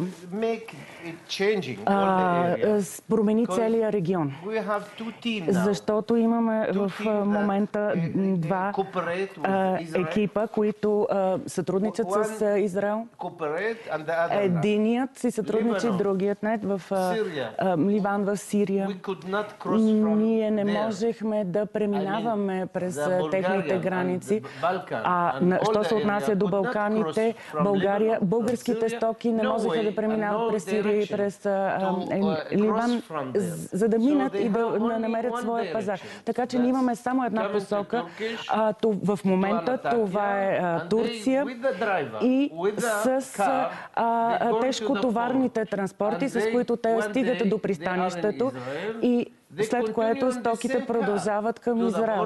промени целия регион. Защото имаме в момента два екипа, които сътрудничат с Израел. Единият си сътрудничи, другият не в Ливан, в Сирия. Ние не можехме да преминаваме през техните граници. Що се отнася до Балканите, българските стоки не можеха да преминават през Сирия и през Ливан, за да минат и да намерят своя пазар. Така че ние имаме само една посока. В момента това е Турция и с тежкотоварните транспорти, с които те стигат до пристанището, и след което стоките продължават къмИзраел.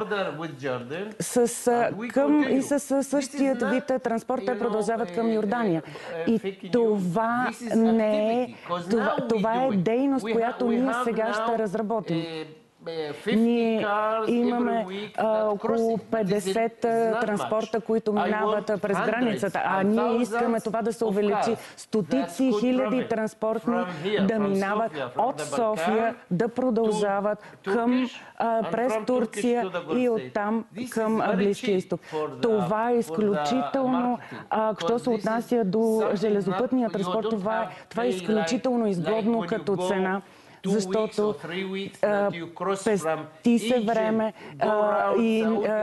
И с същият вид транспорт те продължават към Йордания. И това не е... Това е дейност, която ние сега ще разработим. Ние имаме около 50 транспорта, които минават през границата, а ние искаме това да се увеличи. Стотици хиляди транспортни да минават от София, да продължават през Турция и оттам към Близкия изток. Това е изключително, що се отнася до железопътния транспорт, това е изключително изгодно като цена, защото пести се време и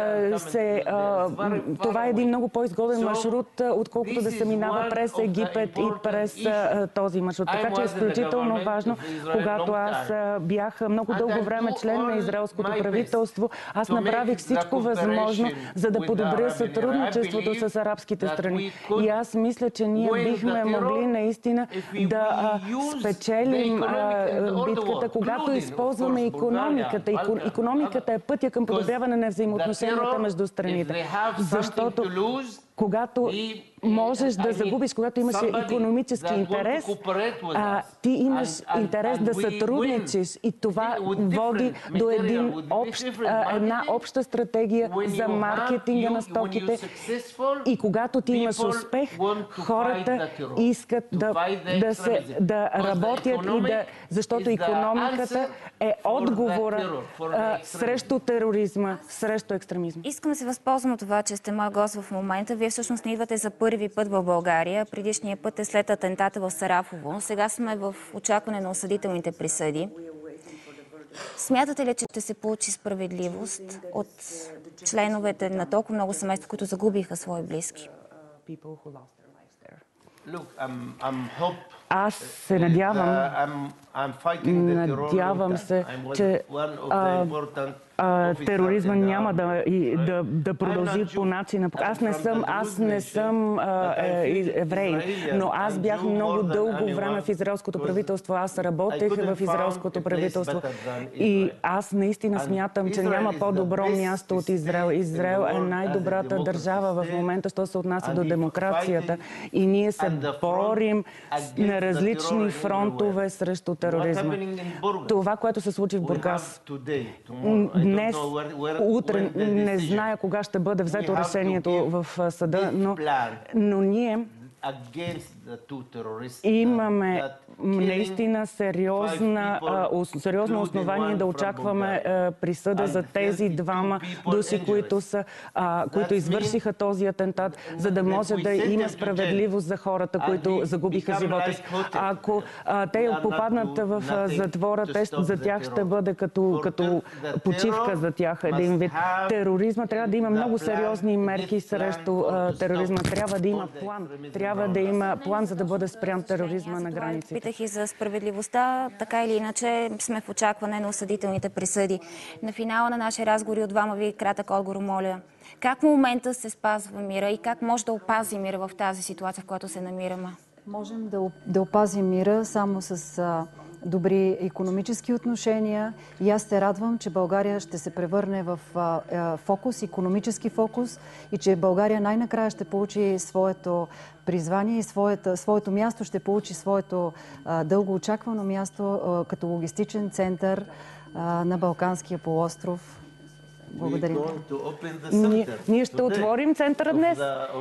това е един много по-изгоден маршрут, отколкото да се минава през Египет и през този маршрут. Така че е изключително важно, когато аз бях много дълго време член на израелското правителство, аз направих всичко възможно, за да подобря сътрудничеството с арабските страни. И аз мисля, че ние бихме могли наистина да спечелим битката, когато използваме икономиката. Икономиката е пътя към подобряване на взаимоотношенията между страните. Защото когато можеш да загубиш, когато имаш икономически интерес, ти имаш интерес да сътрудничиш, и това води до една обща стратегия за маркетинга на стоките. И когато ти имаш успех, хората искат да работят, защото икономиката е отговора срещу тероризма, срещу екстремизма. Искам да се възползвам от това, че сте мой гост в момента. Вие всъщност не идвате за първи път в България. Предишният път е след атентата в Сарафово. Сега сме в очакване на осъдителните присъди. Смятате ли, че ще се получи справедливост от членовете на толкова много семейства, които загубиха свои близки? Аз се надявам, се, че тероризма няма да продължи по начина. Аз не съм еврей, но аз бях много дълго време в израелското правителство. Аз работех в израелското правителство и аз наистина смятам, че няма по-добро място от Израел. Израел е най-добрата държава в момента, що се отнася до демокрацията, и ние се борим на различни фронтове срещу тероризма. Това, което се случи в Бургас днес, утре, не зная кога ще бъде взето решението в съда, но ние имаме наистина сериозно основание да очакваме присъда за тези двама души, които извършиха този атентат, за да може да има справедливост за хората, които загубиха живота си. Ако те попаднат в затвора, за тях ще бъде като почивка за тях, един вид. Тероризма трябва да има много сериозни мерки срещу тероризма. Трябва да има план. Трябва да има план, за да бъде спрян тероризма на границите. Питах и за справедливостта. Така или иначе сме в очакване на осъдителните присъди. На финала на нашия разговор от двама ви кратък отговор, моля. Как в момента се спазва мира и как може да опази мира в тази ситуация, в която се намираме? Можем да опазим мира само с добри икономически отношения и аз се радвам, че България ще се превърне в фокус, икономически фокус и че България най-накрая ще получи своето призвание и своето място, ще получи своето дълго очаквано място като логистичен център на Балканския полуостров. Благодаря. Ние ще отворим центъра днес.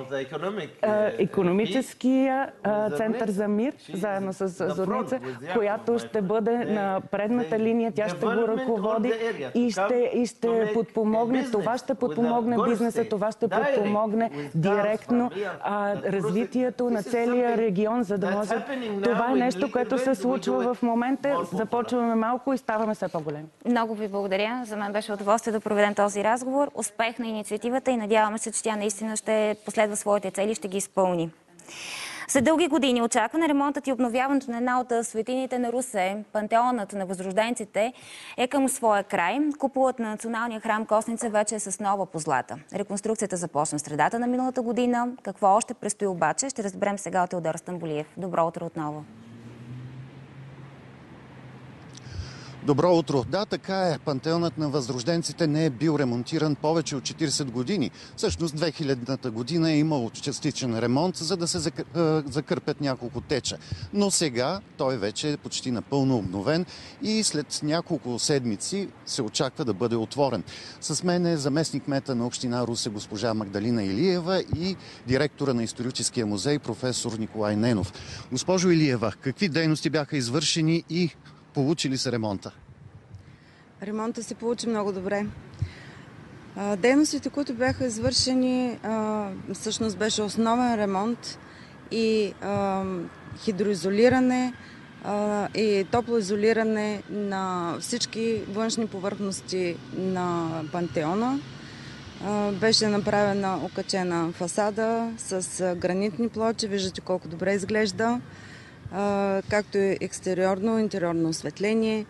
Икономическия център за мир, заедно с Зорница, която ще бъде на предната линия. Тя ще го ръководи и ще подпомогне. Това ще подпомогне бизнеса, това ще подпомогне директно развитието на целия регион, за да може. Това е нещо, което се случва в момента. Започваме малко и ставаме все по-големи. Много ви благодаря. За мен беше удоволствие да проведем този разговор. Успех на инициативата и надяваме се, че тя наистина ще последва своите цели и ще ги изпълни. След дълги години очакване, ремонтът и обновяването на една от светините на Русе, пантеонът на възрожденците, е към своя край. Куполът на националния храм Косница вече е с нова позлата. Реконструкцията започна в средата на миналата година. Какво още предстои обаче, ще разберем сега от Теодор Стамболиев. Добро утро отново. Добро утро. Да, така е. Пантеонът на възрожденците не е бил ремонтиран повече от 40 години. Всъщност 2000-та година е имало частичен ремонт, за да се закърпят няколко теча. Но сега той вече е почти напълно обновен и след няколко седмици се очаква да бъде отворен. С мен е заместник-кмета на община Русе госпожа Магдалина Илиева и директора на историческия музей професор Николай Ненов. Госпожо Илиева, какви дейности бяха извършени и получи ли се ремонта? Ремонта се получи много добре. Дейностите, които бяха извършени, всъщност беше основен ремонт и хидроизолиране и топлоизолиране на всички външни повърхности на пантеона. Беше направена окачена фасада с гранитни плочи. Виждате колко добре изглежда. Както и екстериорно, интериорно осветление.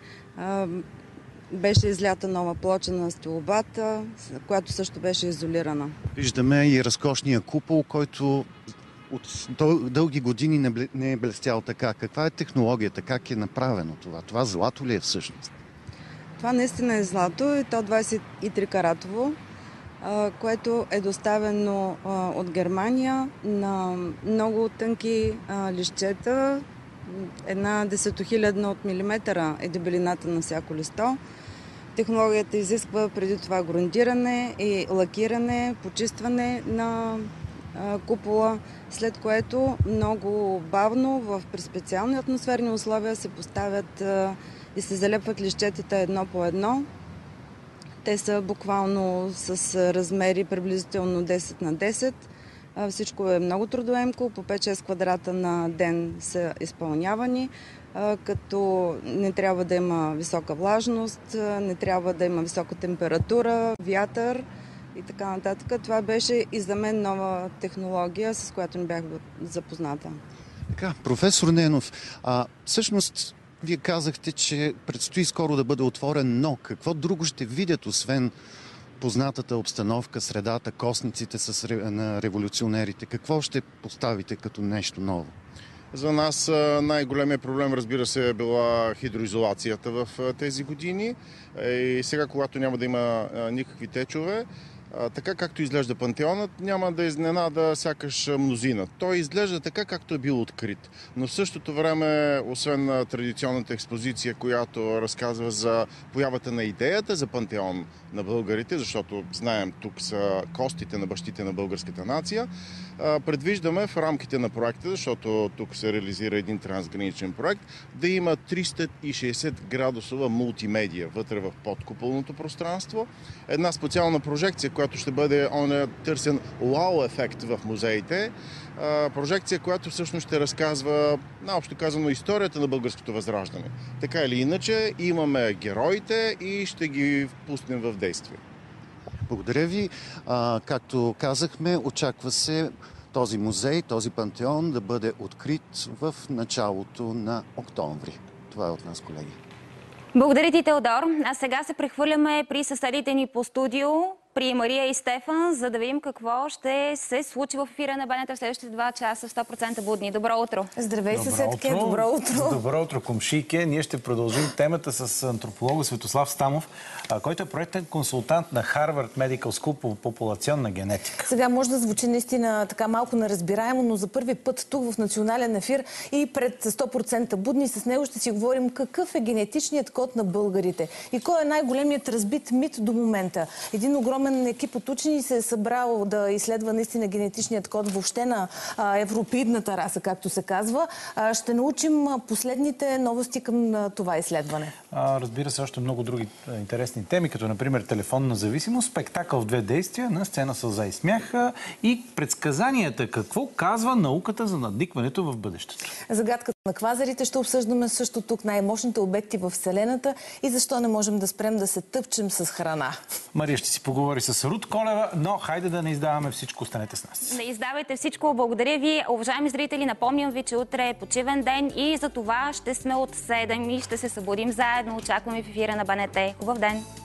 Беше излята нова плоча на стилобата, която също беше изолирана. Виждаме и разкошния купол, който от дълги години не е блестял така. Каква е технологията? Как е направено това? Това злато ли е всъщност? Това наистина е злато и то 23 каратово, което е доставено от Германия на много тънки листчета. Една десетохилядна от милиметъра е дебелината на всяко листо. Технологията изисква преди това грунтиране и лакиране, почистване на купола, след което много бавно при специални атмосферни условия се поставят и се залепват листчетата едно по едно. Те са буквално с размери приблизително 10 на 10. Всичко е много трудоемко, по 5-6 квадрата на ден са изпълнявани, като не трябва да има висока влажност, не трябва да има висока температура, вятър и така нататък. Това беше и за мен нова технология, с която не бях запозната. Така, професор Ненов, всъщност вие казахте, че предстои скоро да бъде отворен, но какво друго ще видят, освен познатата обстановка, средата, косниците на революционерите? Какво ще поставите като нещо ново? За нас най-големият проблем, разбира се, е била хидроизолацията в тези години. И сега, когато няма да има никакви течове, Така както изглежда Пантеонът, няма да изненада сякаш мнозина. Той изглежда така, както е бил открит. Но в същото време, освен на традиционната експозиция, която разказва за появата на идеята за Пантеон на българите, защото знаем, тук са костите на бащите на българската нация, предвиждаме в рамките на проекта, защото тук се реализира един трансграничен проект, да има 360 градусова мултимедия вътре в подкуполното пространство. Една специална прожекция, която ще бъде търсен вау ефект в музеите. Прожекция, която всъщност ще разказва, наобщо казано, историята на българското възраждане. Така или иначе, имаме героите и ще ги пуснем в действие. Благодаря ви. Както казахме, очаква се този музей, този пантеон да бъде открит в началото на октомври. Това е от нас, колеги. Благодаря ти, Теодор. А сега се прехвърляме при съседите ни по студио, при Мария и Стефан, за да видим какво ще се случи в ефира на БНТ в следващите 2 часа 100% будни. Добро утро! Здравей, съседке! Добро утро! Добро утро, комшийке! Ние ще продължим темата с антрополога Светослав Стамов, който е проектен консултант на Harvard Medical School по популационна генетика. Сега може да звучи наистина така малко неразбираемо, но за първи път тук в национален ефир и пред 100% будни с него ще си говорим какъв е генетичният код на българите и кой е най-големият разбит мит до момента. Един огромен екип от учени се е събрал да изследва наистина генетичният код въобще на европеидната раса, както се казва. Ще научим последните новости към това изследване. Разбира се, още много други интересни теми, като например телефонна зависимост, спектакъл в 2 действия, на сцена сълза и смях и предсказанията. Какво казва науката за надникването в бъдещето? Загадката на квазарите ще обсъждаме също тук, най-мощните обекти в Вселената и защо не можем да спрем да се тъпчем с храна. Мария ще си поговори с Рут Колева, но хайде да не издаваме всичко. Останете с нас. Не издавайте всичко. Благодаря ви. Уважаеми зрители, напомням ви, че утре е почивен ден и за това ще сме от 7 и ще се събудим заедно. Очакваме в ефира на БНТ. Хубав ден!